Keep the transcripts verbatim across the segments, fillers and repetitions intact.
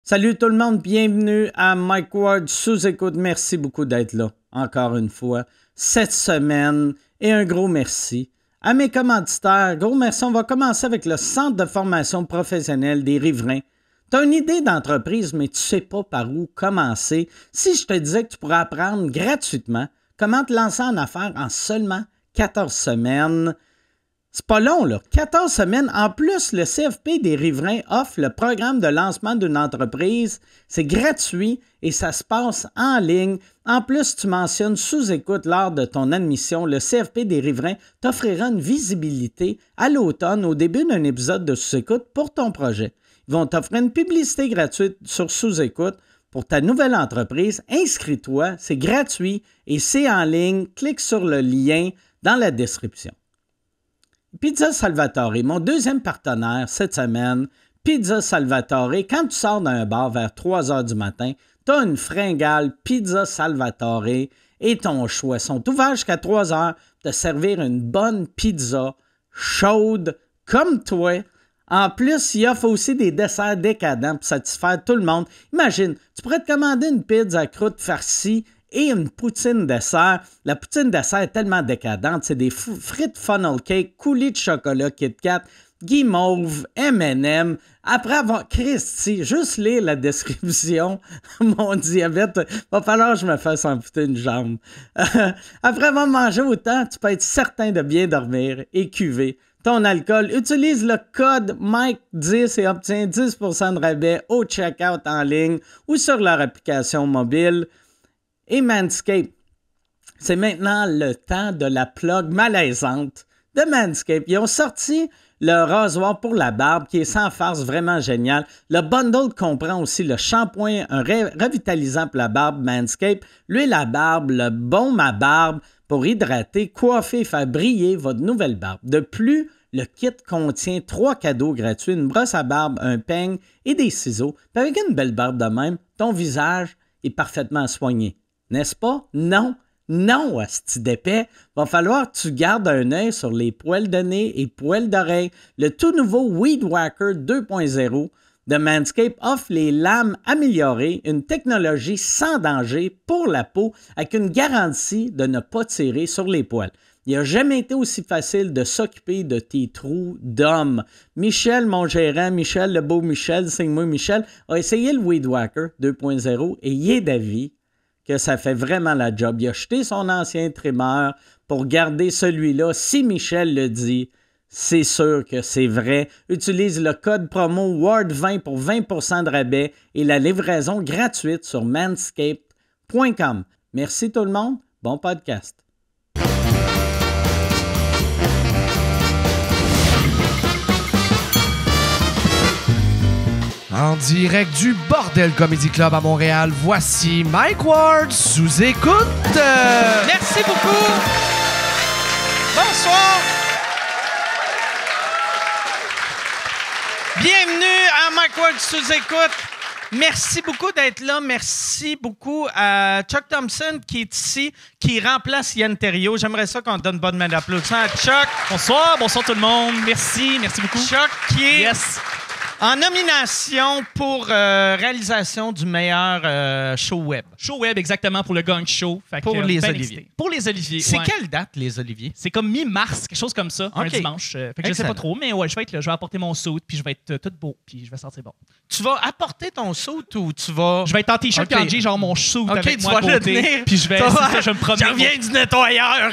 Salut tout le monde, bienvenue à Mike Ward sous-écoute. Merci beaucoup d'être là, encore une fois, cette semaine. Et un gros merci à mes commanditaires. Gros merci, on va commencer avec le Centre de formation professionnelle des Riverains. Tu as une idée d'entreprise, mais tu ne sais pas par où commencer. Si je te disais que tu pourrais apprendre gratuitement comment te lancer en affaires en seulement quatorze semaines, c'est pas long, là. quatorze semaines. En plus, le C F P des Riverains offre le programme de lancement d'une entreprise. C'est gratuit et ça se passe en ligne. En plus, tu mentionnes sous-écoute lors de ton admission. Le C F P des Riverains t'offrira une visibilité à l'automne au début d'un épisode de sous-écoute pour ton projet. Ils vont t'offrir une publicité gratuite sur sous-écoute pour ta nouvelle entreprise. Inscris-toi, c'est gratuit et c'est en ligne. Clique sur le lien dans la description. Pizza Salvatore, mon deuxième partenaire cette semaine, Pizza Salvatore, quand tu sors d'un bar vers trois heures du matin, tu as une fringale Pizza Salvatore et ton choix. Ils sont ouverts jusqu'à trois heures pour te servir une bonne pizza chaude comme toi. En plus, il offre aussi des desserts décadents pour satisfaire tout le monde. Imagine, tu pourrais te commander une pizza à croûte farcie et une poutine dessert. La poutine dessert est tellement décadente. C'est des frites funnel cake, coulis de chocolat Kit Kat, guimauve, M and M. Après avoir... Christy, juste lire la description. Mon diabète, va falloir que je me fasse amputer une jambe. Après avoir mangé autant, tu peux être certain de bien dormir et cuver ton alcool. Utilise le code Mike dix et obtiens dix pour cent de rabais au checkout en ligne ou sur leur application mobile. Et Manscaped, c'est maintenant le temps de la plug malaisante de Manscaped. Ils ont sorti le rasoir pour la barbe qui est sans farce, vraiment génial. Le bundle comprend aussi le shampoing, un revitalisant pour la barbe Manscaped, l'huile à barbe, le baume à barbe pour hydrater, coiffer et faire briller votre nouvelle barbe. De plus, le kit contient trois cadeaux gratuits, une brosse à barbe, un peigne et des ciseaux. Puis avec une belle barbe de même, ton visage est parfaitement soigné. N'est-ce pas? Non, non, asti d'épais. Va falloir que tu gardes un œil sur les poils de nez et poils d'oreille. Le tout nouveau Weed Whacker deux point zéro de Manscaped offre les lames améliorées, une technologie sans danger pour la peau avec une garantie de ne pas tirer sur les poils. Il n'a jamais été aussi facile de s'occuper de tes trous d'homme. Michel, mon gérant, Michel, le beau Michel, signe-moi Michel, a essayé le Weed Whacker deux point zéro et il est d'avis que ça fait vraiment la job. Il a jeté son ancien trimmer pour garder celui-là. Si Michel le dit, c'est sûr que c'est vrai. Utilise le code promo Ward vingt pour vingt pour cent de rabais et la livraison gratuite sur manscaped point com. Merci tout le monde. Bon podcast. En direct du Bordel Comedy Club à Montréal, voici Mike Ward sous écoute. Euh... Merci beaucoup. Bonsoir. Bienvenue à Mike Ward sous écoute. Merci beaucoup d'être là. Merci beaucoup à Chuck Thompson qui est ici, qui remplace Yann Terriot. J'aimerais ça qu'on donne une bonne main d'applaudissement à Chuck. Bonsoir, bonsoir tout le monde. Merci, merci beaucoup. Chuck qui est... Yes. En nomination pour euh, réalisation du meilleur euh, show web. Show web, exactement, pour le Gang Show. Fait pour que, les ben Oliviers. Excité. Pour les Oliviers, C'est ouais. quelle date, les Oliviers? C'est comme mi-mars, quelque chose comme ça, okay. un dimanche. Euh, fait que je sais pas trop, mais ouais, je vais être là. Je vais apporter mon suit, puis je vais être euh, tout beau, puis je vais sortir bon. Tu vas apporter ton suit ou tu vas... Je vais être en t-shirt okay. Kanji, genre mon suit okay, avec tu moi à vas côté. Le tenir. Puis je vais, ça, je vais me promener. Je reviens du nettoyeur.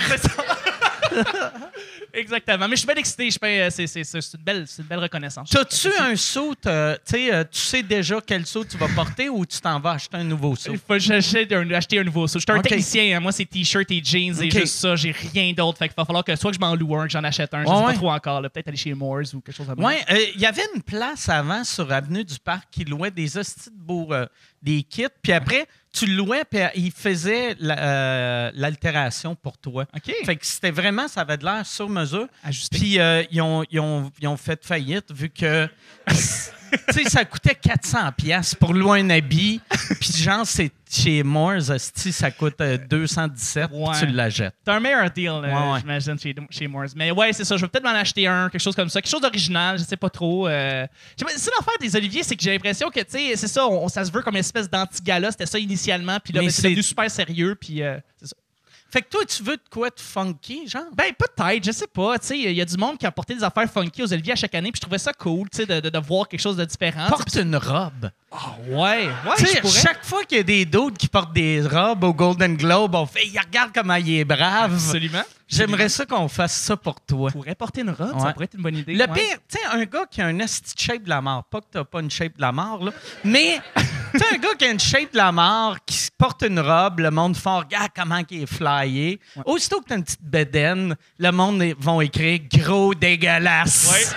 Exactement. Mais je suis bien excité. Je paye, c'est, c'est, c'est, une belle, c'est une belle reconnaissance. T'as-tu un suit, euh, tu sais, euh, tu sais déjà quel suit tu vas porter ou tu t'en vas acheter un nouveau suit? Il faut que j'achète un, acheter un nouveau suit. Je suis un okay. technicien. Hein. Moi, c'est t-shirt et jeans okay. et juste ça. J'ai rien d'autre. Fait qu'il va falloir que soit que je m'en loue un, que j'en achète un. Je ouais, sais ouais. pas trop encore. Là. Peut-être aller chez Moores ou quelque chose comme ça. Oui, il euh, y avait une place avant sur Avenue du Parc qui louait des hosties de beaux, euh, des kits. Puis après... Tu le louais, puis il faisait la, euh, l'altération pour toi. OK. Fait que c'était vraiment, ça avait de l'air sur mesure. Ajusté. Puis euh, ils, ont, ils, ont, ils ont fait faillite vu que Tu sais, ça coûtait quatre cents piastres pour louer un habit. Puis genre, c'est chez Moores, asti, ça coûte euh, deux cent dix-sept. Ouais. Tu l'achètes. T'as un meilleur deal, euh, Ouais, ouais. j'imagine, chez, chez Moores. Mais ouais, c'est ça. Je vais peut-être m'en acheter un, quelque chose comme ça. Quelque chose d'original, je sais pas trop. Euh... C'est l'affaire des oliviers, c'est que j'ai l'impression que, tu sais, c'est ça, on, ça se veut comme une espèce d'anti-gala. C'était ça initialement. Puis là, Mais ben, c'est c'est- devenu super sérieux. Puis euh, c'est ça. Fait que toi, tu veux de quoi de funky, genre? Ben, peut-être, je sais pas. Tu sais, il y a du monde qui a apporté des affaires funky aux oliviers à chaque année. Puis je trouvais ça cool, tu sais, de, de, de voir quelque chose de différent. Porte une robe. Ouais, ouais, Tu je sais, pourrais. chaque fois qu'il y a des dudes qui portent des robes au Golden Globe, on fait « Regarde comment il est brave! » Absolument. J'aimerais ça qu'on fasse ça pour toi. Pourrait porter une robe, Ouais. ça pourrait être une bonne idée. Le ouais. pire, tu sais, un gars qui a un esti de shape de la mort, pas que t'as pas une shape de la mort, là, mais tu sais, un gars qui a une shape de la mort, qui se porte une robe, le monde fait « Regarde comment il est flyé. Ouais. Aussitôt que t'as une petite bedaine, le monde est- vont écrire « Gros dégueulasse!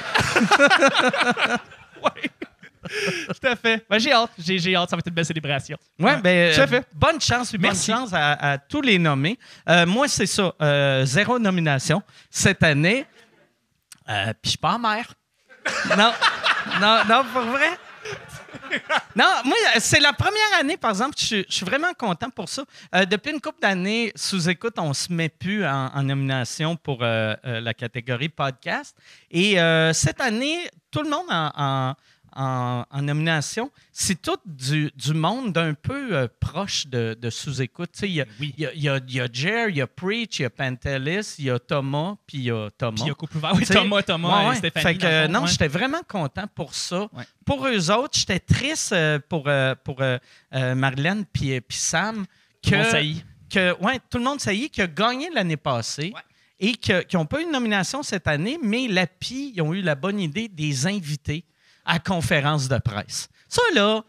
Ouais. Tout à fait. Ben, j'ai hâte. J'ai, j'ai hâte. Ça va être une belle célébration. Ouais, ben, Tout à euh, fait. bonne chance, bonne Merci. chance à, à tous les nommés. Euh, moi, c'est ça, euh, zéro nomination cette année. Euh, Puis je suis pas mère. non, non, non, pour vrai. Non, moi, c'est la première année, par exemple, je suis- je suis vraiment content pour ça. Euh, depuis une couple d'années, sous écoute, on se met plus en, en nomination pour euh, euh, la catégorie podcast. Et euh, cette année, tout le monde en, en- en- en nomination, c'est tout du, du monde d'un peu euh, proche de, de sous-écoute. Tu sais, Il y a, Oui. il y a, il y a- il y a Jer, il y a Preach, il y a Pantelis, il y a Thomas, puis il y a Thomas. Puis il y a couple ouvert. Oui, T'sais, Thomas, Thomas ouais, et ouais. Stéphanie. Fait que, dans le euh, fond, non, ouais. j'étais vraiment content pour ça. Ouais. Pour eux autres, j'étais triste euh, pour, euh, pour euh, euh, Marlène puis euh, puis Sam. Tout le que- monde saillit. que, ouais, tout le monde saillit, qui a gagné l'année passée Ouais. et que- qui n'ont pas eu de nomination cette année, mais l'A P I, ils ont eu la bonne idée des invités à la conférence de presse. Ça, là,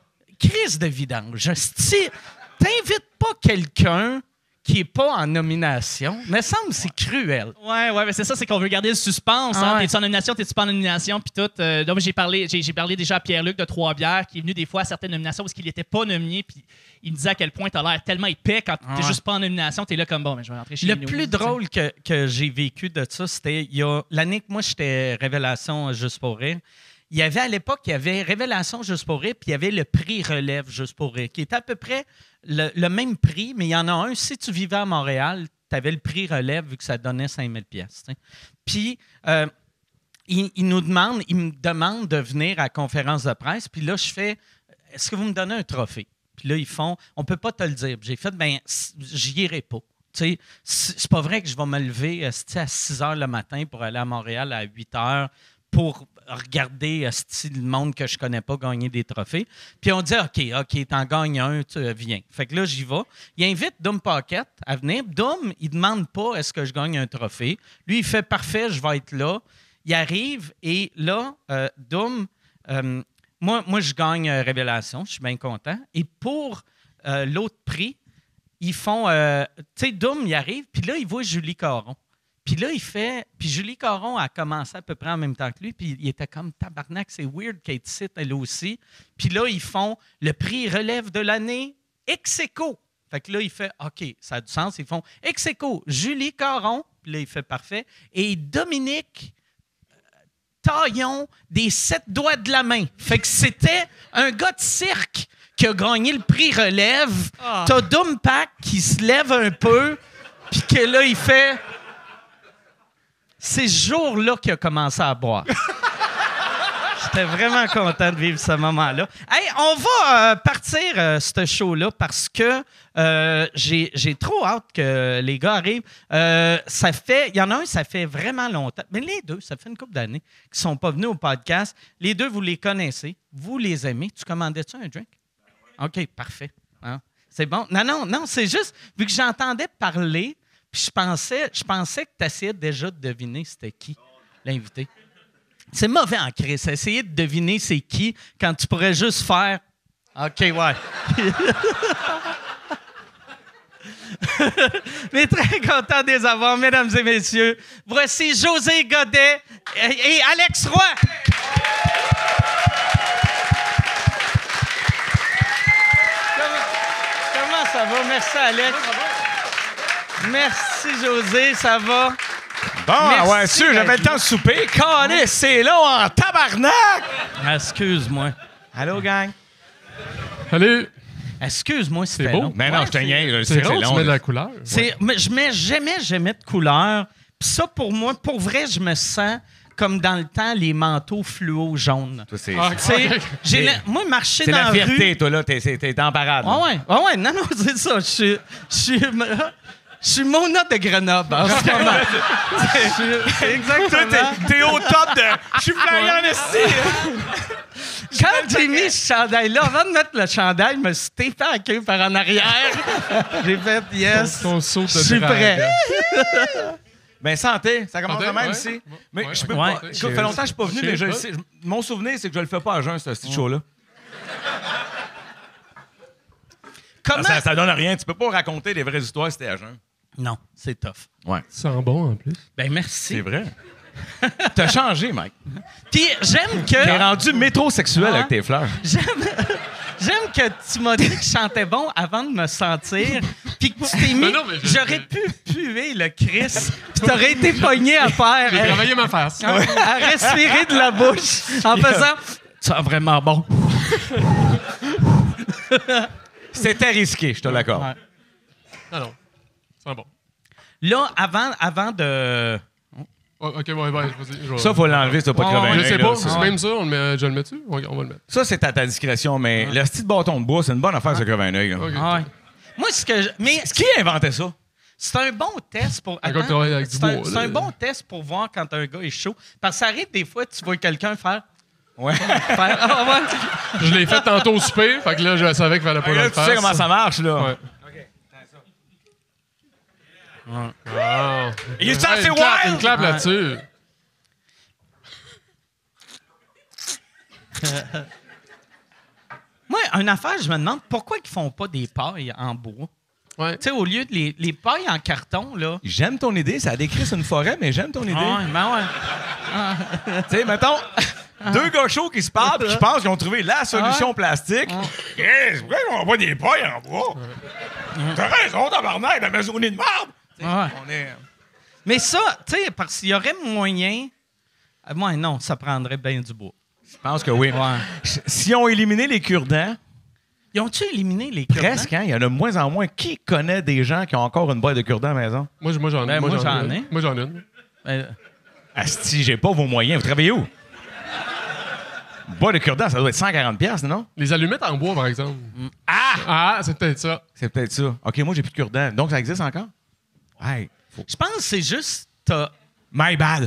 crise de vidange. Si t'invites pas quelqu'un qui n'est pas en nomination, me semble que c'est cruel. Ouais, ouais, mais c'est ça, c'est qu'on veut garder le suspense. Ah Hein? ouais. T'es-tu en nomination, t'es-tu pas en nomination, puis tout. Euh, donc, j'ai parlé, j'ai, j'ai parlé déjà à Pierre-Luc de Trois-Bières, qui est venu des fois à certaines nominations parce qu'il n'était pas nominé, puis il me disait à quel point t'as l'air tellement épais quand t'es Ah ouais. juste pas en nomination, t'es là comme bon, mais je vais rentrer chez Le nous. plus drôle que, que j'ai vécu de ça, c'était il y a l'année que moi j'étais Révélation Juste pour rire. Il y avait à l'époque, il y avait Révélation Juste pour rire, puis il y avait le prix Relève Juste pour rire, qui était à peu près le, le même prix, mais il y en a un. Si tu vivais à Montréal, tu avais le prix Relève vu que ça donnait cinq mille piastres. T'sais. Puis euh, il, il nous demande, il me demande de venir à la conférence de presse, puis là je fais, est-ce que vous me donnez un trophée? Puis là ils font, on peut pas te le dire. J'ai fait, ben j'y irai pas. Tu sais, c'est c'est pas vrai que je vais me lever euh, esti, à six heures le matin pour aller à Montréal à huit heures pour regarder esti, le monde que je connais pas gagner des trophées. Puis on dit OK, OK, t'en gagnes un, tu euh, viens. Fait que là, j'y vais. Il invite Doom Pocket à venir. Doom, il demande pas est-ce que je gagne un trophée. Lui, il fait parfait, je vais être là. Il arrive et là, euh, Doom, euh, moi, moi, je gagne euh, Révélation, je suis bien content. Et pour euh, l'autre prix, ils font. euh, tu sais, Doom, il arrive, puis là, il voit Julie Caron. Puis là, il fait. Puis Julie Caron a commencé à peu près en même temps que lui, puis il était comme tabarnak, c'est weird qu'elle cite elle aussi. Puis là, ils font le prix relève de l'année ex aequo. Fait que là, il fait OK, ça a du sens. Ils font ex aequo, Julie Caron, puis là, il fait parfait. Et Dominique Taillon des sept doigts de la main. Fait que c'était un gars de cirque qui a gagné le prix relève. Ah. T'as Doom Pack qui se lève un peu, puis que là, il fait. C'est ce jour-là qu'il a commencé à boire. J'étais vraiment content de vivre ce moment-là. Hey, on va euh, partir euh, ce show-là parce que euh, j'ai, j'ai trop hâte que les gars arrivent. Euh, ça fait, il y en a un, ça fait vraiment longtemps. Mais les deux, ça fait une couple d'années qu'ils sont pas venus au podcast. Les deux, vous les connaissez, vous les aimez. Tu commandais-tu un drink? OK, parfait. Hein? C'est bon. Non, non, non, c'est juste, vu que j'entendais parler, puis je pensais, je pensais que tu essayais déjà de deviner c'était qui l'invité. C'est mauvais en crise. Essayer de deviner c'est qui quand tu pourrais juste faire OK, ouais. Mais très content de les avoir, mesdames et messieurs. Voici José Godet et, et Alex Roy. Comment, comment ça va? Merci, Alex. Merci, José. Ça va? Bon, Merci ouais, sûr, j'avais le d'être temps de souper. Calais, c'est là en tabarnak! Excuse-moi. Allô, gang? Salut! Excuse-moi, c'était beau. long. Mais non, Ouais, je te niaise, je sais C'est que rare, c'est tu long. mets de là. la couleur. C'est, mais je mets jamais, jamais de couleur. Puis ça, pour moi, pour vrai, je me sens comme dans le temps, les manteaux fluo jaunes. Toi, c'est Ah, Tu sais, ok. j'ai C'est- la- moi, marcher c'est dans la la fierté, rue... toi, là. T'es, t'es- t'es en parade. Ah ouais, ah ouais, non, non, c'est ça. Je suis... Je suis... Je suis Mona de Grenoble en ce moment. C'est- c'est Toi, exactement. t'es, t'es au top de. Je suis flyé en esti. Quand j'ai mis ce chandail-là, avant de mettre le chandail, je me suis tapé à la queue par en arrière. J'ai fait yes. Ton saut de Je suis drague. prêt. Ben, santé, ça commence Santé, de même ouais. ici. Mais Ouais. je peux Ouais. pas. Écoute, ça fait longtemps que je suis pas venu, Cheers. mais je le sais. Je- Mon souvenir, c'est que je le fais pas à jeun, ce petit show-là. Comment? Ça, ça donne rien. Tu peux pas raconter des vraies histoires si t'es à jeun. Non, c'est tough. Ouais. Ça sent bon en plus. Ben merci. C'est vrai. T'as changé, Mike. Puis j'aime T'es que rendu métrosexuel Ah. avec tes fleurs. j'aime j'aime que tu m'as dit que je chantais bon avant de me sentir, puis que tu t'es mis. Mais non, mais je- J'aurais pu puer le Chris, puis t'aurais été pogné à faire, J'ai à, travaillé ma face. à respirer de la bouche en faisant. Ça sent vraiment bon. C'était risqué, je te l'accorde. Ouais. Non, non. C'est bon. Là, avant, avant de. Oh, ok, ouais, ouais, vas-y. je vais- Ça, faut l'enlever, c'est pas Ouais, crever un Je œil, sais là, pas, ça. c'est même ça, on le met, je le mets-tu? On, on va le mettre. Ça, c'est à ta discrétion, mais le petit bâton de bois, c'est une bonne affaire, se crever un œil. là. Ok. Ah ouais. Moi, ce que. je- Mais Qui a inventé ça? c'est un bon test pour. Un gars qui Attends, travaille avec du c'est un, bois, c'est là. un bon test pour voir quand un gars est chaud. Parce que ça arrive des fois, tu vois quelqu'un faire. Ouais. faire ah ouais. Je l'ai fait tantôt au souper, fait que là, je savais qu'il fallait pas Là, le tu faire. sais comment ça marche, là. Ouais. Ah. Il est Hey, assez une clap, wild! une clap Ouais. là-dessus. Moi, une affaire, je me demande pourquoi ils font pas des pailles en bois. Ouais. Tu sais, au lieu de les, les pailles en carton, là. J'aime ton idée, ça décrit une forêt, mais j'aime ton idée. Ah ouais, ben ouais. Tu sais, mettons, deux gars chauds qui se parlent puis qui pensent qu'ils ont trouvé la solution Ah. plastique. Yes, pourquoi on voit des pailles en bois? T'as raison, tabarnak, la maisonnée de marde! Tu sais, Ouais. on est... Mais ça, tu sais, parce qu'il y aurait moyen. Euh, Moi, non, ça prendrait bien du bois. Je pense que oui. Ouais. Si on éliminait les cure-dents, Ils ont-tu éliminé les cure-dents? presque, hein, il y en a de moins en moins. Qui connaît des gens qui ont encore une boîte de cure-dents à la maison? Moi, j- moi, j'en Ben, moi, j'en une. ai. Moi, j'en ai une. Euh, Asti, j'ai pas vos moyens. Vous travaillez où? Une boîte de cure-dents, ça doit être cent quarante piastres, non? Les allumettes en bois, par exemple. Ah! Ah, c'est peut-être ça. C'est peut-être ça. OK, moi, j'ai plus de cure-dents. Donc, ça existe encore? Ouais. Faut... je pense que c'est juste. t'as- My bad.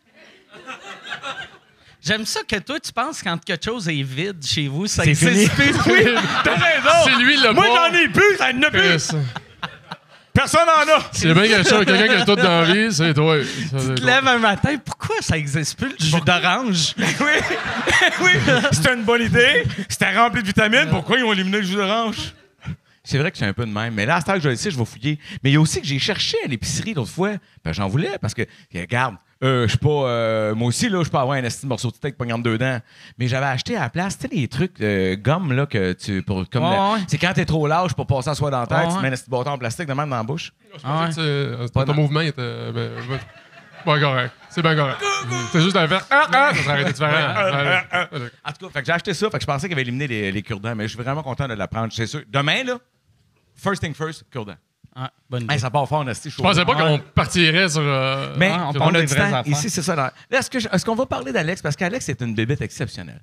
J'aime ça que toi, tu penses quand quelque chose est vide chez vous, ça C'est existe fini. plus. Oui, t'as raison. C'est lui le Moi, pas. j'en ai plus, ça n'en a plus. Chris. Personne en a. S'il y a bien quelque chose, quelqu'un qui a tout dans la vie, c'est toi. Ça, c'est Tu te toi. lèves un matin, pourquoi ça existe plus, le jus d'orange? Oui, oui. C'était une bonne idée. C'était rempli de vitamines. Pourquoi ils ont éliminé le jus d'orange? C'est vrai que c'est un peu de même. Mais là, à ce temps que je le sais, je vais fouiller. Mais il y a aussi que j'ai cherché à l'épicerie l'autre fois. Ben, j'en voulais parce que, regarde, euh, je suis pas. euh, moi aussi, là, je peux avoir un esti de morceau de steak pognant de dedans. Mais j'avais acheté à la place, tu sais, les trucs de gomme, là, que tu. Pour, comme Ouais, la- ouais. C'est quand t'es trop lâche pour passer à soie dentaire, Ouais, tu ouais. mets un esti de bâton en plastique de même dans la bouche. Je pensais que c'est- euh, Pas ton dans- mouvement était. Ben, ben, bon, correct. C'est bien correct. C'est juste un faire. Ah, ah, ça serait arrêté de faire. Ah, ah, ah. En tout cas, fait que j'ai acheté ça, fait que je pensais qu'il avait éliminé les, les cure-dents, mais je suis vraiment content de l'apprendre, c'est sûr. Demain, là, first thing first, cure-dents. Ah, bonne idée. Hey, ça part fort, on a ce Je pensais pas qu'on partirait sur. euh, Mais Ouais, on on, parle a des du vraies temps. affaires. Ici, c'est ça. Là, Là, est-ce, que je- est-ce qu'on va parler d'Alex? Parce qu'Alex est une bébête exceptionnelle.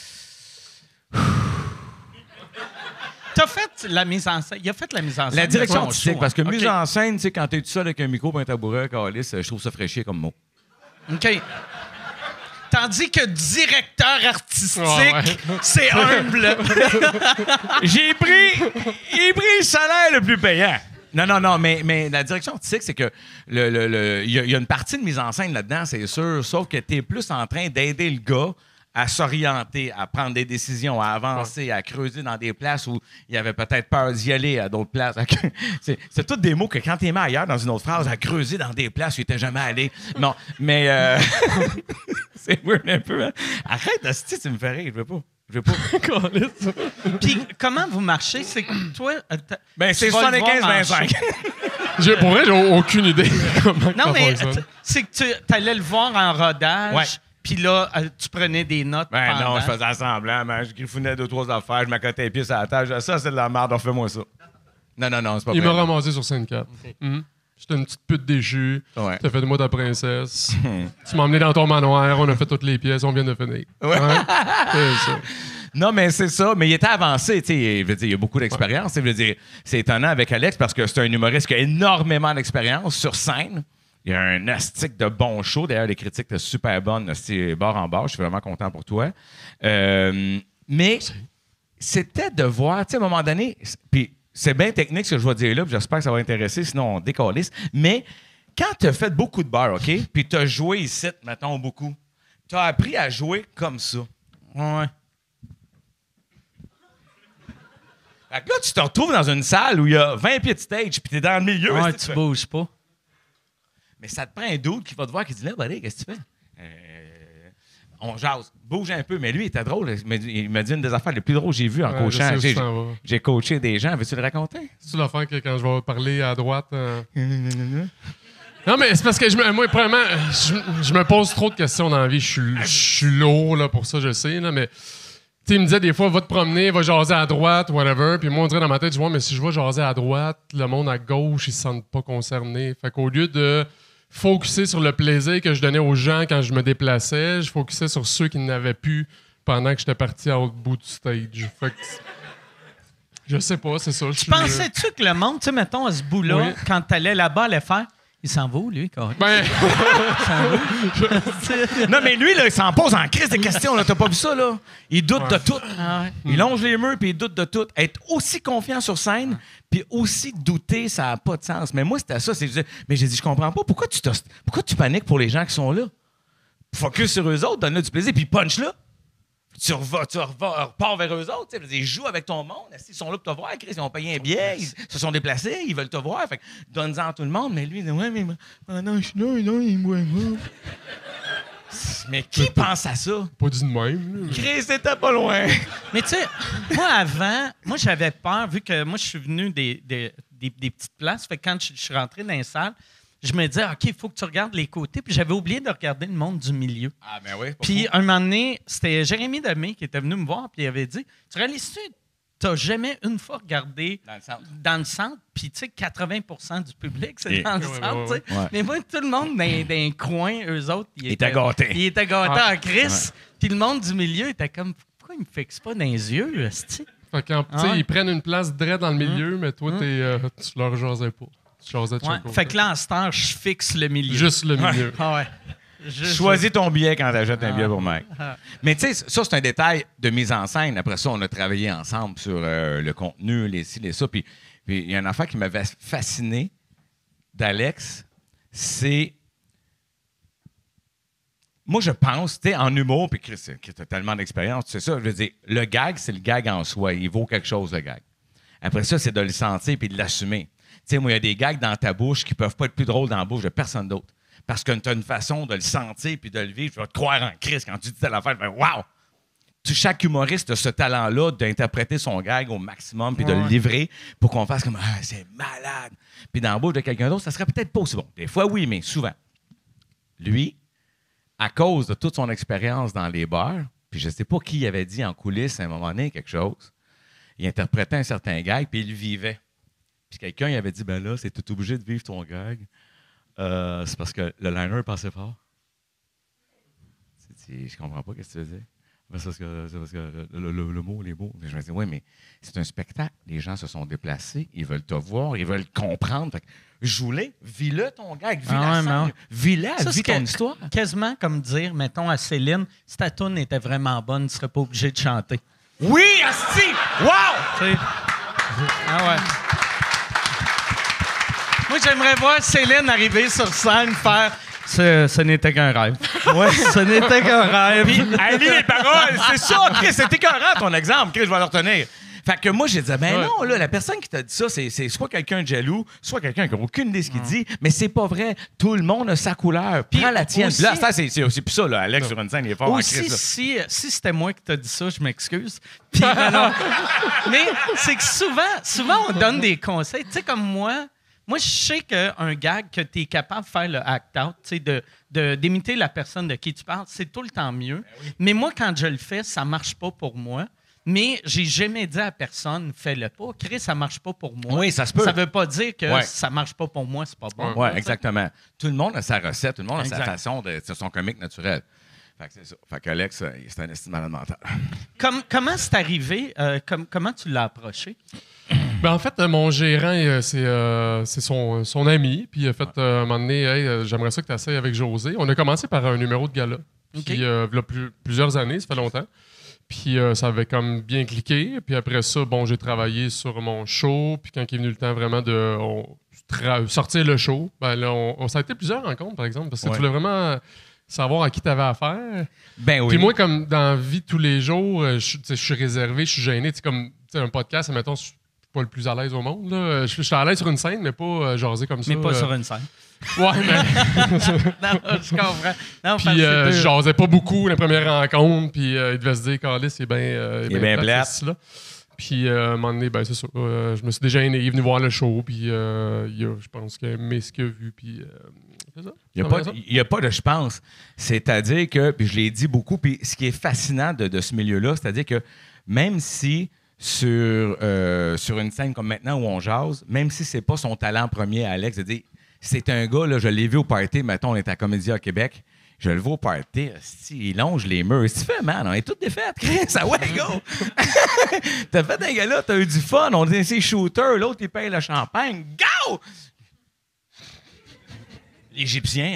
T'as fait la mise en scène. Il a fait la mise en scène. La direction de son artistique, show, parce que hein. mise OK. en scène, tu sais, quand t'es tout seul avec un micro et un tabouret, calice, je trouve ça fraîchier comme mot. OK. Tandis que directeur artistique, Ouais, ouais. c'est humble. J'ai pris, j'ai pris le salaire le plus payant. Non, non, non, mais, mais la direction artistique, c'est que le, le, le- il y, a- il y a une partie de mise en scène là-dedans, c'est sûr, sauf que tu es plus en train d'aider le gars à s'orienter, à prendre des décisions, à avancer, à creuser dans des places où il avait peut-être peur d'y aller, à d'autres places. C'est, c'est tous des mots que quand tu es mis ailleurs dans une autre phrase, à creuser dans des places où il n'était jamais allé. Non, mais euh, c'est weird un peu. Hein? Arrête, hostie, tu me fais rire, je veux pas. Je veux pas. Puis comment vous marchez? C'est que toi. euh, t'as- Ben, c'est tu vas le soixante-quinze voir en vingt-cinq. show. J'ai- Pour vrai, j'ai aucune idée comment Non, ça mais fonctionne. t- c'est que tu allais le voir en rodage, Ouais. puis là, euh, tu prenais des notes Ben pendant. non, je faisais semblant, man. Je griffonnais deux, trois affaires, je m'accotais les pieds sur la table. Ça, c'est de la merde, refais-moi ça. Non, non, non, c'est pas Il vrai. m'a ramassé sur scène quatre. Mhm. J'étais une petite pute déchue. Ouais. T'as fait de moi ta princesse. Tu m'as emmené dans ton manoir. On a fait toutes les pièces. On vient de finir. Ouais. C'est ça. Non, mais c'est ça. Mais il était avancé, tu sais. Je veux dire, il y a beaucoup d'expérience. Je veux dire, c'est étonnant avec Alex parce que c'est un humoriste qui a énormément d'expérience sur scène. Il y a un astique de bon show. D'ailleurs, les critiques étaient super bonnes. C'est bord en bord. Je suis vraiment content pour toi. Euh, mais c'était de voir, tu sais, à un moment donné, c- puis c'est bien technique ce que je vais dire là, puis j'espère que ça va intéresser, sinon on décalisse. Mais quand tu as fait beaucoup de bars, OK, puis tu as joué ici, mettons, beaucoup, tu as appris à jouer comme ça. Ouais. Fait que là, tu te retrouves dans une salle où il y a vingt pieds de stage, puis tu es dans le milieu. Ouais, est-ce que tu fais? bouges pas. Mais ça te prend un doute qui va te voir, qui dit là, buddy, qu'est-ce que tu fais? Euh, on jase, bouge un peu. Mais lui, il était drôle. Il m'a dit, il m'a dit une des affaires les plus drôles que j'ai vues en Ouais, je sais coachant. où J'ai, tu t'en vas. j'ai coaché des gens. Veux-tu le raconter? C'est-tu l'affaire que quand je vais parler à droite... euh, Non, mais c'est parce que je me, moi, premièrement, je, je me pose trop de questions dans la vie. Je suis, je suis lourd là, pour ça, je sais. Là, mais tu sais, il me disait des fois, va te promener, va jaser à droite, whatever. Puis moi, on dirait dans ma tête, je vois, mais si je vais jaser à droite, le monde à gauche, ils se sentent pas concernés. Fait qu'au lieu de focusser sur le plaisir que je donnais aux gens quand je me déplaçais, je focusais sur ceux qui n'avaient plus pendant que j'étais parti à l'autre bout du stage. Fait que je sais pas, c'est ça. je suis- Pensais-tu que le monde, tu sais, mettons, à ce bout-là, Oui. quand t'allais là-bas, allait faire il s'en va où, lui, carré? Ben, Non, mais lui, là, il s'en pose en crise de questions. Là. T'as pas vu ça, là? Il doute Ouais. de tout. Ah ouais. Il longe les murs puis il doute de tout. Être aussi confiant sur scène puis aussi douter, ça n'a pas de sens. Mais moi, c'était ça. C'est, je disais, mais j'ai dit, je comprends pas. Pourquoi tu, t'os- pourquoi tu paniques pour les gens qui sont là? Focus sur eux autres, donne-leur du plaisir, puis punch-là. Tu, revas, tu revas, repars vers eux autres. tu sais. Ils jouent avec ton monde. Ils sont là pour te voir. Chris, ils ont payé un billet. Ils se sont déplacés. Ils veulent te voir. Fait que donne-en à tout le monde. Mais lui, il dit, ouais, mais pendant que je suis là, non, il me voit pas. Mais qui pense à ça? pas dit de même. là. Chris, c'était pas loin. Mais tu sais, moi, avant, moi, j'avais peur, vu que moi, je suis venu des, des, des, des petites places. Fait que quand je, je suis rentré dans les salles, je me disais, OK, il faut que tu regardes les côtés. Puis j'avais oublié de regarder le monde du milieu. Ah, ben oui. Puis un moment donné, c'était Jérémy Demé qui était venu me voir, puis il avait dit, tu réalises-tu, t'as jamais une fois regardé Dans le centre. dans le centre, puis tu sais, quatre-vingts pour cent du public, c'est Et- dans le Ouais, centre, ouais, tu sais. ouais. Mais moi, tout le monde dans, dans un coin, eux autres, ils Ils étaient gâtés. Ils étaient gâtés Ah. en crise. Puis le monde du milieu était comme, pourquoi ils me fixent pas dans les yeux, esti? Fait que, tu sais, Ah ouais. ils prennent une place direct dans le milieu, mais toi, t'es, euh, tu leur jasais pas. Tu jasais de Ouais. chaque côté. Fait que là, en ce temps, je fixe le milieu. Juste le milieu. Ah ouais. Juste- Choisis ton billet quand t'achètes un billet pour Mike. Ah. Mais tu sais, ça, c'est un détail de mise en scène. Après ça, on a travaillé ensemble sur euh, le contenu, les ci, les ça. Puis puis il y a une affaire qui m'avait fasciné d'Alex, c'est... Moi, je pense, tu sais, en humour, puis Chris, qui a tellement d'expérience, tu sais ça, je veux dire, le gag, c'est le gag en soi. Il vaut quelque chose, le gag. Après ça, c'est de le sentir puis de l'assumer. Tu sais, moi, il y a des gags dans ta bouche qui peuvent pas être plus drôles dans la bouche de personne d'autre. Parce que tu as une façon de le sentir puis de le vivre. Tu vas te croire en Christ quand tu dis telle affaire. Tu fais, wow! Tu, chaque humoriste a ce talent-là d'interpréter son gag au maximum puis de le livrer pour qu'on fasse comme ah, c'est malade. Puis dans la bouche de quelqu'un d'autre, ça serait peut-être pas aussi bon. Des fois, oui, mais souvent. Lui, à cause de toute son expérience dans les bars, puis je sais pas qui avait dit en coulisses à un moment donné quelque chose, il interprétait un certain gag puis il le vivait. Puis quelqu'un il avait dit ben là, c'est tout obligé de vivre ton gag. Euh, c'est parce que le liner passait fort. C'est- c'est- Je comprends pas ce que tu veux dire. C'est parce que, c'est parce que le, le- le- le mot, les mots. Je me dis, oui, mais c'est un spectacle. Les gens se sont déplacés. Ils veulent te voir. Ils veulent comprendre. Fait que joue-le. Vis-le ton gag. Vis Ah la ouais, mais scène. ouais. Vis-la. Ça, Vis c'est ton que- histoire. Quasiment comme dire, mettons, à Céline, si ta toune était vraiment bonne, tu serais pas obligé de chanter. Oui, asti! Wow! Tu sais. Ah ouais. Moi, j'aimerais voir Céline arriver sur scène faire ce, ce n'était qu'un rêve. Ouais, ce n'était qu'un rêve. Elle lit les paroles. C'est ça, Chris. C'est écœurant, ton exemple. Chris, je vais le retenir. Fait que moi, j'ai dit, ben Ouais. non, là, la personne qui t'a dit ça, c'est, c'est soit quelqu'un de jaloux, soit quelqu'un qui n'a aucune idée de ce qu'il dit, mais c'est pas vrai. Tout le monde a sa couleur. Prends la tienne. aussi- Puis là, ça, c'est, c'est aussi plus ça, là. Alex, sur une scène, il est fort en Aussi, Chris, là. si, si c'était moi qui t'ai dit ça, je m'excuse. Puis, ben non. Mais c'est que souvent, souvent, on donne des conseils. Tu sais, comme moi, Moi, je sais qu'un gag que tu es capable de faire le act-out, de, de, d'imiter la personne de qui tu parles, c'est tout le temps mieux. Ben oui. Mais moi, quand je le fais, ça marche pas pour moi. Mais j'ai jamais dit à personne, fais-le pas. Chris, ça marche pas pour moi. Oui, ça se peut. Ça veut pas dire que ouais. ça marche pas pour moi, c'est pas bon. Oui, exactement. Tout le monde a sa recette, tout le monde a exact. sa façon de son comique naturel. Fait que c'est ça. Fait qu'Alex, c'est un estime malade mental. Comme, comment c'est arrivé? Euh, com- comment tu l'as approché? Ben en fait, mon gérant, c'est, euh, c'est son, son ami. Puis, en fait, euh, à un moment donné, hey, j'aimerais ça que tu essayes avec José. On a commencé par un numéro de gala. Puis, okay. euh, il y a plus, plusieurs années, ça fait longtemps. Puis, euh, ça avait comme bien cliqué. Puis après ça, bon, j'ai travaillé sur mon show. Puis, quand il est venu le temps vraiment de on, tra- sortir le show, ben là, on, on, ça a été plusieurs rencontres, par exemple. Parce que ouais. tu voulais vraiment savoir à qui tu avais affaire. Ben oui. Puis moi, comme dans la vie de tous les jours, je, je suis réservé, je suis gêné. C'est comme un podcast, admettons, je suis pas le plus à l'aise au monde. Là. Je, je suis à l'aise sur une scène, mais pas euh, jaser comme ça. Mais pas euh... sur une scène. Ouais, mais... non, je comprends. Non, puis euh, je jasais pas beaucoup la première rencontre, puis euh, il devait se dire, Carlis, il est bien euh, il est bien plate. Puis euh, à un moment donné, ben, c'est ça. Euh, je me suis déjà gêné, il est venu voir le show, puis euh, il a, je pense qu'il a aimé ce qu'il a vu, puis... Euh, c'est ça. Il n'y a, a pas de je pense. C'est-à-dire que, puis je l'ai dit beaucoup, puis ce qui est fascinant de, de ce milieu-là, c'est-à-dire que même si sur, euh, sur une scène comme maintenant où on jase, même si c'est pas son talent premier à Alex, de dire, c'est un gars, là, je l'ai vu au party, mettons, on est à Comédia à Québec, je le vois au party, si, il longe les murs. Qu'est-ce que tu fais, man? On est toutes défaites, Chris, ah ouais, go! T'as fait un gars-là, t'as eu du fun, on est ses shooters, l'autre, il paye le champagne, go! L'Égyptien.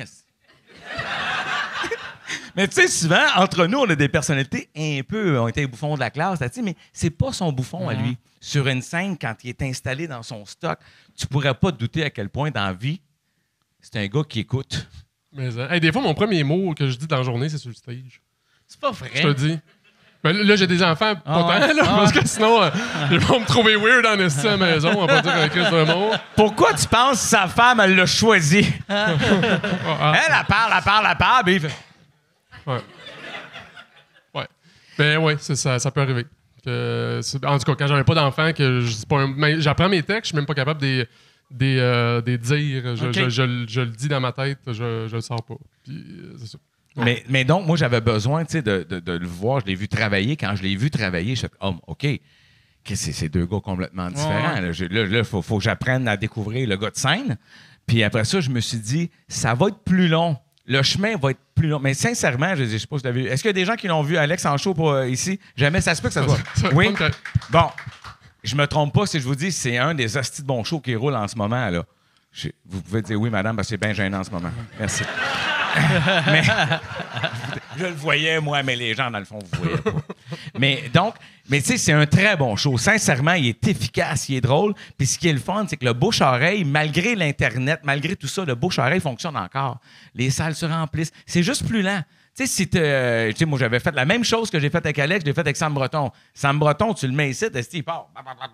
Mais tu sais, souvent, entre nous, on a des personnalités un peu, on était les bouffons de la classe, mais c'est pas son bouffon mm-hmm. à lui. Sur une scène, quand il est installé dans son stock, tu pourrais pas te douter à quel point, dans la vie, c'est un gars qui écoute. Mais, hey, des fois, mon premier mot que je dis dans la journée, c'est sur le stage. C'est pas vrai. Je te dis. Ben, là, j'ai des enfants pas ah, tant, ouais. là, ah, parce que sinon, euh, ils vont me trouver weird en esti à la maison, on va pas dire un crise de mot. Pourquoi tu penses que sa femme, elle l'a choisi? ah, ah. Elle, elle parle, elle parle, elle parle, puis il fait... Ouais. Ouais. Ben oui, c'est ça, ça peut arriver. Que, en tout cas, quand j'avais pas d'enfants, que je, c'est pas un, j'apprends mes textes, je suis même pas capable de les, des, euh, des dire. Je, okay. je, je, je, je le dis dans ma tête, je, je le sors pas. Puis, c'est ça. Ouais. Mais, mais donc, moi, j'avais besoin de, de, de le voir. Je l'ai vu travailler. Quand je l'ai vu travailler, je suis oh, OK. C'est, c'est deux gars complètement différents. Ouais. Là, je, là, là, faut, faut que j'apprenne à découvrir le gars de scène. Puis après ça, je me suis dit, ça va être plus long. Le chemin va être plus long. Mais sincèrement, je ne sais pas si vous l'avez vu. Est-ce qu'il y a des gens qui l'ont vu, Alex, en show pour, euh, ici? Jamais. Ça se peut que ça soit. Oui? Okay. Bon. Je me trompe pas si je vous dis c'est un des hosties de bons shows qui roule en ce moment. Là. Je, vous pouvez dire oui, madame, parce que c'est bien gênant en ce moment. Merci. mais, je le voyais, moi, mais les gens, dans le fond, vous voyez pas. Mais donc, mais tu sais, c'est un très bon show. Sincèrement, il est efficace, il est drôle. Puis ce qui est le fun, c'est que le bouche-oreille, malgré l'Internet, malgré tout ça, le bouche-oreille fonctionne encore. Les salles se remplissent. C'est juste plus lent. Tu sais, si euh, tu sais, moi, j'avais fait la même chose que j'ai faite avec Alex, je l'ai fait avec Sam Breton. Sam Breton, tu le mets ici, il part.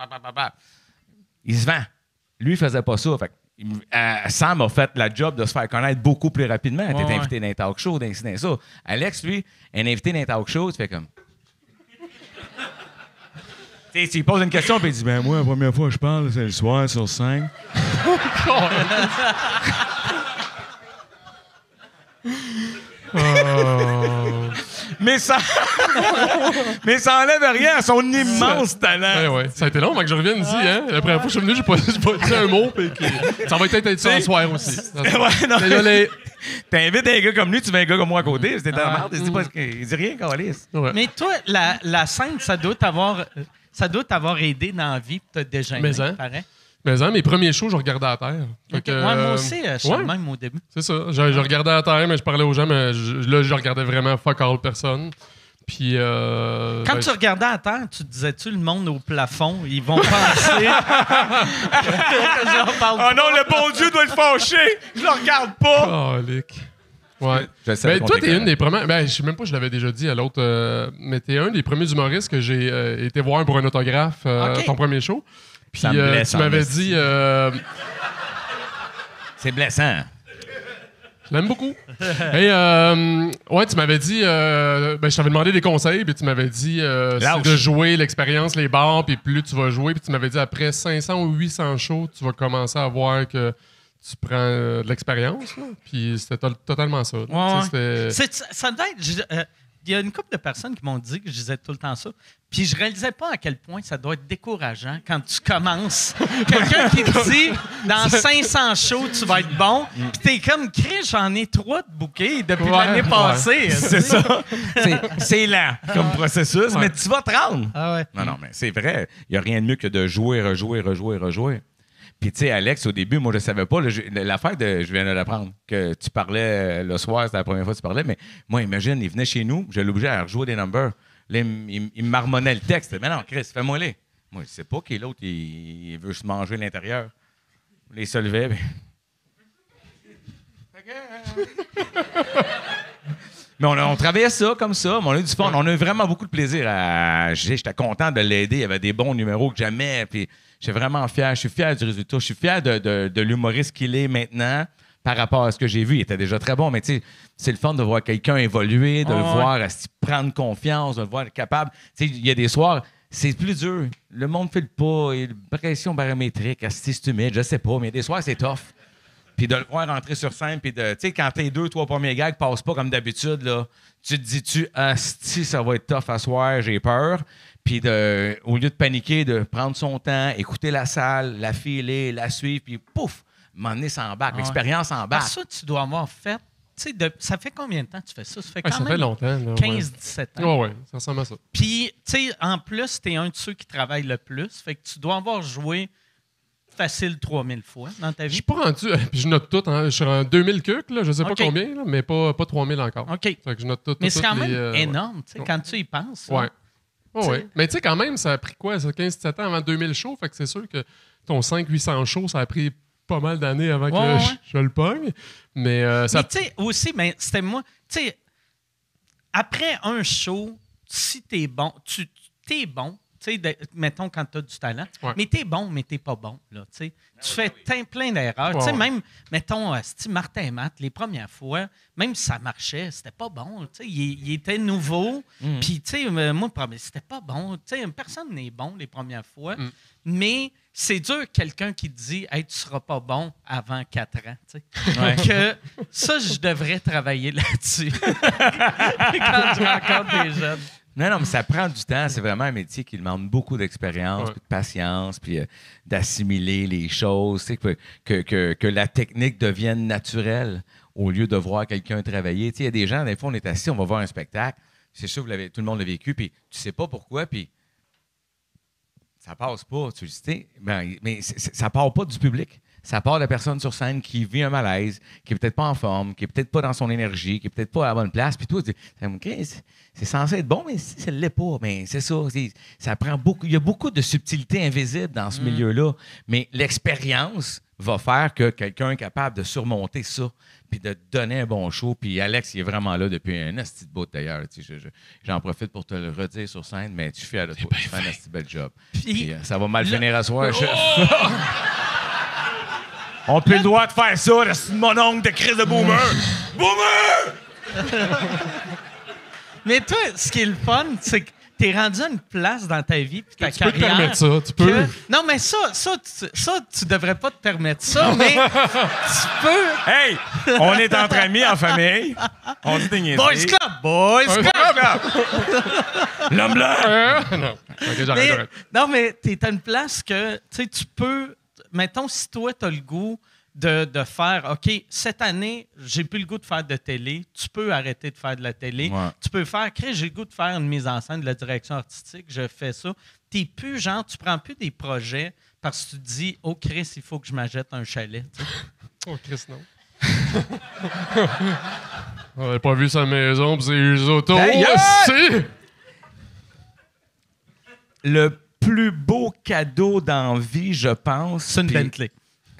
Il se vend. Lui, il faisait pas ça. Fait que, euh, Sam a fait la job de se faire connaître beaucoup plus rapidement. Tu es ouais, invité ouais. dans un talk show, dans, dans ça. Alex, lui, un invité dans un talk show, tu fais comme... Tu sais, il pose une question, puis il dit, ben moi, la première fois que je parle, c'est le soir sur cinq. Oh. Mais ça mais ça enlève rien à son immense ça... talent. Ouais, ouais. Ça a été long avant que je revienne ici. Hein? La première fois que je suis venu, j'ai pas, j'ai pas dit un mot. Puis que... Ça va peut-être être ça ce soir aussi. Ouais, non, désolé. T'invites un gars comme lui, tu veux un gars comme moi à côté. C'était ta merde. Il dit, pas, il dit rien, Carlis. Ouais. Mais toi, la, la scène, ça doit t'avoir, ça doit t'avoir aidé dans la vie. T'as déjà aimé, hein? pareil. Mais hein, mes premiers shows, je regardais à terre. Okay. Que, ouais, moi aussi, je suis ouais. le même au début. C'est ça. Je, je regardais à terre, mais je parlais aux gens, mais je, là, je regardais vraiment fuck all personne. Puis. Euh, Quand ben, tu regardais à terre, tu disais-tu le monde au plafond, ils vont penser. Oh non, le bon Dieu doit être fâché! Je le regarde pas! Oh, Lick. Ouais. Ben, toi, t'es une des premières. Ben, je sais même pas, je l'avais déjà dit à l'autre, euh, mais t'es un des premiers humoristes que j'ai euh, été voir pour un autographe, euh, okay. ton premier show. Puis euh, tu m'avais dit... Euh... C'est blessant. Je l'aime beaucoup. Et euh, ouais, tu m'avais dit, euh, ben, je t'avais demandé des conseils, puis tu m'avais dit, euh, c'est de jouer l'expérience, les bars, puis plus tu vas jouer, puis tu m'avais dit après cinq cents ou huit cents shows, tu vas commencer à voir que tu prends euh, de l'expérience, là. Puis c'était to- totalement ça. Ouais, c'était... C'est, ça doit être. Il euh, y a une couple de personnes qui m'ont dit que je disais tout le temps ça. Puis je réalisais pas à quel point ça doit être décourageant quand tu commences. Quelqu'un qui te dit dans cinq cents shows, tu vas être bon. Puis t'es comme, Chris, j'en ai trois de bouquets depuis Ouais, l'année passée. Ouais. C'est ça. C'est, c'est lent comme processus, ouais. Mais tu vas te rendre. Ah ouais. Non, non, mais c'est vrai. Il n'y a rien de mieux que de jouer, rejouer, rejouer, rejouer. Puis, tu sais, Alex, au début, moi, je savais pas. Là, je, l'affaire de. Je viens de l'apprendre. Que tu parlais le soir, c'était la première fois que tu parlais. Mais moi, imagine, il venait chez nous, je l'obligeais à rejouer des numbers. Là, il, il, il marmonnait le texte. Mais non, Chris, fais-moi les. Moi, je sais pas qui est l'autre, il, il veut se manger l'intérieur. Il se levait. Mais, mais on, a, on travaillait ça comme ça. Mais on a eu du fun. On a eu vraiment beaucoup de plaisir. À, j'étais content de l'aider. Il y avait des bons numéros que jamais. Puis, je suis vraiment fier. Je suis fier du résultat. Je suis fier de, de, de l'humoriste qu'il est maintenant par rapport à ce que j'ai vu. Il était déjà très bon, mais tu sais, c'est le fun de voir quelqu'un évoluer, de oh, le ouais. voir à prendre confiance, de le voir capable. Tu sais, il y a des soirs, c'est plus dur. Le monde ne file pas. Il y a une pression barométrique, c'est humide, je sais pas, mais des soirs, c'est tough. Puis de le voir rentrer sur scène, puis de, tu sais, quand tes deux, trois premiers gags passent pas comme d'habitude, là, tu te dis-tu, asti, ça va être tough à soir, j'ai peur. Puis de, au lieu de paniquer, de prendre son temps, écouter la salle, la filer, la suivre, puis pouf, m'emmener sans bac, ah, l'expérience en bac. Ça, tu dois avoir fait. Tu sais, de, ça fait combien de temps que tu fais ça? Ça fait ouais, quand ça même fait longtemps, là, quinze dix-sept ans. Oui, oui, ça ressemble à ça. Puis, tu sais, en plus, tu es un de ceux qui travaille le plus. Fait que tu dois avoir joué facile trois mille fois dans ta vie. Je suis pas rendu. Puis je note tout. Hein, je suis en deux mille cucs, là, je sais okay. pas combien, là, mais pas, pas trois mille encore. OK. Fait que je note tout, mais tout, c'est quand les, même euh, énorme, tu sais, ouais. quand tu y penses. Oui. Oh, ouais. Mais tu sais, quand même, ça a pris quoi? Ça quinze dix-sept ans avant deux mille shows. Fait que c'est sûr que ton cinq cents huit cents shows, ça a pris pas mal d'années avant que ouais, ouais. Je, je le pogne. Mais euh, ça. Mais tu sais, aussi, mais c'était moi. Tu sais, après un show, si t'es bon, tu t'es bon. Tu sais, mettons quand tu as du talent. Ouais. Mais t'es bon, mais t'es pas bon. Là, tu fais plein, plein d'erreurs. Ouais, ouais. Même, mettons, si Martin et Matt, les premières fois, même si ça marchait, c'était pas bon. Il, il était nouveau. Mm. Puis, tu sais, moi, c'était pas bon. T'sais, personne n'est bon les premières fois. Mm. Mais c'est dur, quelqu'un qui te dit hey, tu seras pas bon avant quatre ans. Ouais. Que ça, je devrais travailler là-dessus. Quand je rencontre des jeunes. Non, non, mais ça prend du temps. C'est vraiment un métier qui demande beaucoup d'expérience, ouais. puis de patience, puis euh, d'assimiler les choses, que, que, que, que la technique devienne naturelle au lieu de voir quelqu'un travailler. Il y a des gens, des fois, on est assis, on va voir un spectacle. C'est sûr, vous l'avez, tout le monde l'a vécu, puis tu sais pas pourquoi, puis ça passe pas. Tu sais, ben, mais c'est, c'est, ça part pas du public. Ça part de la personne sur scène qui vit un malaise, qui est peut-être pas en forme, qui est peut-être pas dans son énergie, qui est peut-être pas à la bonne place. Puis toi, tu dis, okay, c'est, c'est censé être bon, mais si ça ne l'est pas, mais c'est ça. C'est, ça prend beaucoup. Il y a beaucoup de subtilités invisibles dans ce mmh. milieu-là. Mais l'expérience va faire que quelqu'un est capable de surmonter ça, puis de donner un bon show. Puis Alex, il est vraiment là depuis un asti de bout d'ailleurs. Tu sais, je, je, j'en profite pour te le redire sur scène, mais tu fais de toi. Tu fais un asti bel job. Puis, puis, euh, ça va mal le... finir à soir, chef. Oh! On n'a plus le droit de faire ça, c'est mon oncle de crise de boomer. Boomer! Mais toi, ce qui est le fun, c'est que t'es rendu à une place dans ta vie puis ta tu carrière. Tu peux te permettre ça, tu peux. Que... Non, mais ça, ça, tu, ça, tu devrais pas te permettre ça, mais tu peux. Hey, on est entre amis, en famille. On dit des niaiseries. Boys Club, Boys Club. L'homme blanc. Euh, non. Okay, j'arrête, mais, j'arrête. Non, mais t'es à une place que, tu sais, tu peux. Mettons, si toi, tu as le goût de, de faire, OK, cette année, j'ai plus le goût de faire de télé, tu peux arrêter de faire de la télé. Ouais. Tu peux faire, Chris, j'ai le goût de faire une mise en scène, de la direction artistique, je fais ça. T'es plus, genre, tu prends plus des projets parce que tu te dis, oh, Chris, il faut que je m'achète un chalet. T'sais. Oh, Chris, non. On n'avait pas vu sa maison pis ses autos. Hey, le plus beau cadeau dans la vie, je pense. C'est une pis... Bentley.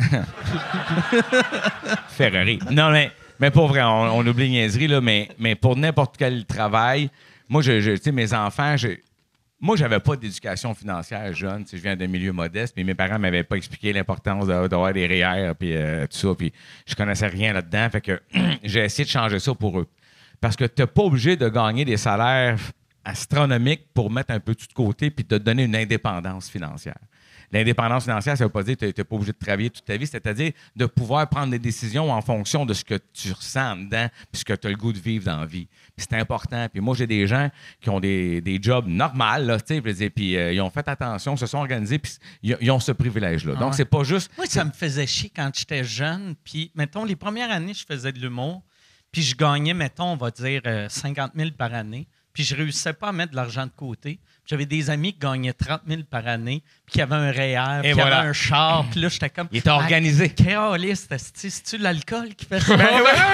Ferrari. Non, mais, mais pour vrai, on, on oublie niaiserie, là, mais, mais pour n'importe quel travail, moi, je, je, tu sais, mes enfants, je, moi, j'avais pas d'éducation financière jeune. Je viens d'un milieu modeste, mais mes parents m'avaient pas expliqué l'importance d'avoir des R E E R puis euh, tout ça. Puis je connaissais rien là-dedans. Fait que j'ai essayé de changer ça pour eux. Parce que tu n'es pas obligé de gagner des salaires astronomiques pour mettre un peu tout de côté puis te donner une indépendance financière. L'indépendance financière, ça ne veut pas dire que tu n'es pas obligé de travailler toute ta vie, c'est-à-dire de pouvoir prendre des décisions en fonction de ce que tu ressens dedans puis ce que tu as le goût de vivre dans la vie. Puis c'est important. Puis moi, j'ai des gens qui ont des, des jobs normaux, là, tu sais, puis euh, ils ont fait attention, se sont organisés, puis ils, ils ont ce privilège-là. Ah Donc, ouais. c'est pas juste... Moi, ça me faisait chier quand j'étais jeune. Puis, mettons, les premières années, je faisais de l'humour. Puis je gagnais, mettons, on va dire euh, cinquante mille par année. Puis je réussissais pas à mettre de l'argent de côté. J'avais des amis qui gagnaient trente mille par année, puis qui avaient un R E E R, puis qui voilà. avaient un char. Puis là, j'étais comme... Il était organisé. Caliste, c'est-tu l'alcool qui fait ça?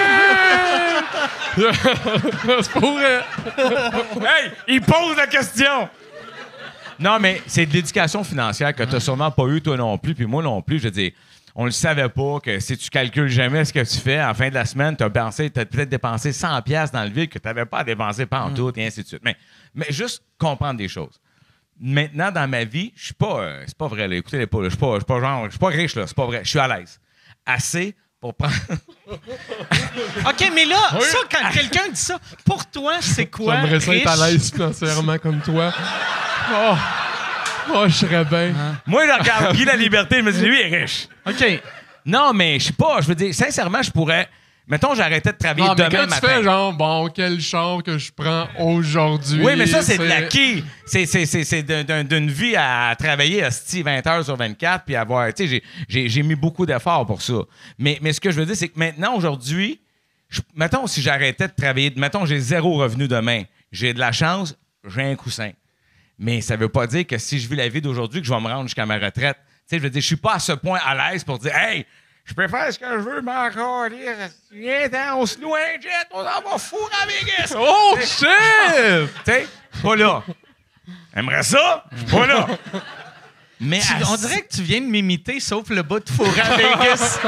C'est pour vrai. Hey, il pose la question! Non, mais c'est de l'éducation financière que tu n'as sûrement pas eu, toi non plus, puis moi non plus. Je veux dire, on ne le savait pas que si tu calcules jamais ce que tu fais, en fin de la semaine, tu as peut-être dépensé cent piastres dans le vide que tu n'avais pas à dépenser pantoute, mm. et ainsi de suite. Mais, mais juste comprendre des choses. Maintenant, dans ma vie, je suis pas... Euh, c'est pas vrai, là, écoutez-les pas, je suis pas, pas genre... Je suis pas riche, là, c'est pas vrai. Je suis à l'aise. Assez pour prendre... OK, mais là, oui. ça, quand quelqu'un dit ça, pour toi, c'est quoi? J'aimerais ça être à l'aise financièrement comme toi. Oh! Oh, je serais bien. Hein? Moi, je regarde Guy La Liberté, je me dis, lui, il est riche. OK. Non, mais je sais pas. Je veux dire, sincèrement, je pourrais. Mettons, j'arrêtais de travailler non, demain mais quand matin. Tu fais genre, bon, quel char que je prends aujourd'hui. Oui, mais ça, c'est, c'est... de l'acquis. C'est, c'est, c'est, c'est d'un, d'une vie à travailler à vingt heures sur vingt-quatre puis avoir. Tu sais, j'ai, j'ai, j'ai mis beaucoup d'efforts pour ça. Mais, mais ce que je veux dire, c'est que maintenant, aujourd'hui, je, mettons, si j'arrêtais de travailler, mettons, j'ai zéro revenu demain, j'ai de la chance, j'ai un coussin. Mais ça veut pas dire que si je vis la vie d'aujourd'hui, que je vais me rendre jusqu'à ma retraite. Tu sais, je veux dire, je suis pas à ce point à l'aise pour dire, hey, je peux faire ce que je veux, mais encore, viens, on se loue un jet, on s'en va fou à Vegas. Oh, shit! Tu sais, pas là. Aimerais ça? Pas là. Mais tu, à... On dirait que tu viens de m'imiter, sauf le bout de four à Vegas.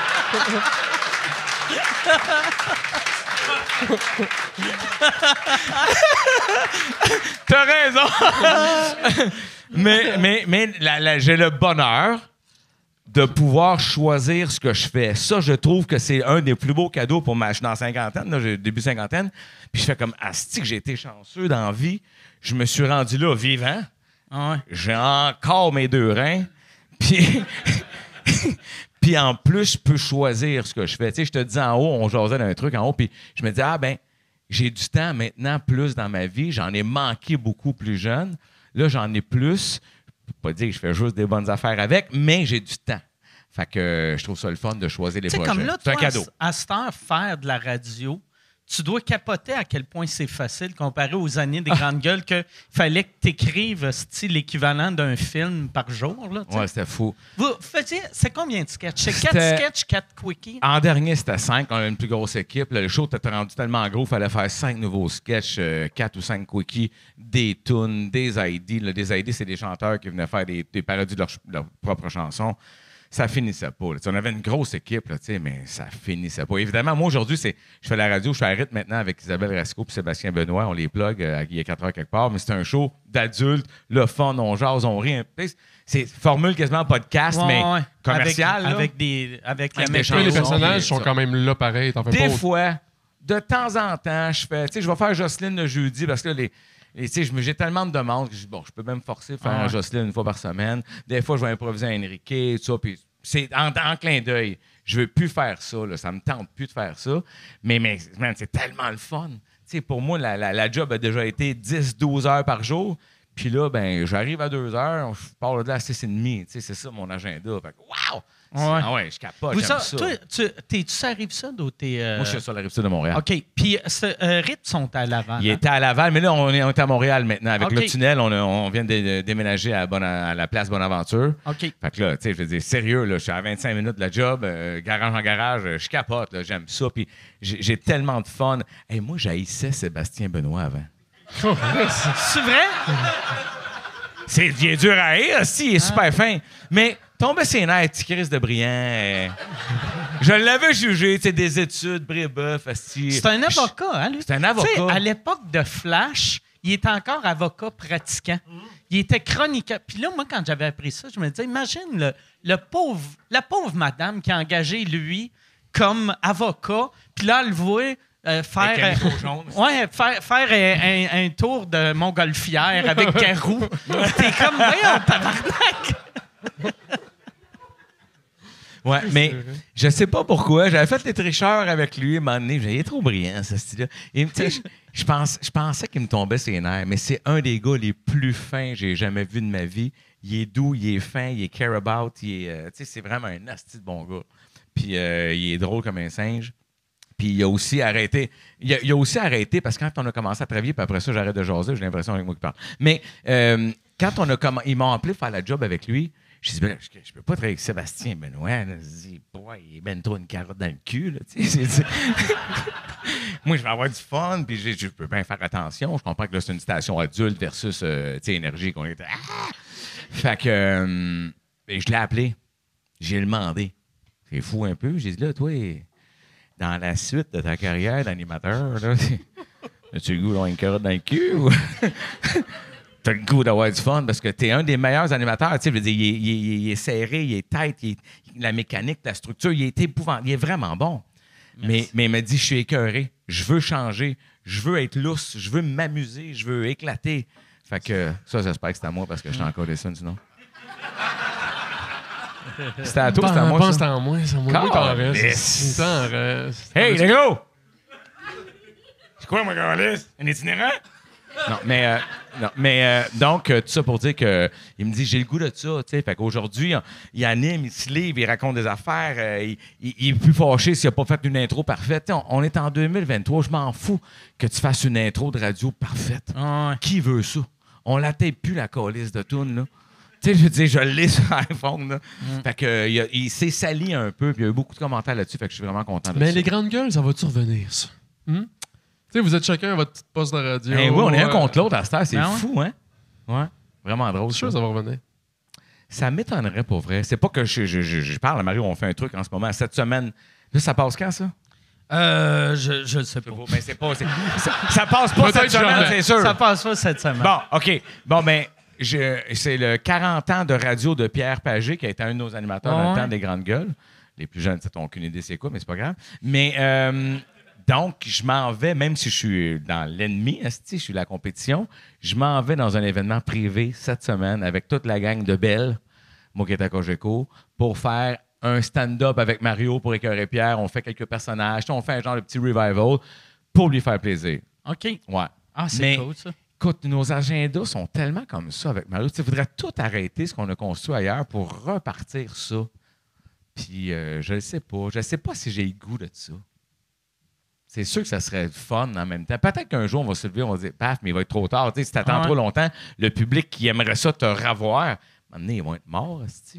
T'as raison! mais mais, mais la, la, j'ai le bonheur de pouvoir choisir ce que je fais. Ça, je trouve que c'est un des plus beaux cadeaux pour ma... Je suis dans la cinquantaine, là, j'ai début cinquantaine, puis je fais comme, asti que j'ai été chanceux dans la vie. Je me suis rendu là vivant. Ah ouais. J'ai encore mes deux reins. Puis... Puis en plus, je peux choisir ce que je fais. Tu sais, je te dis en haut, on jasait d'un truc en haut, puis je me dis, ah ben, j'ai du temps maintenant plus dans ma vie. J'en ai manqué beaucoup plus jeune. Là, j'en ai plus. Je peux pas dire que je fais juste des bonnes affaires avec, mais j'ai du temps. Fait que euh, je trouve ça le fun de choisir les t'sais, projets. Comme là, c'est toi, un cadeau. À cette heure, faire de la radio, tu dois capoter à quel point c'est facile comparé aux années des grandes gueules qu'il fallait que tu écrives l'équivalent d'un film par jour. Là, ouais, c'était fou. Vous faisiez, c'est combien de sketchs? C'est quatre sketchs, quatre quickies? En dernier, c'était cinq. On a une plus grosse équipe. Là, le show était rendu tellement gros, il fallait faire cinq nouveaux sketchs, euh, quatre ou cinq quickies, des tunes, des I D. Là, des I D, c'est des chanteurs qui venaient faire des, des parodies de leurs leur propres chansons. Ça finissait pas. Là. On avait une grosse équipe, là, mais ça finissait pas. Évidemment, moi, aujourd'hui, c'est, je fais la radio, je suis à rythme maintenant avec Isabelle Rasco et Sébastien Benoît. On les plug euh, il y a quatre heures quelque part, mais c'est un show d'adultes, le fun, on jase, on rit. C'est formule quasiment podcast, ouais, mais ouais. commercial. Avec, avec, des, avec la avec même chansons, les personnages puis, sont ça. quand même là pareil. T'en fais Des pas fois, de temps en temps, je fais, tu sais, je vais faire Jocelyne le jeudi parce que là, les. Et tu sais, j'ai tellement de demandes que je dis, bon, je peux même forcer à faire ah ouais. un Jocelyne une fois par semaine. Des fois, je vais improviser un Enrique, tout ça, puis c'est en, en clin d'œil. Je veux plus faire ça, là. Ça me tente plus de faire ça. Mais, mais man, c'est tellement le fun. Tu sais, pour moi, la, la, la job a déjà été dix douze heures par jour. Puis là, ben, j'arrive à deux heures, je pars de là à six et demi. Tu sais, c'est ça mon agenda. Fait que, wow! Ouais. Ah ouais, je capote, Vous j'aime ça, ça. Toi, tu, t'es-tu sur la Rive-Sud ou t'es... Euh... Moi, je suis sur la Rive-Sud de Montréal. OK. Puis, ce euh, Rit sont à Laval. Il hein? était à Laval, mais là, on est, on est à Montréal maintenant. Avec okay. le tunnel, on, a, on vient de, de déménager à, Bon, à la place Bonaventure. OK. Fait que là, tu sais, je veux dire, sérieux, là, je suis à vingt-cinq minutes de la job, euh, garage en garage, je capote, là, j'aime ça. Puis j'ai, j'ai tellement de fun. Hey, moi, j'haïssais Sébastien Benoît avant. C'est vrai? C'est, il est dur à haïr, si, il est super fin. Mais tomber ses nerfs, petit Chris de Briand. Euh, je l'avais jugé, tu sais, des études, Brébeuf, asti. C'est un avocat, hein, lui? C'est un avocat. T'sais, à l'époque de Flash, il était encore avocat pratiquant. Il était chroniqueur. Puis là, moi, quand j'avais appris ça, je me disais, imagine le, le pauvre, la pauvre madame qui a engagé lui comme avocat, puis là, elle le voit euh, faire, euh, ouais, faire, faire un, un, un tour de montgolfière avec Garou. T'es comme, voyons, tabarnak! Ouais, mais je sais pas pourquoi. J'avais fait les tricheurs avec lui, à un moment donné. Il est trop brillant, ce style-là. Et, tu sais, je, je, pense, je pensais qu'il me tombait ses nerfs, mais c'est un des gars les plus fins que j'ai jamais vu de ma vie. Il est doux, il est fin, il est care about. Il est, euh, tu sais, c'est vraiment un nasty de bon gars. Puis euh, il est drôle comme un singe. Puis il a aussi arrêté. Il a, il a aussi arrêté parce que quand on a commencé à travailler, puis après ça, j'arrête de jaser, j'ai l'impression avec moi qui parle. Mais euh, quand on a commencé, ils m'ont appelé pour faire la job avec lui. Je dis, ben, je, je peux pas travailler avec Sébastien Benoît. Là. Je dis, boy, il est ben trop une carotte dans le cul. Là, moi, je vais avoir du fun, puis je, je peux bien faire attention. Je comprends que là, c'est une station adulte versus euh, énergie qu'on était. Ah! Fait que euh, ben, je l'ai appelé. J'ai demandé. C'est fou un peu. J'ai dit, là, toi, dans la suite de ta carrière d'animateur, là, as-tu le goût d'avoir une carotte dans le cul? Ou... T'as le goût d'avoir du fun parce que t'es un des meilleurs animateurs. Tu sais, je veux dire, il est, il est, il est serré, il est tête, il est, la mécanique, la structure, il est épouvant, il est vraiment bon. Mais, mais il m'a dit, je suis écœuré, je veux changer, je veux être lousse, je veux m'amuser, je veux éclater. Fait que ça, j'espère que c'est à moi parce que je suis encore des sinon. C'était à toi, c'était à moi. Je pense que c'était à moi, c'est à moi. Car- T'en restes. yes. T'en restes. Hey, les gars! C'est quoi, mon gars? Un itinérant? Non, mais, euh, non, mais euh, donc, euh, tout ça pour dire que il me dit, j'ai le goût de ça, tu sais. Fait qu'aujourd'hui, on- il anime, il se livre, il raconte des affaires, euh, il, il- il est plus fâché s'il n'a pas fait une intro parfaite. Tu sais, On, on est en deux mille vingt-trois, je m'en fous que tu fasses une intro de radio parfaite. Ah ouais. Qui veut ça? On la tape plus, la calice de toune, là. Tu sais, je veux dire, je l'ai sur iPhone, là. Fait que, euh, il, a- il s'est sali un peu, puis il y a eu beaucoup de commentaires là-dessus, fait que je suis vraiment content de Mais ça. les grandes gueules, ça va-tu revenir, ça? Hmm? Tu sais, vous êtes chacun à votre petite poste de radio. Eh oui, on est un euh, contre l'autre à cette heure, c'est Ah ouais? fou, hein? Ouais, vraiment drôle. Je suis sûr que ça. ça va revenir. Ça m'étonnerait pour vrai. C'est pas que je, je, je, je parle à Mario, on fait un truc en ce moment. Cette semaine, là, ça passe quand, ça? Euh, je, je le sais pas. Mais c'est pas. c'est- ça, ça passe pas Peut-être cette semaine, jamais. c'est sûr. Ça passe pas cette semaine. Bon, OK. Bon, ben, je- c'est le quarante ans de radio de Pierre Pagé, qui a été un de nos animateurs Ah dans ouais? le temps des Grandes Gueules. Les plus jeunes, n'ont aucune idée c'est quoi, mais c'est pas grave. Mais euh, donc, je m'en vais, même si je suis dans l'ennemi, esti, je suis la compétition, je m'en vais dans un événement privé cette semaine avec toute la gang de Belle, moi qui étais à Cogeco, pour faire un stand-up avec Mario pour écœurer Pierre. On fait quelques personnages. On fait un genre de petit revival pour lui faire plaisir. OK. Ouais. Ah, c'est Mais- cool, ça. Écoute, nos agendas sont tellement comme ça avec Mario. Tu sais, il faudrait tout arrêter ce qu'on a construit ailleurs pour repartir ça. Puis, euh, je ne sais pas. Je ne sais pas si j'ai le goût de ça. C'est sûr que ça serait fun en même temps. Peut-être qu'un jour, on va se lever, on va se dire, paf, mais il va être trop tard. Tu sais, si tu attends Ah ouais. trop longtemps, le public qui aimerait ça te revoir, maintenant, ils vont être morts. esti.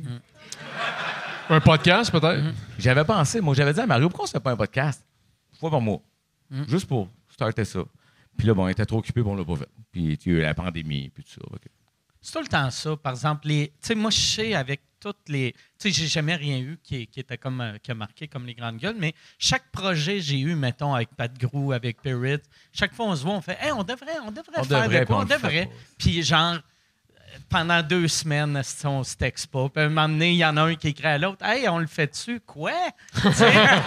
Un podcast, peut-être? J'avais pensé, moi, j'avais dit à Mario, pourquoi on ne fait pas un podcast? Fois par mois. Juste pour starter ça. Puis là, bon, on était trop occupés, on l'a pas fait. Puis il y a eu la pandémie, puis tout ça. ok. C'est tout le temps ça. Par exemple, les, tu sais, moi, je sais avec toutes les. Tu sais, j'ai jamais rien eu qui, qui était comme euh, qui a marqué comme les grandes gueules, mais chaque projet j'ai eu, mettons, avec Pat Grou, avec Pirate, chaque fois on se voit, on fait, hey, on devrait, on devrait On faire devrait, de puis quoi, on on le fait devrait. pas. Puis genre, euh, pendant deux semaines, esti, on se texte pas. Puis à un moment donné, il y en a un qui écrit à l'autre, hey, on le fait dessus, quoi? Tu sais?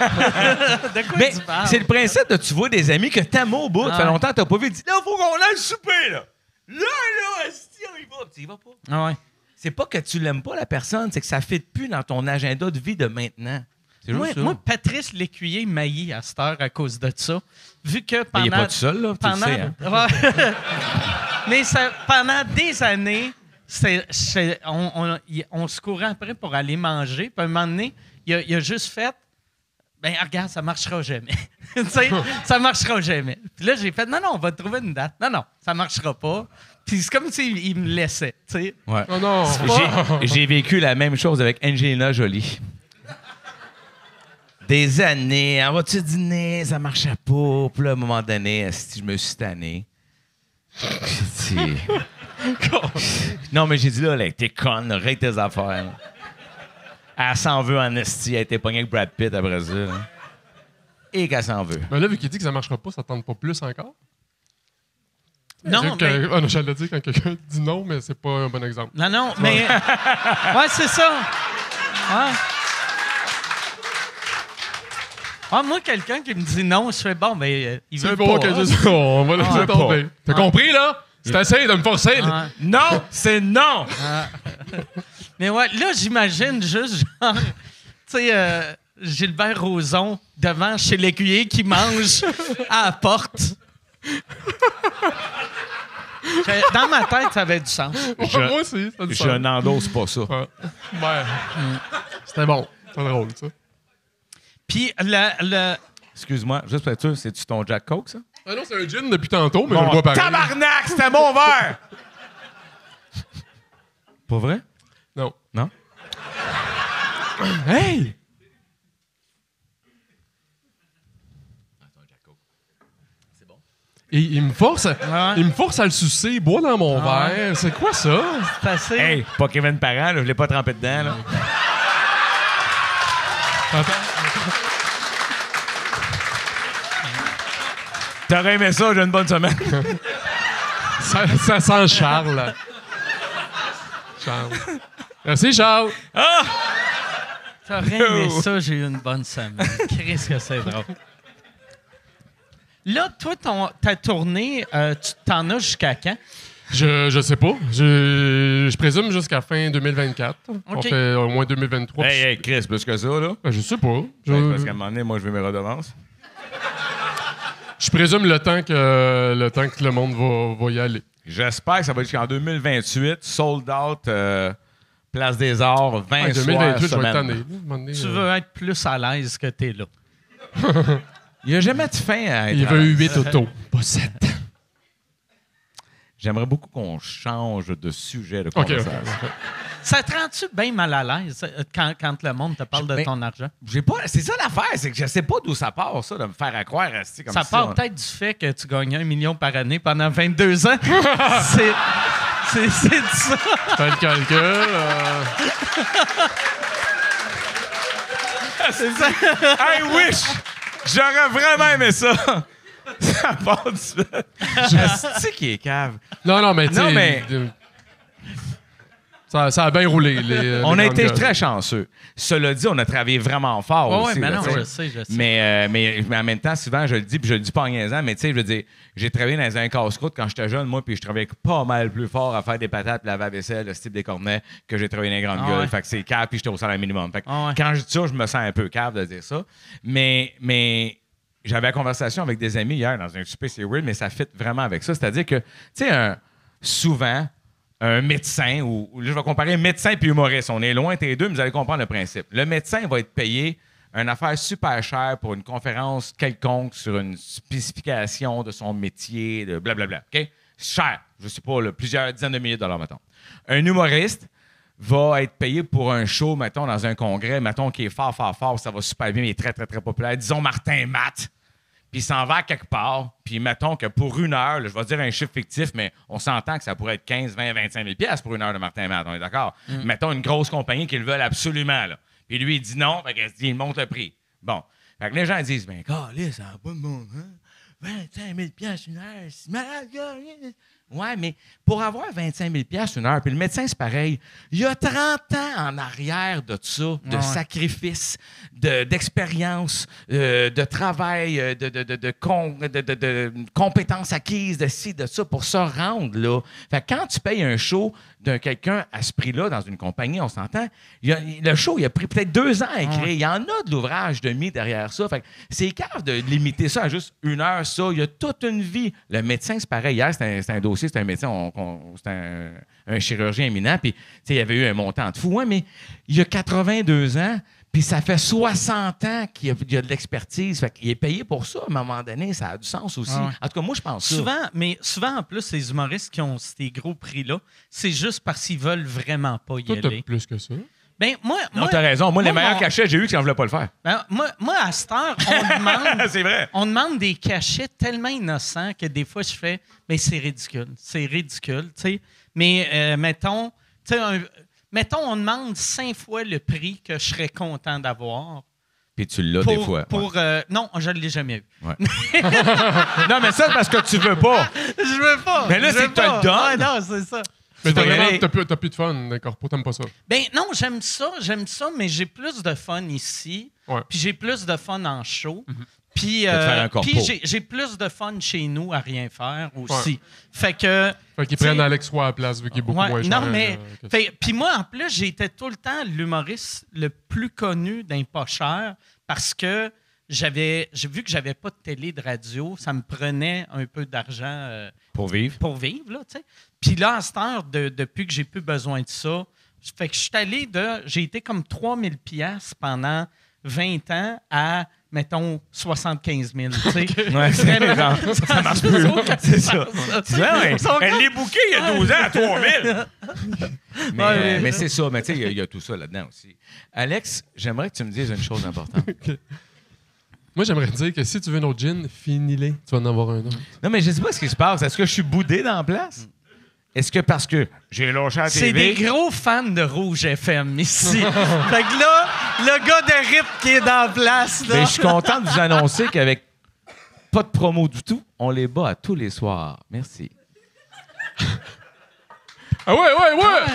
De quoi Mais tu parles? c'est le principe de tu vois des amis que t'aimes au bout. Ça fait Ah. longtemps que t'as pas vu. Dis, là, faut qu'on aille souper, là. Là, là, esti, on y va. Puis tu y vas pas. Ah ouais. C'est pas que tu l'aimes pas, la personne, c'est que ça ne fit plus dans ton agenda de vie de maintenant. C'est Moi, juste ça. moi, Patrice Lécuyer maillit à cette heure à cause de ça. Vu que Mais pendant. il est pas tout seul, là. Tu le pendant, sais, hein. Ouais. Mais ça, pendant des années, c'est, c'est- on, on- y- on se courait après pour aller manger. Puis à un moment donné, il a, il a juste fait ben regarde, ça marchera jamais. Tu sais, ça marchera jamais. Puis là, j'ai fait non, non, on va trouver une date. Non, non, ça marchera pas. Puis c'est comme s'il il me laissait. Tu sais. Ouais. Oh non! J'ai- J'ai vécu la même chose avec Angelina Jolie. Des années, on va-tu dîner? Ça marchait pas. Puis là, à un moment donné, esti, je me suis tanné. J'ai dit... non, mais j'ai dit là, là t'es conne, règle tes affaires. là. Elle s'en veut en esti. Elle a été pognée avec Brad Pitt après ça. là. Et qu'elle s'en veut. Mais là, vu qu'il dit que ça marchera pas, ça tente pas plus encore? Non, Que- mais... Ah non, j'allais dire quand quelqu'un dit non, mais c'est pas un bon exemple. Non, non, mais... ouais, c'est ça. Ouais. Ah, moi, quelqu'un qui me dit non, je fais bon, mais euh, il veut C'est bon pas. que je on va laisser Ouais. tomber. T'as compris, là? C'est assez de me forcer. là. Ouais. Non, c'est non! Mais ouais, là, j'imagine juste, genre, tu sais, euh, Gilbert Rozon devant chez l'écuyer qui mange à la porte. Que- Dans ma tête, ça avait du sens. Ouais, Je- moi aussi, ça a du Je sens. n'endosse pas ça. Ouais. Ouais. C'était bon. C'est drôle, ça. Puis le, le, Excuse-moi, juste pour être sûr, c'est-tu ton Jack Coke, ça? Ah non, c'est un gin depuis tantôt, mais je le Bon, vois pareil. tabarnak, c'était mon verre! Pas vrai? Non. Non? Hey! Et il me force à, Ouais. il me force à le sucer, il boit dans mon Ah. verre. C'est quoi ça? c'est assez... Hey, pas Kevin Parent, là, je l'ai pas trempé dedans, là. Attends. T'aurais aimé ça, j'ai une bonne semaine. Ça, ça sent Charles. là. Charles. Merci, Charles. T'aurais aimé ça, j'ai eu une bonne semaine. Qu'est-ce que c'est drôle. Là, toi, ton, ta tournée, euh, tu t'en as jusqu'à quand? Je, je sais pas. Je, je présume jusqu'à fin deux mille vingt-quatre. On OK. fait au moins deux mille vingt-trois. Hey, hey, Chris, plus que ça, là. Ben, je sais pas. Je, Ouais, parce qu'à un moment donné, moi, je veux mes redevances. je présume le temps que le temps que le monde va, va y aller. J'espère que ça va être jusqu'en deux mille vingt-huit, sold out, euh, Place des Arts, vingt Ouais, soirs deux mille vingt-huit, je vais être semaine. tanné. là, à un moment donné, Tu euh, veux être plus à l'aise que t'es là. Il n'y a jamais de fin à être Il à veut l'aise. huit autos, pas sept. J'aimerais beaucoup qu'on change de sujet de OK. conversation. Ça te rend-tu bien mal à l'aise euh, quand, quand le monde te parle de Mais- ton argent? J'ai pas, c'est ça l'affaire, c'est que je sais pas d'où ça part, ça, de me faire à croire asti, comme Ça si part on- peut-être du fait que tu gagnes un million par année pendant vingt-deux ans. c'est, c'est, c'est ça. Fais le calcul. euh, C'est ça. I wish! J'aurais vraiment aimé ça! Ça part du fait. Je sais qui est cave. Non, non, mais tu sais. Non, mais- euh, Ça, ça a bien roulé. Les, euh, On les a grandes été gueules. très chanceux. Cela dit, on a travaillé vraiment fort Ouais, ouais, aussi. mais là, non, tu sais. je sais, je sais. Mais, euh, mais, mais en même temps, souvent, je le dis, puis je le dis pas en niaisant, mais tu sais, je veux dire, j'ai travaillé dans un casse-croûte quand j'étais jeune, moi, puis je travaillais pas mal plus fort à faire des patates, puis laver la vaisselle, le style des cornets, que j'ai travaillé dans les grandes Ah gueules. ouais. Fait que c'est cave, puis j'étais au salaire minimum. Fait que Ah ouais. quand je dis ça, je me sens un peu cave de dire ça. Mais, mais j'avais la conversation avec des amis hier dans un souper, c'est weird, mais ça fit vraiment avec ça. C'est-à-dire que, tu sais, un- souvent, un médecin, ou, ou là, je vais comparer médecin puis humoriste. On est loin tous les deux, mais vous allez comprendre le principe. Le médecin va être payé une affaire super chère pour une conférence quelconque sur une spécification de son métier, de blablabla. OK? Cher. Je sais pas, là, plusieurs dizaines de milliers de dollars, mettons. Un humoriste va être payé pour un show, mettons, dans un congrès, mettons, qui est fort, fort, fort, ça va super bien, il est très, très, très populaire. Disons Martin Matt. Puis il s'en va à quelque part, puis mettons que pour une heure, là, je vais dire un chiffre fictif, mais on s'entend que ça pourrait être quinze, vingt, vingt-cinq mille piastres pour une heure de Martin Matt, on est d'accord? Mettons une grosse compagnie qui le veulent absolument, là. Puis lui, il dit non, fait qu'il dit, il monte le prix. Bon. Fait que les gens disent, ben, calé, ça n'a pas de bon sens. vingt-cinq mille piastres une heure, c'est malade, gars. Ouais, mais pour avoir vingt-cinq mille piastres une heure, puis le médecin, c'est pareil. Il y a trente ans en arrière de ça, de Ouais. sacrifice, de- d'expérience, euh, de travail, euh, de, de, de, de, con- de- de- de compétences acquises, de ci, de ça, pour se rendre là. Fait que quand tu payes un show d'un quelqu'un à ce prix-là dans une compagnie, on s'entend, il y a- le show, il a pris peut-être deux ans à écrire. Il y en a de l'ouvrage de mis derrière ça. Fait que c'est cave de limiter ça à juste une heure, ça. Il y a toute une vie. Le médecin, c'est pareil. Hier, c'était un, c'était un dossier, c'était un médecin, on- on- c'était un, un chirurgien éminent, puis tu sais, il y avait eu un montant de fou. Ouais, mais il y a quatre-vingt-deux ans, puis ça fait soixante ans qu'il y a, il y a de l'expertise. Fait qu'il est payé pour ça, à un moment donné. Ça a du sens aussi. Ah ouais. En tout cas, moi, je pense ça. Souvent, mais souvent, en plus, les humoristes qui ont ces gros prix-là, c'est juste parce qu'ils veulent vraiment pas y Toi, t'as aller. plus que ça. Ben, moi, Non, moi, t'as raison. Moi, les moi, meilleurs mon- cachets que j'ai eu, c'est quand je voulais pas le faire. ben, moi, moi, à cette heure, on demande, c'est vrai. on demande des cachets tellement innocents que des fois, je fais, mais c'est ridicule. C'est ridicule, tu sais. Mais, euh, mettons, tu sais, un- mettons, on demande cinq fois le prix que je serais content d'avoir. Puis tu l'as Pour, des fois. pour, ouais. euh, non, je ne l'ai jamais eu. Ouais. Non, mais ça, c'est parce que tu veux pas. Je veux pas. Mais là, je c'est veux que tu pas. le donnes. Ouais, non, c'est ça. Mais t'as, vas y vraiment- aller. t'as plus, t'as plus de fun, d'accord? T'aimes pas ça? Ben non, j'aime ça, j'aime ça, mais j'ai plus de fun ici. Ouais. Puis j'ai plus de fun en show. Puis, Que de faire euh, un corpo. puis j'ai, j'ai plus de fun chez nous à rien faire aussi. Fait que. Fait qu'ils t'sais, prennent Alex Roy à la place, vu qu'il est beaucoup ouais, moins cher. non, mais. euh, que- fait- puis moi, en plus, j'étais tout le temps l'humoriste le plus connu d'un pas cher parce que j'avais. J'ai vu que j'avais pas de télé, de radio. Ça me prenait un peu d'argent. euh, Pour vivre. pour vivre, là, tu sais. Puis là, à cette heure, de- depuis que j'ai plus besoin de ça, fait que je suis allé de... J'ai été comme trois mille piastres pendant vingt ans à, mettons, soixante-quinze mille, tu sais. Ouais, c'est Vraiment, ça marche plus. C'est ça. Tu dis, ouais, Ils sont elle comme- l'est bookée il y a douze ans à trois mille. Mais, Ouais, euh, mais- mais c'est ça. Mais tu sais, il y a- il y, a tout ça là-dedans aussi. Alex, j'aimerais que tu me dises une chose importante. Moi, j'aimerais dire que si tu veux un autre gin, finis-les. Tu vas en avoir un autre. Non, mais je sais pas ce qui se passe. Est-ce que je suis boudé dans la place? Est-ce que parce que j'ai lâché à la C'est T V... des gros fans de Rouge F M ici. Fait que là, le gars de R I P qui est dans la place, là... Mais je suis content de vous annoncer qu'avec pas de promo du tout, on les bat à tous les soirs. Merci. Ah ouais, ouais, ouais!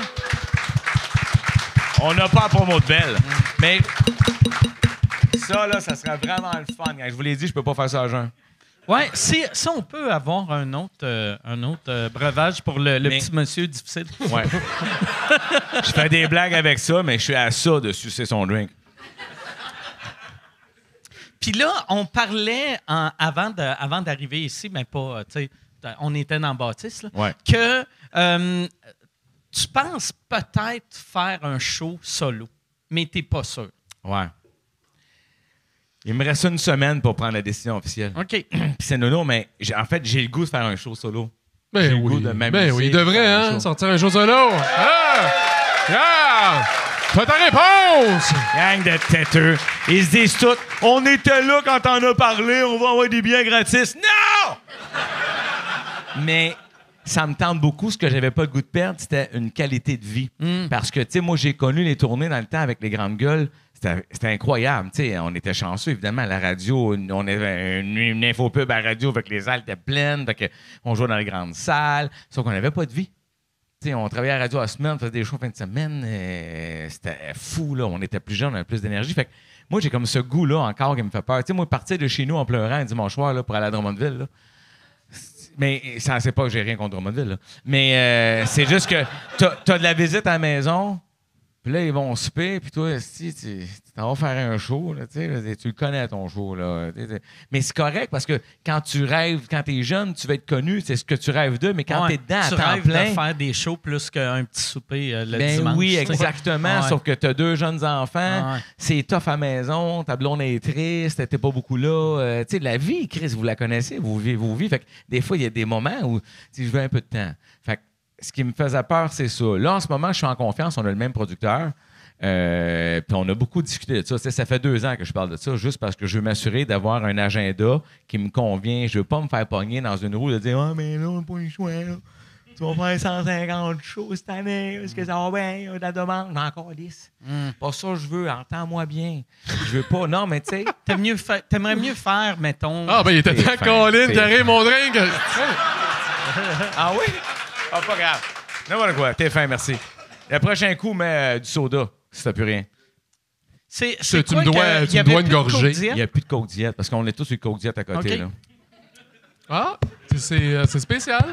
On n'a pas la promo de Belle. Mais ça, là, ça serait vraiment le fun. Quand je vous l'ai dit, je peux pas faire ça à jeun. Ouais, si, si on peut avoir un autre, euh, un autre euh, breuvage pour le, le Mais- petit monsieur difficile. Ouais. Je fais des blagues avec ça, mais je suis à ça de sucer son drink. Puis là, on parlait en- avant, de, avant d'arriver ici, mais pas, euh, tu sais, on était dans Baptiste, là, Ouais. que euh, tu penses peut-être faire un show solo, mais t'es pas sûr. Ouais. Il me reste une semaine pour prendre la décision officielle. OK. Puis c'est nono, mais j'ai- en fait, j'ai le goût de faire un show solo. Ben J'ai le oui. goût de m'amuser, Ben oui, il devrait, faire un hein, show. sortir un show solo. Ah! Yeah! Fais ta réponse! Gang de têteux. Ils se disent tous, on était là quand t'en as parlé, on va avoir des billets gratis. Non! Mais ça me tente beaucoup. Ce que j'avais pas le goût de perdre, c'était une qualité de vie. Parce que, tu sais, moi, j'ai connu les tournées dans le temps avec les grandes gueules. C'était, c'était incroyable. Tu sais, on était chanceux, évidemment, à la radio. On avait une, une infopub à la radio avec les salles étaient pleines. Fait que on jouait dans les grandes salles. Sauf qu'on n'avait pas de vie. Tu sais, on travaillait à la radio à la semaine, on faisait des shows fin de semaine. euh, c'était fou, là. On était plus jeunes, on avait plus d'énergie. Fait que moi, j'ai comme ce goût-là encore qui me fait peur. Tu sais, moi, partir de chez nous en pleurant un dimanche soir là, pour aller à Drummondville, là. Mais ça, c'est pas que j'ai rien contre Drummondville, là. Mais euh, c'est juste que t'as, t'as de la visite à la maison, puis là, ils vont souper, puis toi, si tu tu t'en vas faire un show, là, tu sais, là, tu le connais, ton show, là. T'sais, t'sais. Mais c'est correct, parce que quand tu rêves, quand t'es jeune, tu vas être connu, c'est ce que tu rêves d'eux, mais quand Ouais, t'es dedans à tu temps rêves plein... de faire des shows plus qu'un petit souper euh, le Ben dimanche. oui, tu sais. exactement. Ouais. Sauf que tu as deux jeunes enfants, Ah ouais. c'est tough à la maison, ta blonde est triste, t'es pas beaucoup là. Euh, tu sais, la vie, Chris, vous la connaissez, vous vivez vos vies. Fait que des fois, il y a des moments où tu sais, je veux un peu de temps. Fait que ce qui me faisait peur, c'est ça. Là, en ce moment, je suis en confiance, on a le même producteur. Euh, puis on a beaucoup discuté de ça. Tu sais, ça fait deux ans que je parle de ça, juste parce que je veux m'assurer d'avoir un agenda qui me convient. Je veux pas me faire pogner dans une roue de dire « Ah, mais là, on n'a pas le choix, là. Tu vas faire cent cinquante shows cette année, est-ce que ça va bien? Il y a de la demande, mais encore dix. Pas ça, je veux, entends-moi bien. Je veux pas, non, mais tu sais. T'aimes mieux fa- T'aimerais mieux faire, mettons... Ah, ben, il était C'est temps, fin, Colin, c'est carré mon drink. Ah oui? Ah, pas grave. N'importe quoi, t'es fin, merci. Le prochain coup, mets euh, du soda, si t'as plus rien. C'est, Tu- tu quoi me dois- que- tu il y me dois avait une plus de gorgée. Coke Il Diet? n'y a plus de Coke Diet, parce qu'on est tous sur le Coke Diet à côté, OK. là. Ah, c'est- c'est euh, c'est spécial.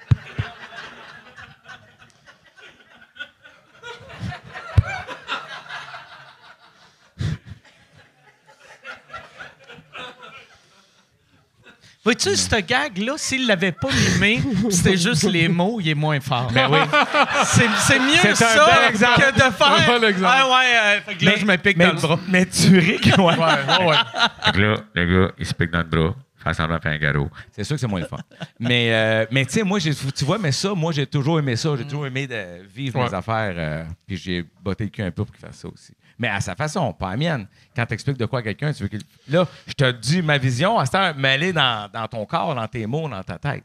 Vois-tu, ce gag-là, s'il l'avait pas mimé, c'était juste les mots, il est moins fort. Ben oui. C'est, c'est mieux C'est un ça bel exemple. que de faire... Un bon exemple. Ah ouais, euh, fait que là, je me pique mais, dans le bras. Mais tu ris que... Ouais. Ouais, ouais, ouais. Fait que là, le gars, il se pique dans le bras, fait semblant de faire un garrot. C'est sûr que c'est moins le fun. mais euh, mais tu sais, moi, j'ai- tu vois, mais ça, moi, j'ai toujours aimé ça. J'ai toujours aimé de vivre Ouais. mes affaires. euh, puis j'ai botté le cul un peu pour qu'il fasse ça aussi. Mais à sa façon, pas à la mienne. Quand tu expliques de quoi à quelqu'un, tu veux qu'il... Là, je te dis ma vision, à cette heure, mêlée dans, dans ton corps, dans tes mots, dans ta tête.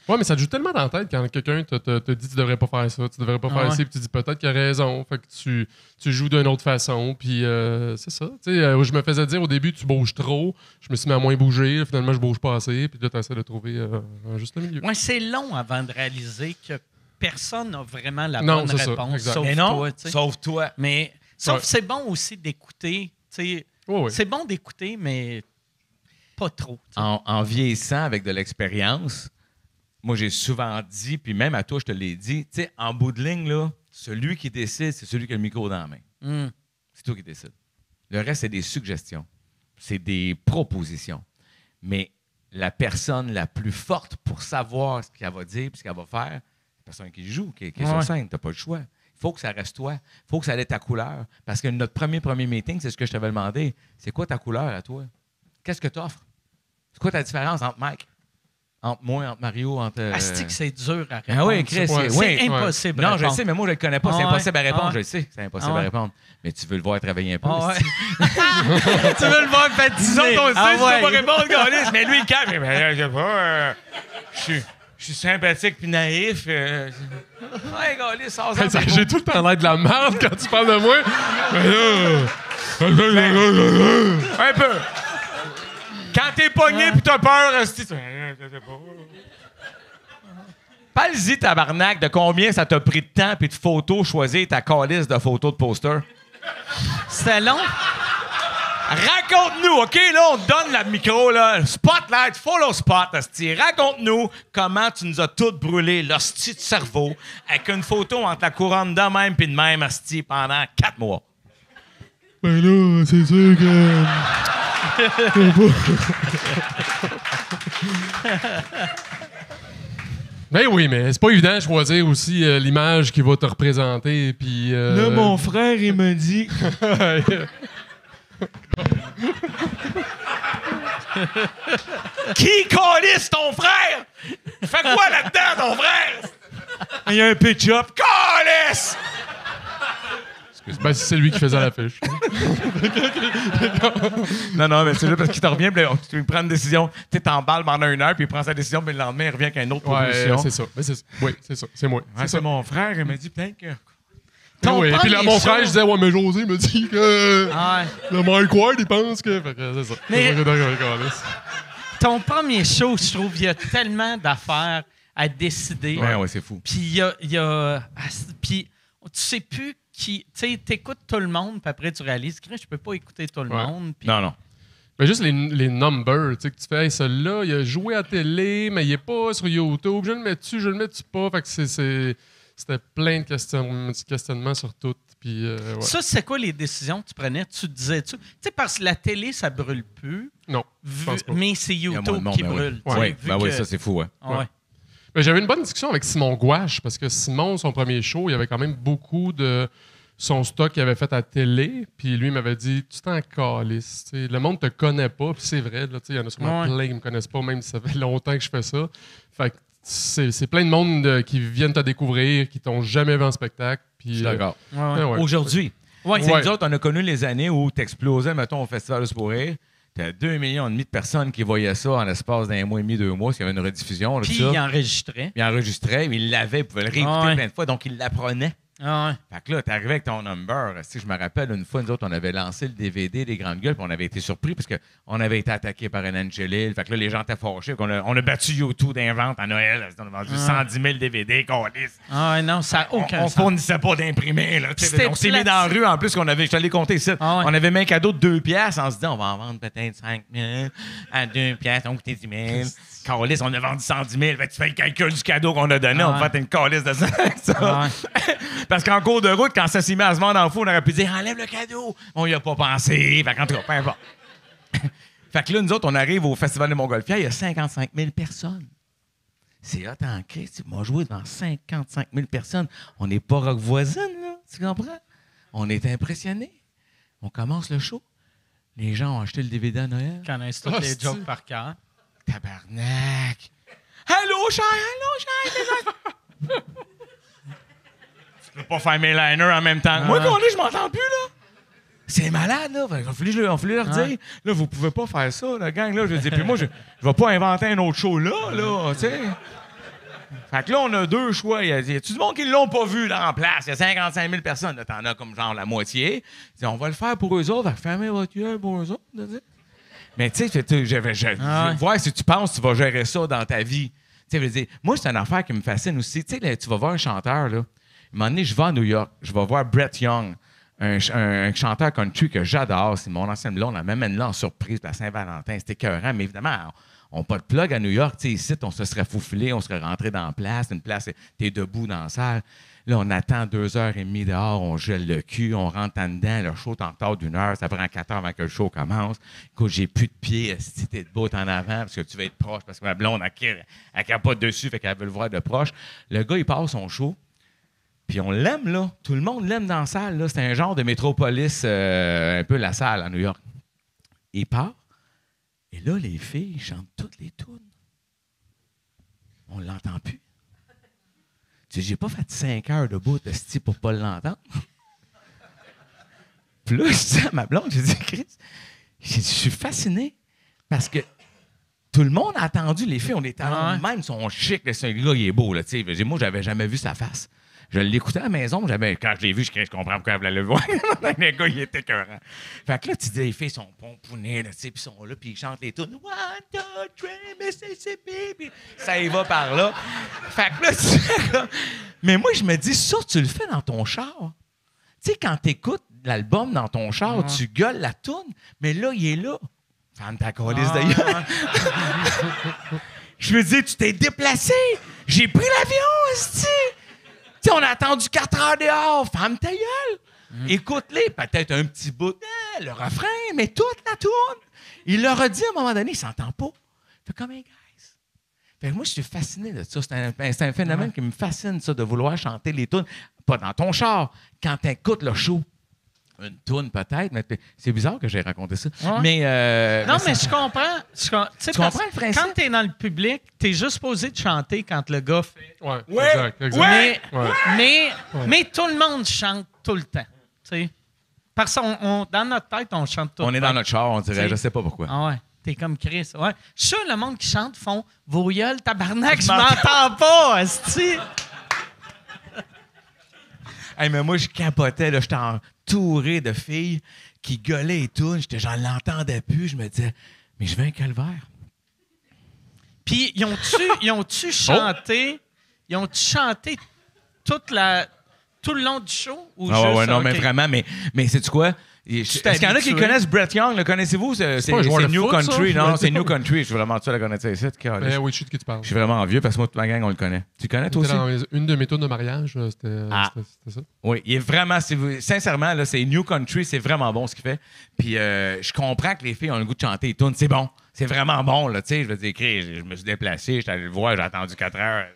Ouais, mais ça te joue tellement dans la tête quand quelqu'un te, te, te dit tu devrais pas faire ça, tu devrais pas Ah faire ouais. ça, puis tu dis peut-être qu'il a raison. Fait que tu, tu joues d'une autre façon, puis euh, c'est ça. Tu sais, euh, je me faisais dire au début tu bouges trop, je me suis mis à moins bouger, finalement je bouge pas assez, puis là tu essaies de trouver euh, un juste milieu. Ouais, c'est long avant de réaliser que personne n'a vraiment la Non, bonne c'est ça, réponse, exact. sauf Mais non, toi. tu sais. sauf toi. Mais sauf Ouais. c'est bon aussi d'écouter. tu sais. Ouais, ouais. C'est bon d'écouter, mais pas trop. tu sais. En, en vieillissant avec de l'expérience, moi, j'ai souvent dit, puis même à toi, je te l'ai dit, tu sais, en bout de ligne, là, celui qui décide, c'est celui qui a le micro dans la main. Mm. C'est toi qui décides. Le reste, c'est des suggestions. C'est des propositions. Mais la personne la plus forte pour savoir ce qu'elle va dire et ce qu'elle va faire, c'est la personne qui joue, qui, qui est Ouais. sur scène. Tu n'as pas le choix. Il faut que ça reste toi. Il faut que ça ait ta couleur. Parce que notre premier premier meeting, c'est ce que je t'avais demandé. C'est quoi ta couleur à toi? Qu'est-ce que tu offres? C'est quoi ta différence entre Mike, entre moi, entre Mario, entre... euh, Asti que c'est dur à répondre. Ah oui, Chris, ça. ouais. c'est oui. impossible. Non, à je le répondre. sais, mais moi, je le connais pas. Ah C'est ouais. impossible à répondre. Ah ouais. Je le sais, c'est impossible Ah ouais. à répondre. Mais tu veux le voir travailler un peu. Ah ouais. aussi. tu veux le voir patiner. Nous autres, on le sait, Ah tu peux ouais. pas répondre, Gaulis, mais lui, il calme. Mais là, je sais pas. euh, Je suis- je suis sympathique puis naïf. euh, Ouais, Gaulis, sors Hey, ça- J'ai tout le temps l'air de la merde quand tu parles de moi. Mais là- Un peu. Quand t'es pogné pis t'as peur, esti, tu- je sais pas. Parle-y, tabarnak, de combien ça t'a pris de temps puis de photos choisir ta calice de photos de poster. C'était long. Raconte-nous, OK? Là, on te donne le micro, là. Spotlight, follow spot, esti. Raconte-nous comment tu nous as toutes brûlé l'hostie de cerveau avec une photo entre la couronne de même puis de même, esti, pendant quatre mois. Ben là, c'est sûr que. Ben oui, mais c'est pas évident de choisir aussi euh, l'image qui va te représenter. Puis, euh, frère, il me dit... Qui calisse ton frère? Fais quoi là-dedans, ton frère? Il y a un pitch-up. Calisse! ben, c'est lui qui faisait l'affiche. Non, non, mais c'est juste parce qu'il te revient, puis là, tu prends une décision. Tu t'emballes pendant une heure, puis il prend sa décision, puis le lendemain, il revient avec une autre Ouais, proposition. c'est ça. Ben, c'est ça. Oui, c'est ça. C'est moi. Ouais, c'est c'est ça. mon frère, il m'a dit peut-être que. Ton Oui, puis là, premier mon frère, show- je disais, ouais, mais José me dit que. Ah ouais. Le Mike Ward, il pense que. Fait que c'est ça. Mais- C'est ça que d'accord, là. Ton premier show, je trouve, il y a tellement d'affaires à décider. Ouais, ouais, c'est fou. Puis il y a. il y a- Puis tu sais plus qui. Tu sais, t'écoutes tout le monde, puis après tu réalises que je peux pas écouter tout le Ouais. monde. Puis Non, non. Mais juste les, les numbers, tu sais, que tu fais, hey, celui-là, il a joué à télé, mais il est pas sur YouTube. Je le mets-tu, je le mets-tu pas. Fait que c'est, c'est- c'était plein de questionnements, questionnements sur tout. Puis, euh, ouais. Ça, c'est quoi les décisions que tu prenais? Tu disais-tu? Tu sais, parce que la télé, ça brûle plus, Non, je vu- pense pas. mais c'est Il y a moins YouTube de monde, qui ben oui. brûle. tu Oui, sais, vu ben oui, que- ça, c'est fou, ouais. Ah ouais. Ben, j'avais une bonne discussion avec Simon Gouache, parce que Simon, son premier show, il y avait quand même beaucoup de son stock qu'il avait fait à télé. Puis lui, il m'avait dit, tu t'en calisses. Tu sais, le monde te connaît pas. Puis c'est vrai, là, tu sais, il y en a sûrement Ouais. plein qui me connaissent pas, même si ça fait longtemps que je fais ça. Fait que c'est, c'est plein de monde euh, qui viennent te découvrir, qui t'ont jamais vu en spectacle. Puis, Je suis d'accord. Ouais, ouais. euh, ouais. Aujourd'hui, Ouais. tu sais, Ouais. nous autres, on a connu les années où t'explosais, mettons, au Festival de pour rire. T'as deux millions et demi de personnes qui voyaient ça en l'espace d'un mois et demi, deux mois, parce qu'il y avait une rediffusion. Là, Puis tout ça. il enregistrait. Il enregistrait, il l'avait, il pouvait le réécouter Ah ouais. plein de fois, donc il l'apprenait. Ah ouais. Fait que là, t'arrivais avec ton number. Si je me rappelle, une fois, nous autres, on avait lancé le D V D des Grandes Gueules, puis on avait été surpris parce qu'on avait été attaqué par un Angelil. Fait que là, les gens étaient fâchés. On a, on a battu YouTube d'invente à Noël. On a vendu Ah. cent dix mille D V D, câlisse. Ah ouais, non, ça n'a On, aucun on sens. fournissait pas d'imprimés. là, tu sais. C'était On s'est mis dans la plate. rue en plus qu'on avait, je te l'ai compté ici. Ah ouais. On avait mis un cadeau de deux piastres en se disant on va en vendre peut-être cinq mille à deux piastres, on coûtait dix mille. Calice, on a vendu cent dix mille. Fait que tu fais le calcul du cadeau qu'on a donné, Ah on ouais. va faire une calice de ça. ça. Ah ouais. Parce qu'en cours de route, quand ça s'est mis à se vendre en fou, on aurait pu dire enlève le cadeau. On y a pas pensé. Fait qu'en tout cas, peu importe. Fait que là, nous autres, on arrive au Festival de Montgolfière, il y a cinquante-cinq mille personnes. C'est hot en Christ. On va jouer devant cinquante-cinq mille personnes. On n'est pas rock voisine, là. Tu comprends? On est impressionnés. On commence le show. Les gens ont acheté le D V D à Noël. Connaissent toutes Ah, les c'est-tu? jokes par cœur. Tabarnak! Allô, cher! Allô, cher! Tu peux pas faire mes liners en même temps. Moi, Ah. on est, je m'entends plus, là. C'est malade, là. Il a fallu, il a fallu leur Ah. dire, là, vous pouvez pas faire ça, la gang, là. Je dis, puis moi, je, je vais pas inventer un autre show là, là, tu sais. Fait que là, on a deux choix. Il y a, il y a tout le monde qui ne l'ont pas vu là en place. Il y a cinquante-cinq mille personnes. Là, t'en as comme genre la moitié. Il dit, on va le faire pour eux autres. Fait que fermez votre gueule pour eux autres. Là, mais tu sais, je, je, je, Ah ouais. voir si tu penses que tu vas gérer ça dans ta vie. Tu sais, je veux dire, moi, c'est une affaire qui me fascine aussi. Tu sais, là, tu vas voir un chanteur, là. À un moment donné, je vais à New York. Je vais voir Brett Young, un, ch- un, un chanteur country que j'adore. C'est mon ancienne blonde. On m'amène là en surprise pour la Saint-Valentin. C'était écœurant. Mais évidemment, on n'a pas de plug à New York. Tu sais, ici, on se serait faufilé, on serait rentré dans la place. Une place, t'es debout dans la salle. Là, on attend deux heures et demie dehors, on gèle le cul, on rentre en dedans, le show est en retard d'une heure, ça prend quatre heures avant que le show commence. Écoute, j'ai plus de pieds, si t'es debout en avant, parce que tu vas être proche, parce que ma blonde, elle, elle capote dessus, fait qu'elle veut le voir de proche. Le gars, il passe son show, puis on l'aime, là. Tout le monde l'aime dans la salle, là. C'est un genre de métropolis, euh, un peu la salle à New York. Il part, et là, les filles chantent toutes les tunes. On l'entend plus. Tu sais, j'ai pas fait cinq heures de bout de style pour pas l'entendre. Puis là, je dis à ma blonde, j'ai dit, Chris, j'ai dit, je suis fasciné parce que tout le monde a attendu, les filles, on est Ah ouais. même, son chic, là, ce gars, il est beau, là, tu sais. Moi, j'avais jamais vu sa face. Je l'écoutais à la maison, j'avais, quand je l'ai vu, je, je comprends pourquoi elle voulait le voir. Le gars, il était écœurant. Fait que là, tu dis, les filles sont pomponnées, là, tu sais, puis ils sont là, puis ils chantent les tunes. One, two, three, Mississippi, puis ça y va par là. Fait que là, tu sais, là, mais moi, je me dis, ça, tu le fais dans ton char. Tu sais, quand t'écoutes l'album dans ton char, Ouais. tu gueules la toune, mais là, il est là. Femme ta calisse Ah, d'ailleurs. Je veux dire, tu t'es déplacé. J'ai pris l'avion, esti. Tu sais, on a attendu quatre heures dehors. Femme ta gueule. Mm. Écoute-les, peut-être un petit bout, hein, le refrain, mais toute la tourne. Il leur a dit à un moment donné, il s'entend pas. Fait comme un guys. Fait que moi, je suis fasciné de ça. C'est un, c'est un phénomène qui me fascine, ça, de vouloir chanter les tunes. Pas dans ton char, quand tu écoutes le show. Une toune peut-être, mais t- c'est bizarre que j'ai raconté ça. Ouais. Mais euh, Non, mais ça- je comprends. Je com- tu sais, Tu parce comprends le que principe? Quand t'es dans le public, t'es juste supposé de chanter quand le gars fait. Ouais, Ouais. exact, exact. Mais, Ouais. mais, mais tout le monde chante tout le temps. Tu sais. Parce que dans notre tête, on chante tout on le est temps. dans notre char, on dirait, T'sais. je sais pas pourquoi. Ah ouais. T'es comme Chris. Ouais. Je suis sûr le monde qui chante font vos gueules, tabarnak, Je je m'entends pas, esti. Hey, mais moi, je capotais, là, j'étais entouré de filles qui gueulaient et tout. J'étais, j'en l'entendais plus. Je me disais, mais je veux un calvaire. Puis, ils ont-tu, ils ont-tu chanté, ils ont-tu chanté toute la, tout le long du show? Ou Ah ouais, juste, ouais, non, ok. mais vraiment, mais, mais sais-tu quoi? Est-ce t'es qu'il y en a qui habitué. connaissent Brett Young? Le connaissez-vous? C'est, c'est, pas un joueur c'est de New foot, ça? Country. Je Non, veux c'est dire. New Country. Je suis vraiment sûr de la connaître ici. Ben oui, je sais de qui tu parles. Je suis vraiment vieux parce que moi, toute ma gang, on le connaît. Tu connais, toi C'était aussi? dans une de mes tours de mariage, euh, c'était Ah. c'était- c'était ça. Oui, il est vraiment, si vous- sincèrement, là, c'est New Country, c'est vraiment bon ce qu'il fait. Puis euh, je comprends que les filles ont le goût de chanter les tunes, c'est bon, c'est vraiment bon, là, tu sais, je veux dire, Chris, je, je me suis déplacé, j'étais allé le voir, j'ai attendu quatre heures.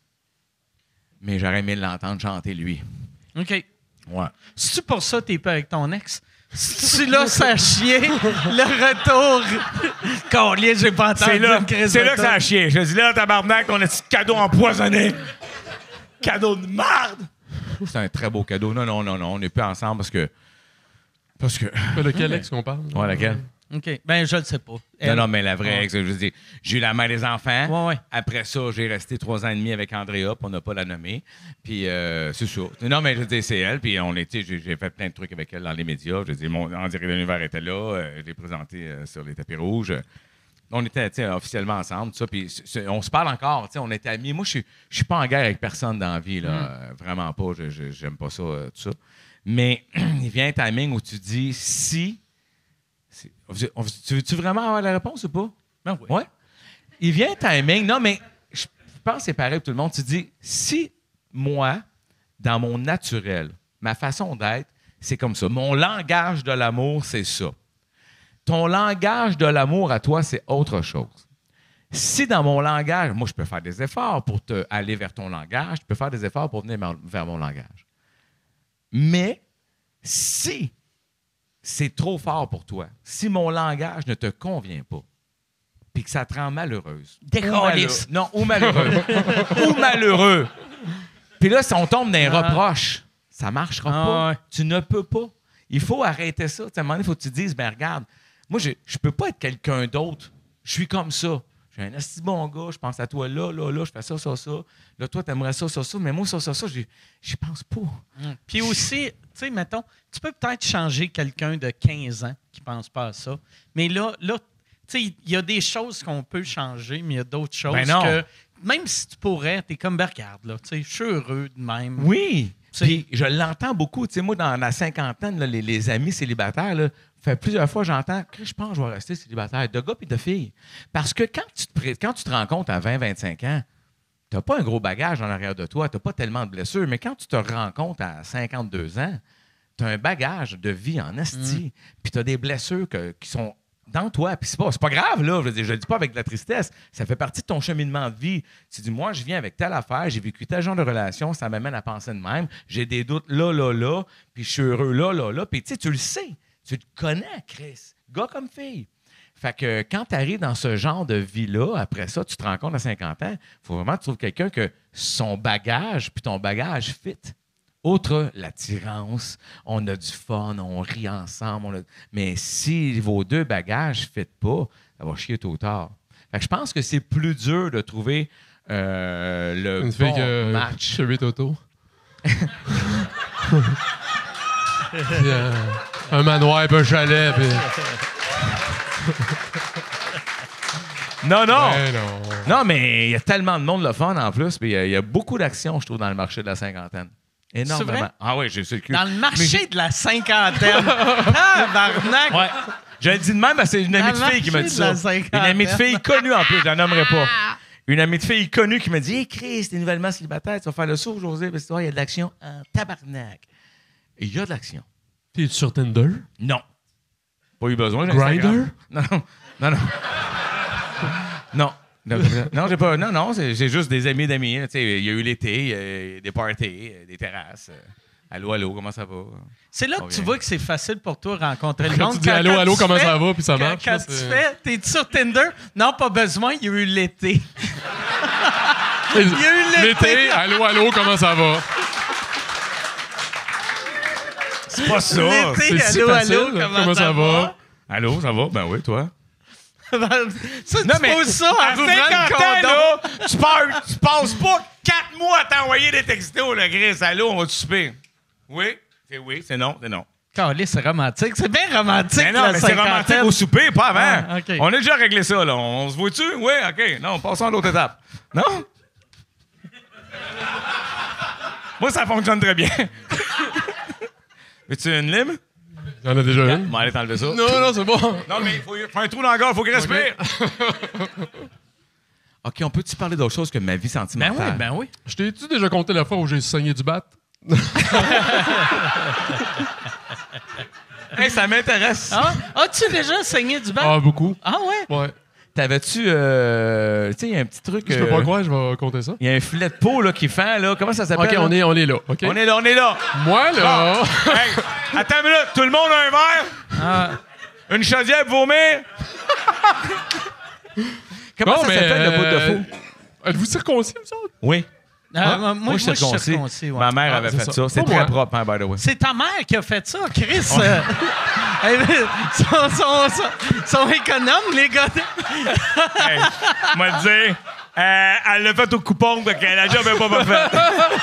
Mais j'aurais aimé l'entendre chanter, lui. OK. Ouais. C'est-tu pour ça que t'es pas avec ton ex? Si tu l'as ça chier, le retour. Collier, j'ai pas entendu C'est là, une crise c'est de là que ça a tune. chié. Je dis là, tabarnak, on a ce cadeau empoisonné. Cadeau de merde. C'est un très beau cadeau. Non, non, non, non, on n'est plus ensemble parce que... Parce que... Mais de quel ex qu'on parle? Ouais, laquelle? OK. Ben, je le sais pas. Non, Elle- non, mais la vraie Ouais. ex, je veux dire, j'ai eu la mère des enfants. Ouais, ouais. Après ça, j'ai resté trois ans et demi avec Andrea, puis on n'a pas la nommer. Puis euh, c'est ça. Non, mais je veux dire, c'est elle. Puis on était, j'ai, j'ai fait plein de trucs avec elle dans les médias. Je veux dire, mon En direct de l'univers était là. Euh, je l'ai présenté euh, sur les tapis rouges. On était tu sais, officiellement ensemble, tout ça. Puis c'est- on se parle encore. tu sais, On était amis. Moi, je suis, je suis pas en guerre avec personne dans la vie. Là. Euh, vraiment pas. Je, je- j'aime pas ça, euh, tout ça. Mais il vient un timing où tu dis si. c'est- on- tu veux-tu vraiment avoir la réponse ou pas? Ben oui. Ouais. Il vient un timing. Non, mais je pense que c'est pareil pour tout le monde. Tu dis, si moi, dans mon naturel, ma façon d'être, c'est comme ça. Mon langage de l'amour, c'est ça. Ton langage de l'amour à toi, c'est autre chose. Si dans mon langage, moi, je peux faire des efforts pour te aller vers ton langage, je peux faire des efforts pour venir mar- vers mon langage. Mais si c'est trop fort pour toi, si mon langage ne te convient pas, puis que ça te rend malheureuse. Décalisse. Ou malheureux. Non, ou malheureux. ou malheureux. Puis là, si on tombe dans un Ah. reproche, ça ne marchera Ah, pas. ouais. Tu ne peux pas. Il faut arrêter ça. Tu sais, à un moment donné, il faut que tu te dises, ben regarde, moi, je ne peux pas être quelqu'un d'autre. Je suis comme ça. J'ai un asti bon gars, je pense à toi là, là, là, je fais ça, ça, ça. Là, toi, t'aimerais ça, ça, ça, mais moi, ça, ça, ça, j'y, j'y pense pas. Mm. Puis aussi, tu sais, mettons, tu peux peut-être changer quelqu'un de quinze ans qui pense pas à ça, mais là, là tu sais, il y a des choses qu'on peut changer, mais il y a d'autres choses Ben non. que, même si tu pourrais, t'es comme, ben, regarde, là, tu sais, je suis heureux de même. Oui! T'sais- Puis je l'entends beaucoup. Tu sais, moi, dans la cinquantaine, là, les, les amis célibataires, là, fait plusieurs fois, j'entends que je pense que je vais rester célibataire, de gars et de filles. Parce que quand tu te, pré- quand tu te rends compte à vingt, vingt-cinq ans, tu n'as pas un gros bagage en arrière de toi, tu n'as pas tellement de blessures, mais quand tu te rends compte à cinquante-deux ans, tu as un bagage de vie en esti, puis tu as des blessures que- qui sont dans toi. Puis c'est pas, c'est pas grave, là. Je ne le dis pas avec de la tristesse. Ça fait partie de ton cheminement de vie. Tu dis, moi, je viens avec telle affaire, j'ai vécu tel genre de relation, ça m'amène à penser de même. J'ai des doutes là, là, là, puis je suis heureux là, là, là. Puis tu sais, tu le sais. Tu te connais, Chris. Gars comme fille. Fait que quand tu arrives dans ce genre de vie-là, après ça, tu te rends compte à cinquante ans, il faut vraiment que tu trouves quelqu'un que son bagage, puis ton bagage fit. Outre l'attirance, on a du fun, on rit ensemble. On a... Mais si vos deux bagages ne fit pas, ça va chier tôt ou tard. Fait que je pense que c'est plus dur de trouver euh, le Une bon fille que match. Chérie Toto. Puis, euh, un manoir, puis un chalet, puis... Non, non! Ben non. Non, mais il y a tellement de monde le fun en plus, puis il y a- il y, a beaucoup d'actions, je trouve, dans le marché de la cinquantaine. Énormément. C'est vrai? Ah oui, j'ai su le cul. Dans le Mais marché j'ai- de la cinquantaine. Tabarnak! Ouais. Je le dis de même, parce que c'est une amie Dans de le fille qui m'a dit marché de ça. la Une cinquantaine. amie de fille connue en plus, je la nommerai pas. Une amie de fille connue qui m'a dit: Hey Chris, t'es nouvellement célibataire, tu vas faire le saut, José, parce que il y a de l'action en tabarnak. Et il y a de l'action. T'es sur Tinder? Non. Pas eu besoin. j'ai Instagram. Grindr? Non, non, non. Non. Non, non, j'ai pas. Non, non, c'est, c'est juste des amis d'amis. là, tu sais, il y a eu l'été, il y a eu des parties, euh, des terrasses. euh, Allô, allô, comment ça va? C'est là On que tu vient. vois que c'est facile pour toi de rencontrer le Quand monde. tu dis allô, allô, tu comment fais- ça va, puis ça quand- marche, Quand là, tu c'est- fais, t'es sur Tinder? Non, pas besoin, il y a eu l'été. Il y a eu l'été. allô, allô, comment ça va? C'est pas ça. L'été, C'est si allô, facile, allô, comment, comment ça va? Allô, ça va? Ben oui, toi. Ça, tu Non, mais poses ça en à rouvrant cinquante le ans, condom. là, tu, pars- tu passes pas quatre mois à t'envoyer des textos, le Chris. Allô, on va te souper. Oui, c'est oui, c'est non, c'est non. Calé, c'est romantique. C'est bien romantique, Mais non, la mais c'est romantique cinquantaine. au souper, pas avant. Ah, OK. On a déjà réglé ça, là. On se voit-tu? Oui, OK. Non, passons à l'autre étape. Non? Moi, ça fonctionne très bien. Veux-tu une lime? J'en ai déjà une. On va aller t'enlever ça. Non, non, c'est bon. Non, mais il faut, faut un trou dans la gorge, il faut qu'il respire. OK, on peut-tu parler d'autre chose que ma vie Ben sentimentale? oui, ben oui. Je t'ai-tu déjà compté la fois où j'ai saigné du bat? Hey, ça m'intéresse. Ah, as-tu déjà saigné du bat? Ah, beaucoup. Ah ouais? Ouais. T'avais-tu... euh, tu sais, il y a un petit truc... Je peux euh, pas croire, je vais compter ça. Il y a un filet de peau là, qui fend, là. Comment ça s'appelle? OK, là? on est, on est là. OK? On est là, on est là. Moi, là... Hey, attends une minute. Tout le monde a un verre? Ah, Une chaudière pour vomir? Comment Bon, ça mais, s'appelle, le bout de euh, fou? Êtes-vous circoncis, vous autres? Oui. ah, Hein? moi, moi, je suis circoncis. circoncis, ouais. Ma mère Ah, avait c'est fait ça. ça. C'est Pas très moi. propre, hein, by the way. C'est ta mère qui a fait ça, Chris. Euh, hey, sont, sont, sont, sont économes, les gars. Hey, m'a dit, euh, elle l'a fait au coupon, parce que la job n'est pas pas faite.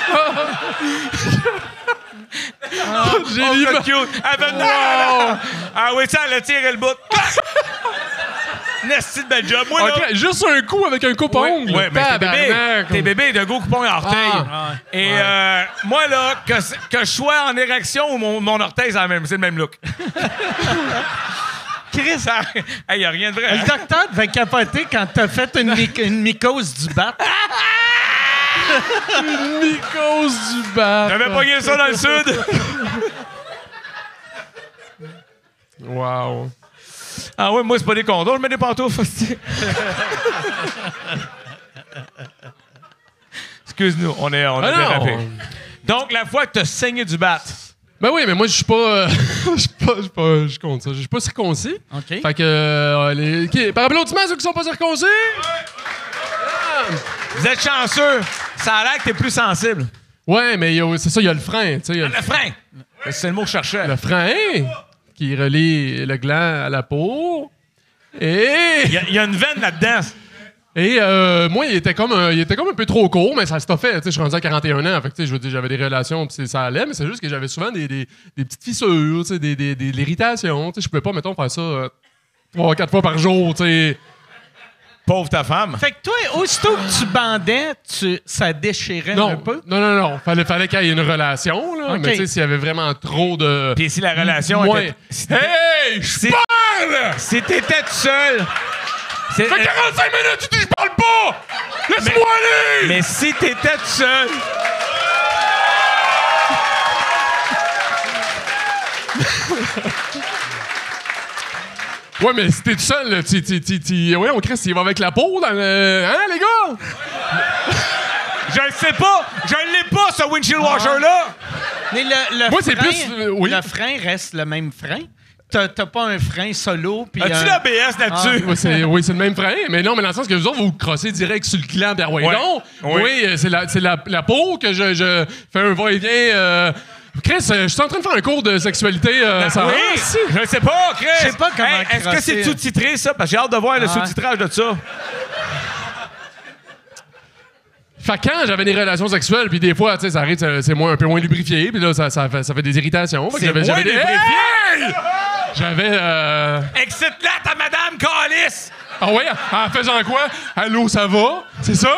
J'ai Oh, l'image- c'est cute. Elle fait, wow. Ah oui, ça, elle a tiré le bout. Nasty de bel job. Moi, là, OK, juste un coup avec un coupe-ongle. Oui, mais tes bébés, Tabarnak. tes bébés de gros coupons à orteil. Ah. Et euh, moi, là, que, que je sois en érection ou mon, mon orteil, c'est, la même, c'est le même look. Chris, Il n'y a rien de vrai. le hein? docteur devait capoter quand t'as fait une, my- une mycose du bat. Mycose du bat. J'avais pogné ça dans le sud. Wow. Ah oui, moi, c'est pas des condoms, je mets des pantoufles. hostie. Excuse-nous, on est, on Ah est non. dérapé. Donc, la fois que t'as saigné du bat, Ben oui, mais moi, je suis pas... euh, Je suis pas... Je suis pas... Je compte ça. Je suis pas circoncis. OK. Fait que... euh, les... OK, par applaudissement, ceux qui sont pas circoncis. vous êtes chanceux. Ça a l'air que t'es plus sensible. Ouais, mais il y a- c'est ça, il y a le frein. Tu sais, il y a Le frein. C'est le mot que je cherchais. le, le frein qui relie le gland à la peau. Et... Il y, a- il y a une veine là-dedans. Et euh, moi, il était, comme un, il était comme un peu trop court, mais ça se fait. Je suis rendu à quarante et un ans. Fait que, je veux dire, j'avais des relations, puis ça allait, mais c'est juste que j'avais souvent des, des, des petites fissures, des, des, des, de l'irritation. Je pouvais pas, mettons, faire ça euh, trois, quatre fois par jour. T'sais. Pauvre ta femme. Fait que toi, aussitôt que tu bandais, tu, ça déchirait Non, un peu? non, non, non. Fallait, fallait qu'il y ait une relation, là. Ok. Mais tu sais, s'il y avait vraiment trop de... Puis si la relation Moins. était... Si Hey! Je si- parle! si t'étais tout seul... c'est- Ça fait quarante-cinq minutes, tu dis je parle pas! Laisse-moi aller! Mais si t'étais tout seul... Ouais, mais si t'es tout seul, là, tu... tu, tu, tu ouais, on crée s'il va avec la peau dans le... Hein, les gars? Je le sais pas! Je l'ai pas, ce windshield washer-là! Mais le, le Moi, c'est frein, plus, euh, oui. le frein reste le même frein. T'as, t'as pas un frein solo. Puis As-tu un... l'A B S là-dessus? Oui, c'est, oui, c'est le même frein, mais non, mais dans le sens que vous autres, vous vous crossez direct sur le clan de ouais, Ouais. non. Oui. Oui, euh, c'est, la, c'est la, la peau que je, je fais un va-et-vient. Euh... Chris, euh, je suis en train de faire un cours de sexualité. Euh, ça oui! va? Si. Je sais pas, Chris! Je sais pas comment Hey, est-ce que crosser. c'est sous-titré, ça? Parce que j'ai hâte de voir le Ah ouais. sous-titrage de ça. Fait que quand j'avais des relations sexuelles, puis des fois, tu sais, ça arrive, c'est, c'est moins, un peu moins lubrifié, puis là, ça, ça, fait, ça fait des irritations. Fait que C'est j'avais, moins j'avais des... lubrifié? Hey! J'avais... Euh... Excite-la, ta madame, calice! Ah ouais? En faisant quoi? Allô, ça va? C'est ça?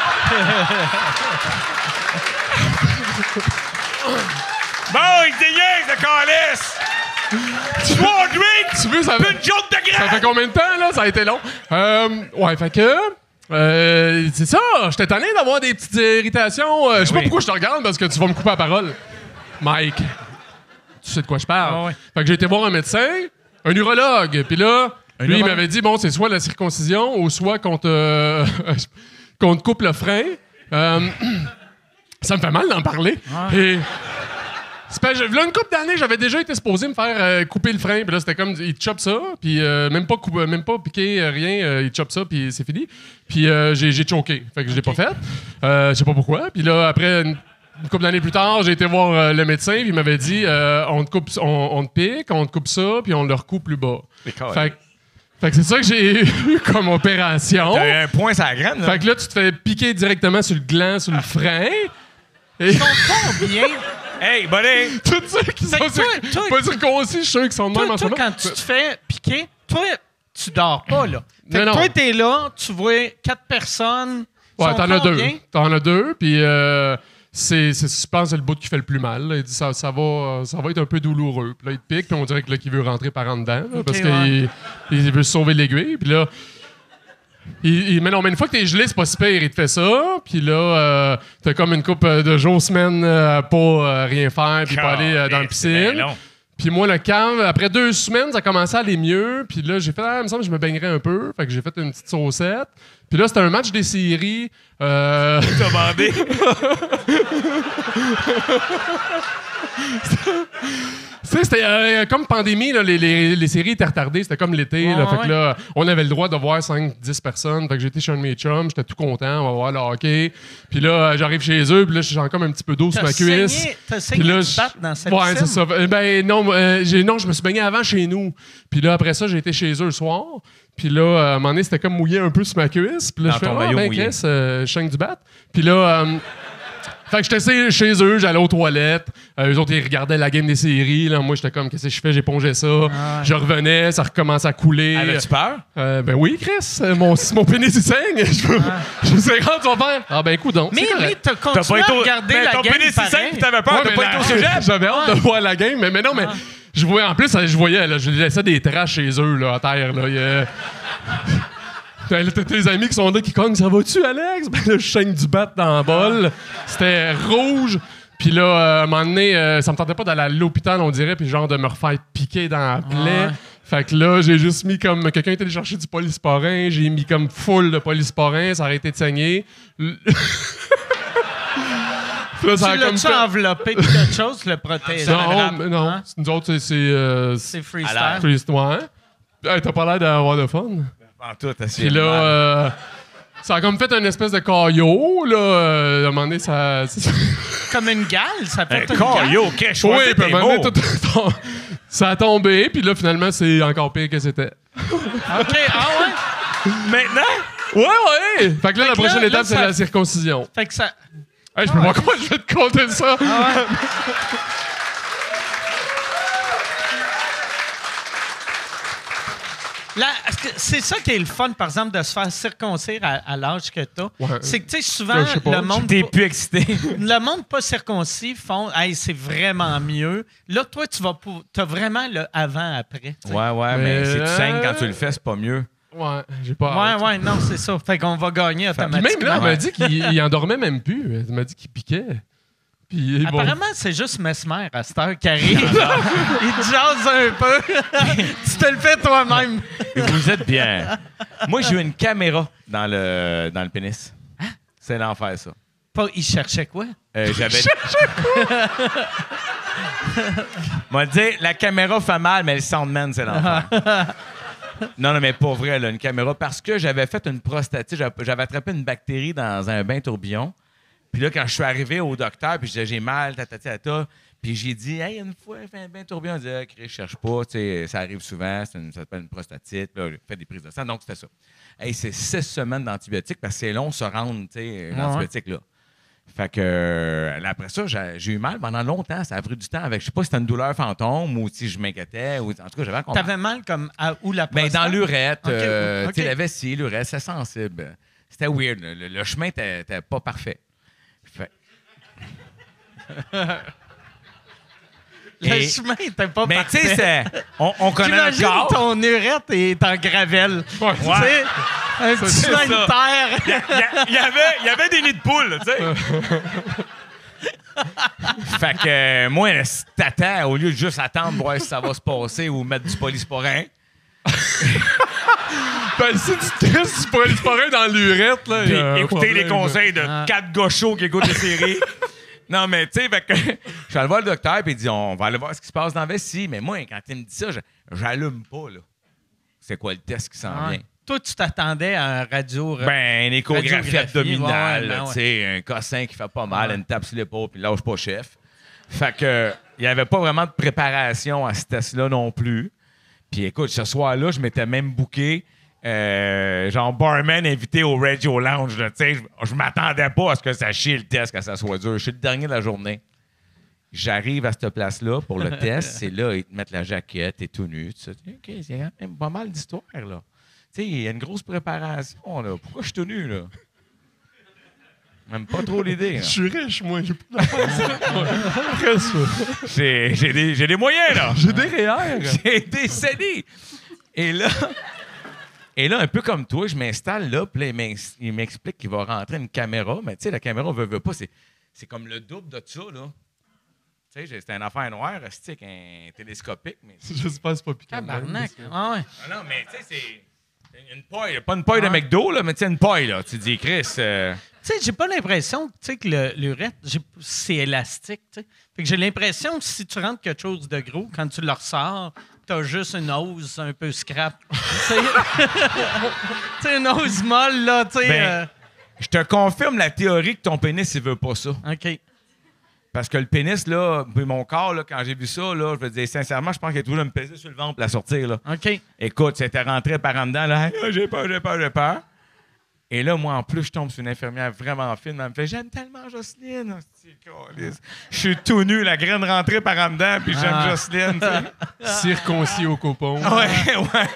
Bon, il déniaise, le calice! Trois drinks! Tu veux, ça Puis une joke de Ça graine! fait combien de temps, là? Ça a été long. Euh, ouais, fait que... Euh, c'est ça, j'étais tanné d'avoir des petites irritations. Euh, je sais pas oui. pourquoi je te regarde, parce que tu vas me couper la parole. Mike, tu sais de quoi je parle. Ah ouais. Fait que j'ai été voir un médecin, un urologue, puis là, lui, il urologue? m'avait dit, bon, c'est soit la circoncision ou soit qu'on te, qu'on te coupe le frein. Euh, ça me fait mal d'en parler. Et... C'est pas, là, une couple d'années, j'avais déjà été supposé me faire euh, couper le frein. Puis là, c'était comme, il te chope ça, puis euh, même, pas coupe, même pas piquer, euh, rien, euh, il te chope ça, puis c'est fini. Puis euh, j'ai, j'ai choqué. Fait que je l'ai pas fait. Euh, je sais pas pourquoi. Puis là, après, une, une couple d'années plus tard, j'ai été voir euh, le médecin, puis il m'avait dit, euh, on, te coupe, on, on te pique, on te coupe ça, puis on le recoupe plus bas. Fait que, fait que c'est ça que j'ai eu comme opération. T'as un point sur la graine, là. Fait que là, tu te fais piquer directement sur le gland, sur le frein. Et... Ils sont combien? Hey, buddy! Tous ceux qui Fait sont que toi- cir- toi- pas circoncis, je suis sûr qu'ils sont de même Toi, en ce toi, moment. quand tu te fais piquer, toi, tu dors pas, là. Fait Non, que non. toi, t'es là, tu vois quatre personnes. Ouais, sont t'en as deux. combien? T'en as deux, puis euh, c'est, c'est, je pense que c'est le bout qui fait le plus mal. là. Il dit ça, ça, va, ça va être un peu douloureux. Puis là, il te pique, puis on dirait que là, qu'il veut rentrer par en dedans, là, parce ouais. qu'il il veut se sauver l'aiguille. Puis là, il, il- mais non, mais une fois que t'es gelé, c'est pas super, il te fait ça. Puis là, euh, t'as comme une couple de jours, semaines à pas euh, rien faire, puis pas aller euh, dans la C'est bien piscine. long. Puis moi, le camp, après deux semaines, ça commençait à aller mieux. Puis là, j'ai fait, ah, il me semble que je me baignerais un peu. Fait que j'ai fait une petite saucette. Puis là, c'était un match des séries. Euh... T'as bandé. Tu sais, c'était euh, comme pandémie, là, les, les, les séries étaient retardées, c'était comme l'été. là, Ouais, fait ouais. que là, on avait le droit de voir cinq dix personnes. Fait que j'étais chez un de mes chums, j'étais tout content, on va voir le hockey. Puis là, euh, j'arrive chez eux, puis là, j'ai encore un petit peu d'eau sur T'as ma cuisse. saigné, t'as Puis saigné là, de je- battre dans cette Ouais, piscine? c'est ça. Euh, Ben non, euh, j'ai, non, je me suis baigné avant chez nous. Puis là, après ça, j'ai été chez eux le soir. Puis là, euh, à un moment donné, c'était comme mouillé un peu sur ma cuisse. Puis là, Dans je fais, ton ah, maillot ben, mouillé. Chris, euh, je saigne du bat. Puis là, euh, fait que j'étais chez- chez eux, j'allais aux toilettes. Euh, eux autres, ils regardaient la game des séries. Là. Moi, j'étais comme, qu'est-ce que je fais? J'épongeais ça. Je revenais, ça recommençait à couler. Avais-tu peur? Euh, ben oui, Chris. Euh, Mon, si mon pénis, il saigne. Je me je me suis rendu, tu vas faire. Ah, ben, écoute donc. Mais, c'est mais correct. t'as T'as continué pas à été au... regarder Mais la ton game pénis, c'est simple, pareil. pis t'avais peur, Ouais, t'as mais pas la- été au cégep. J'avais hâte de voir la game, mais, mais non, mais je voyais en plus, je voyais, là, je laissais des traces chez eux, là, à terre, là. Il y a- Ben, là, t'as tes amis qui sont là qui cognent, ça va-tu, Alex? Ben là, je saigne du bat dans le bol. C'était rouge. Puis là, euh, à un moment donné, euh, ça me tentait pas d'aller à l'hôpital, on dirait, puis genre de me refaire piquer dans la plaie. Ouais. Fait que là, j'ai juste mis comme... Quelqu'un était allé chercher du polysporin, j'ai mis comme full de polysporin, ça a arrêté de saigner. L- Puis là, ça a Tu comme l'as-tu fait- enveloppé de quelque chose, le protéger? Non, mais non. Hein? Nous autres, c'est... C'est euh, C'est À freestyle. freestyle. Ouais. Hey, t'as pas l'air d'avoir de fun. En tout, t'as Puis là, euh, ça a comme fait une espèce de caillot, là. Euh, à un moment donné, ça... c'est- Comme une gale, ça fait Hey, une gale. Caillot, qu'est-ce que je Oui, choisis puis à un tes moment donné, mots? tout- tout- ça a tombé, puis là, finalement, c'est encore pire que c'était. OK, ah ouais? Maintenant? Ouais, ouais! Fait que là, la que là, prochaine là, étape, c'est ça- la circoncision. Fait que ça... Hey, je peux pas croire que je vais te compter ça. Là, c'est ça qui est le fun, par exemple, de se faire circoncire à, à l'âge que t'as. Ouais. C'est que, tu sais, souvent, Là, je sais pas. le monde... T'es plus excité. Le monde pas circoncis font « Hey, c'est vraiment mieux ». Là, toi, tu vas pour... t'as vraiment le avant-après. tu sais. Ouais, ouais, mais, Mais- si tu saignes quand tu le fais, c'est pas mieux. Ouais, j'ai pas Ouais, hâte. ouais, non, c'est ça. Fait qu'on va gagner Puis automatiquement. même là, elle m'a Ouais. dit qu'il il endormait même plus. Elle m'a dit qu'il piquait. Puis bon. Apparemment, c'est juste Mesmer à cette heure qui arrive. Il te jase un peu. Tu te le fais toi-même. Vous êtes bien. Moi, j'ai eu une caméra dans le, dans le pénis. C'est l'enfer, ça. Pas, il cherchait quoi? Euh, j'avais. Moi, dire, la caméra fait mal, mais le soundman, c'est l'enfer. Non, non, mais pour vrai, là, une caméra, parce que j'avais fait une prostatite, j'avais j'avais attrapé une bactérie dans un bain tourbillon. Puis là, quand je suis arrivé au docteur, puis je disais, j'ai mal, tata, tata, puis j'ai dit, hey, une fois, j'ai fait un bain tourbillon, il disait, ah, Chris, je cherche pas, tu sais, ça arrive souvent, c'est une- ça s'appelle une prostatite, là, j'ai fait des prises de sang, donc c'était ça. Hey, c'est six semaines d'antibiotiques, parce que c'est long de se rendre, tu sais, l'antibiotique, là. Fait que, euh, là, après ça, j'ai j'ai eu mal pendant longtemps. Ça a pris du temps avec, je sais pas si c'était une douleur fantôme ou si je m'inquiétais. Ou, en tout cas, j'avais compris. T'avais mal comme à, où la Ben, prostate? dans l'urètre, Ok, euh, ok. tu sais, la vessie, l'urètre, c'est sensible. C'était weird. Le, le chemin était était pas parfait. Fait- Le Et- chemin était pas Ben, tu sais, parfait. c'est- on, on connaît le J'imagine corps. ton urètre est en gravelle. Ouais. Tu sais, un petit c'est chemin de ça. terre. Il y, a- il y avait, il y avait des nids de poules, tu sais. Fait que euh, moi, si t'attends, au lieu de juste attendre voir si ça va se passer ou mettre du polysporin, Ben, si tu testes du polysporin dans l'urette, là. puis y a un écouter les problème, conseils de Ah. quatre gauchos qui écoutent les séries. Non, mais tu sais, fait que je suis allé voir le docteur, puis il dit, on va aller voir ce qui se passe dans la vessie. Mais moi, quand il me dit ça, je- j'allume pas, là. C'est quoi le test qui s'en Ouais. vient? Toi, tu t'attendais à un radio... Ben, une échographie radiographie, abdominale, ouais, ouais, là, ouais. tu sais, un cossin qui fait pas mal, Ouais. une tape sur l'épaule, puis lâche pas chef. Fait que, il n'y avait pas vraiment de préparation à ce test-là non plus. Puis écoute, ce soir-là, je m'étais même booké, euh, genre barman invité au Radio Lounge, là, tu sais. Je, je m'attendais pas à ce que ça chie le test, que ça soit dur. Je suis le dernier de la journée. J'arrive à cette place-là pour le test. C'est là, ils te mettent la jaquette, t'es tout nu. Tu sais, OK, c'est quand même pas mal d'histoire, là. Tu sais, il y a une grosse préparation, là. Pourquoi je suis tout nu, là? Même pas trop l'idée, là. Je suis riche, moi. J'ai pas d'argent. J'ai j'ai des, j'ai des moyens, là. J'ai des réels. J'ai des C D. Et là, et là, un peu comme toi, je m'installe là, puis là, il m'ex- il m'explique qu'il va rentrer une caméra, mais tu sais, la caméra veut, veut pas, c'est, c'est comme le double de ça, là. Tu sais, j'ai- c'était une affaire noire, c'est un télescopique, mais... J'espère que c'est pas piquant. Tabarnak. Ah ouais. Ah non, mais tu sais, c'est une paille, pas une paille de McDo, là, mais tu sais, une paille, là. Tu dis, Chris... euh, Tu sais, j'ai pas l'impression tu sais, que le- l'urètre, j'ai- c'est élastique. tu sais. Fait que j'ai l'impression que si tu rentres quelque chose de gros, quand tu le ressors, t'as juste une hose un peu scrap. Tu sais, Tu sais, une hose molle, là, tu sais. Ben, euh, Je te confirme la théorie que ton pénis, il veut pas ça. OK. Parce que le pénis, là, puis mon corps, là, quand j'ai vu ça, là, je veux dire, sincèrement, je pense qu'il est trouvé de me peser sur le ventre pour la sortir, là. OK. Écoute, c'était rentré par en dedans, là. Ah, j'ai peur, j'ai peur, j'ai peur. Et là, moi, en plus, je tombe sur une infirmière vraiment fine. Elle me fait, j'aime tellement Jocelyne. Hostie, câlisse. Je suis tout nu, la graine rentrée par en dedans, puis j'aime Ah. Jocelyne. tu sais. Circoncis au copon. Ouais, ouais.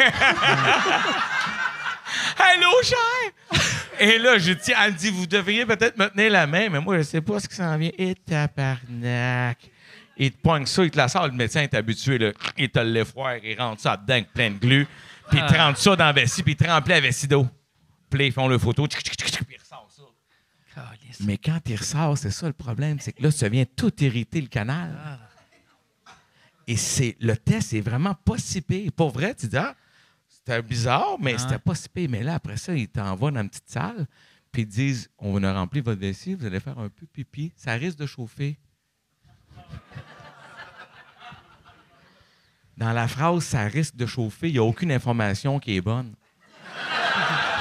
Allô, cher! Et là, je dis, elle me dit, vous devriez peut-être me tenir la main, mais moi, je sais pas ce qui s'en vient. Et tabarnak! Il te poigne ça, il te la sort, le médecin est habitué, là. Il te l'effroire, il rentre ça dedans avec plein de glu, puis il te rentre ça dans la vessie, puis il te remplit la vessie d'eau. Puis là, ils font le photo, tchic, tchic, tchic, puis ils ressortent ça. Calisse. Mais quand il ressort, c'est ça le problème, c'est que là, ça vient tout irriter le canal. Et c'est le test est vraiment pas si pire. Pour vrai, tu dis, ah, c'était bizarre, mais c'était pas si pire. Mais là, après ça, ils t'envoient dans une petite salle, puis ils disent, on a rempli votre vessie, vous allez faire un peu pipi, ça risque de chauffer. Dans la phrase, ça risque de chauffer, il n'y a aucune information qui est bonne.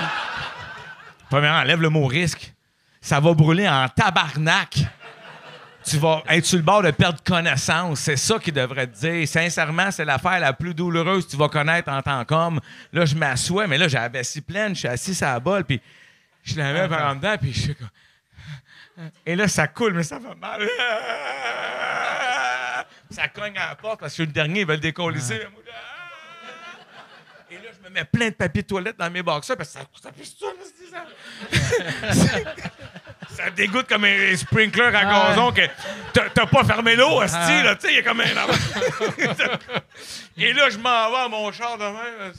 Premièrement, enlève le mot risque. Ça va brûler en tabarnak. tu vas être sur le bord de perdre connaissance. C'est ça qu'il devrait te dire. Sincèrement, c'est l'affaire la plus douloureuse que tu vas connaître en tant qu'homme. Là, je m'assois, mais là, j'ai la vessie pleine, je suis assis sur la bolle, puis je la mets par en dedans, puis je suis comme... Et là, ça coule, mais ça fait mal. Ça cogne à la porte parce que le dernier, il va le décollisser. Et là, je me mets plein de papier de toilette dans mes boxers parce que ça, ça pisse tout, là, ça. Ça dégoûte comme un sprinkler à gazon que t'as, t'as pas fermé l'eau, hostie, là, tu sais, il y a comme un... Et là, je m'en vais à mon char de même.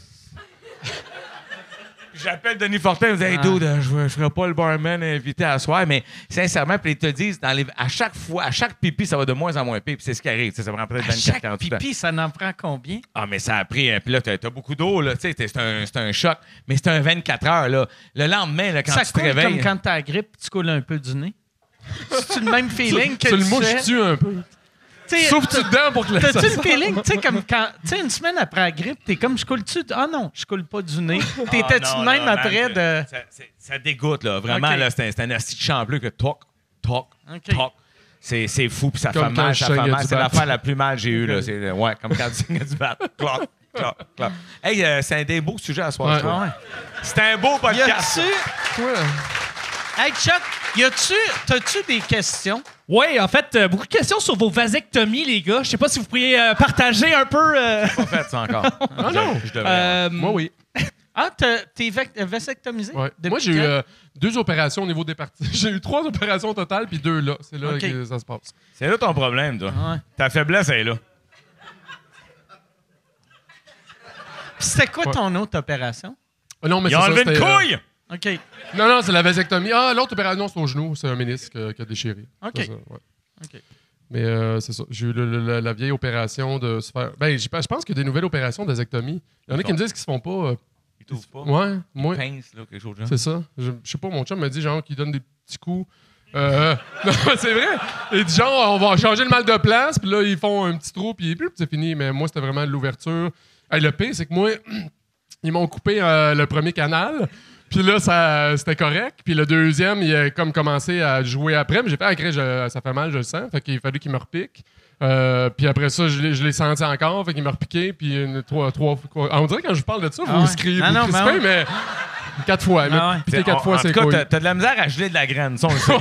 J'appelle Denis Fortin, je me dis, hey, dude, je ne ferai pas le barman invité à soir, mais sincèrement, puis ils te disent, dans les, à chaque fois, à chaque pipi, ça va de moins en moins pire, puis c'est ce qui arrive, ça prend peut-être vingt-quatre Chaque quarante-huit ans. pipi, ça en prend combien? Ah, mais ça a pris, puis là, t'as, t'as beaucoup d'eau, là, tu sais, c'est un, c'est un choc, mais c'est un vingt-quatre heures, là. Le lendemain, là, quand ça tu te coule réveilles... comme quand t'as la grippe, tu coules un peu du nez. C'est-tu le même feeling que tu tu le fais? mouches-tu un peu? Souffles-tu dedans pour que la T'as-tu le feeling, tu sais, comme quand, tu sais, une semaine après la grippe, t'es comme, je coule-tu? Ah non, je coule pas du nez. T'étais-tu Ah, non, même là, après man, de. Ça, c'est- ça dégoûte, là. Vraiment, OK. là, c'est un, c'est un assis de champleux que toc, toc, OK. toc. C'est, c'est fou, puis ça Comme fait quand mal, je ça fait saignais mal. du C'est bat. l'affaire la plus mal que j'ai eue, là. C'est, euh, ouais, comme quand tu saignes du bat. Cloc, cloc, cloc. Hey, euh, c'est un des beaux sujets à soir, Ouais. je trouve. Ah ouais. C'est un beau podcast. Y a-tu. Ouais. Hey, Chuck, y a-tu. T'as-tu des questions? Oui, en fait, euh, beaucoup de questions sur vos vasectomies, les gars. Je sais pas si vous pourriez euh, partager un peu. euh, Pas fait ça encore. Ah non! Je devrais. euh, Moi, oui. Ah, t'as- t'es vac- vasectomisé? Ouais. Depuis Moi, j'ai eu quand? euh, deux opérations au niveau des parties. J'ai eu trois opérations totales, puis deux là. C'est là OK. que ça se passe. C'est là ton problème, toi. Ouais. Ta faiblesse, elle est là. Puis c'était quoi Ouais. ton autre opération? Ah non, mais Ils c'est ont ça, enlevé une c'était, euh, couille! OK. Non, non, c'est la vasectomie. Ah, l'autre opération, non, c'est au genou. C'est un ménisque euh, qui a déchiré. OK. C'est ça, ouais. OK. Mais euh, c'est ça. J'ai eu le- le- la, la vieille opération de se faire. Ben, j'ai pas- je pense qu'il y a des nouvelles opérations de vasectomie. Il y en a qui me disent qu'ils se font pas. euh, Ils t'ouvrent pas. Ouais, moi. Pince, là, quelque chose de genre. C'est ça. Je, je sais pas, mon chum m'a dit genre qu'il donne des petits coups. Euh, non, c'est vrai. Il dit genre, on va changer le mal de place, puis là, ils font un petit trou, puis c'est fini. Mais moi, c'était vraiment de l'ouverture. Hey, le pire, c'est que moi, ils m'ont coupé euh, le premier canal. Puis là, ça, c'était correct. Puis le deuxième, il a comme commencé à jouer après. Mais j'ai fait, ah, Chris, je- ça fait mal, je le sens. Fait qu'il fallait qu'il me repique. Euh, puis après ça, je l'ai, je l'ai senti encore. Fait qu'il m'a repiqué. Puis une, trois, trois fois. Ah, on dirait que quand je vous parle de ça, Ah vous ouais. scrivez, Non, vous non, crispez, mais ouais. mais quatre fois. Il m'a Ah ouais. piqué T'sais, quatre en- fois, en c'est tout cas, cool. t'as, t'as de la misère à geler de la graine, ça, on le sait.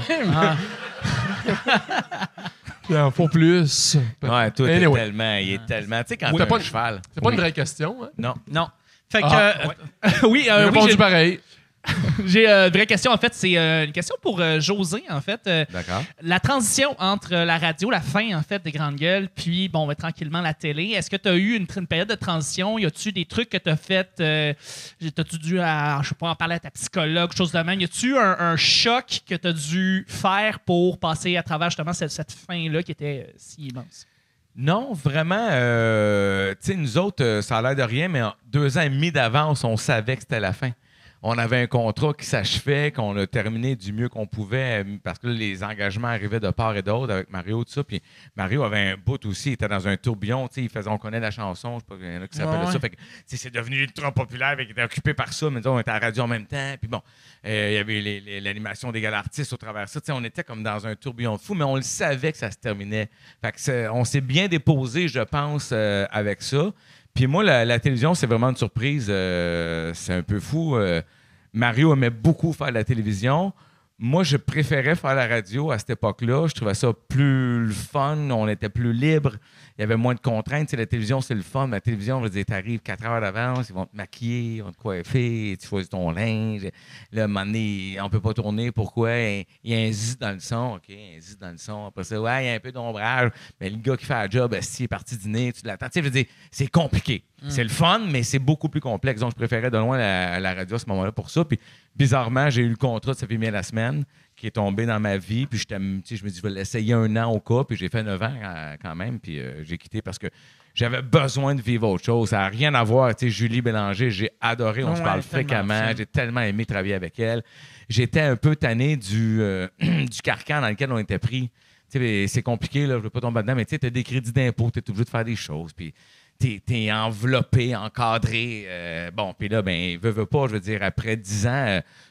Il en faut plus. Ouais, toi, t'es Anyway. tellement, il est tellement. Tu sais, quand Oui. t'as T'as un pas- cheval. C'est pas Oui. une vraie question. Hein? Non. Non. Fait que. Ah, euh, oui, J'ai euh, oui, répondu j'ai- pareil. j'ai euh, une vraie question. En fait, c'est euh, une question pour euh, José, en fait. Euh, D'accord. La transition entre la radio, la fin, en fait, des Grandes Gueules, puis, bon, ben, tranquillement, la télé. Est-ce que tu as eu une, une période de transition? Y a-tu des trucs que tu as fait? Euh, T'as-tu dû, à, je sais pas, en parler à ta psychologue, chose de même? Y a-tu un, un choc que tu as dû faire pour passer à travers, justement, cette, cette fin-là qui était euh, si immense? Non, vraiment, euh, tu sais, nous autres, euh, ça a l'air de rien, mais en deux ans et demi d'avance, on savait que c'était la fin. On avait un contrat qui s'achevait, qu'on a terminé du mieux qu'on pouvait, euh, parce que là, les engagements arrivaient de part et d'autre avec Mario, tout ça. Puis Mario avait un bout aussi, il était dans un tourbillon, tu sais, il faisait, on connaît la chanson, je sais pas, il y en a qui s'appellent Ouais. ça. Fait que, tu sais, c'est devenu ultra populaire, fait qu'il était occupé par ça, mais disons, on était à la radio en même temps. Puis bon, euh, il y avait les- les- l'animation des gars d'artistes au travers de ça. Tu sais, on était comme dans un tourbillon de fou, mais on le savait que ça se terminait. Fait que c'est- on s'est bien déposé, je pense, euh, avec ça. Puis moi, la, la télévision, c'est vraiment une surprise. euh, c'est un peu fou. euh, Mario aimait beaucoup faire la télévision. Moi, je préférais faire la radio à cette époque-là. Je trouvais ça plus le fun. On était plus libre. Il y avait moins de contraintes. Tu sais, la télévision, c'est le fun. La télévision, on va dire, t'arrives quatre heures d'avance, ils vont te maquiller, ils vont te coiffer, tu choisis ton linge. Là, à un moment donné, on peut pas tourner. Pourquoi? Il y a un zit dans le son. OK, un zit dans le son. Après ça, ouais, il y a un peu d'ombrage. Mais le gars qui fait la job, s'il est parti dîner, tu l'attends. Tu sais, je veux dire, c'est compliqué. C'est le fun, mais c'est beaucoup plus complexe. Donc, je préférais de loin la, la radio à ce moment-là pour ça. Puis, bizarrement, j'ai eu le contrat de Ça fait bien la semaine qui est tombé dans ma vie. Puis, j'étais, tu sais, je me dis, je vais l'essayer un an au cas. Puis, j'ai fait neuf ans euh, quand même. Puis, euh, j'ai quitté parce que j'avais besoin de vivre autre chose. Ça n'a rien à voir. Tu sais, Julie Bélanger, j'ai adoré. On se Ouais, parle tellement fréquemment. fine. J'ai tellement aimé travailler avec elle. J'étais un peu tanné du, euh, du carcan dans lequel on était pris. Tu sais, c'est compliqué, là, je ne veux pas tomber dedans, mais tu sais, as des crédits d'impôt, tu es obligé de faire des choses. Puis, t'es, t'es enveloppé, encadré. euh, bon, puis là, ben, veux, veux pas, je veux dire, après dix ans, euh,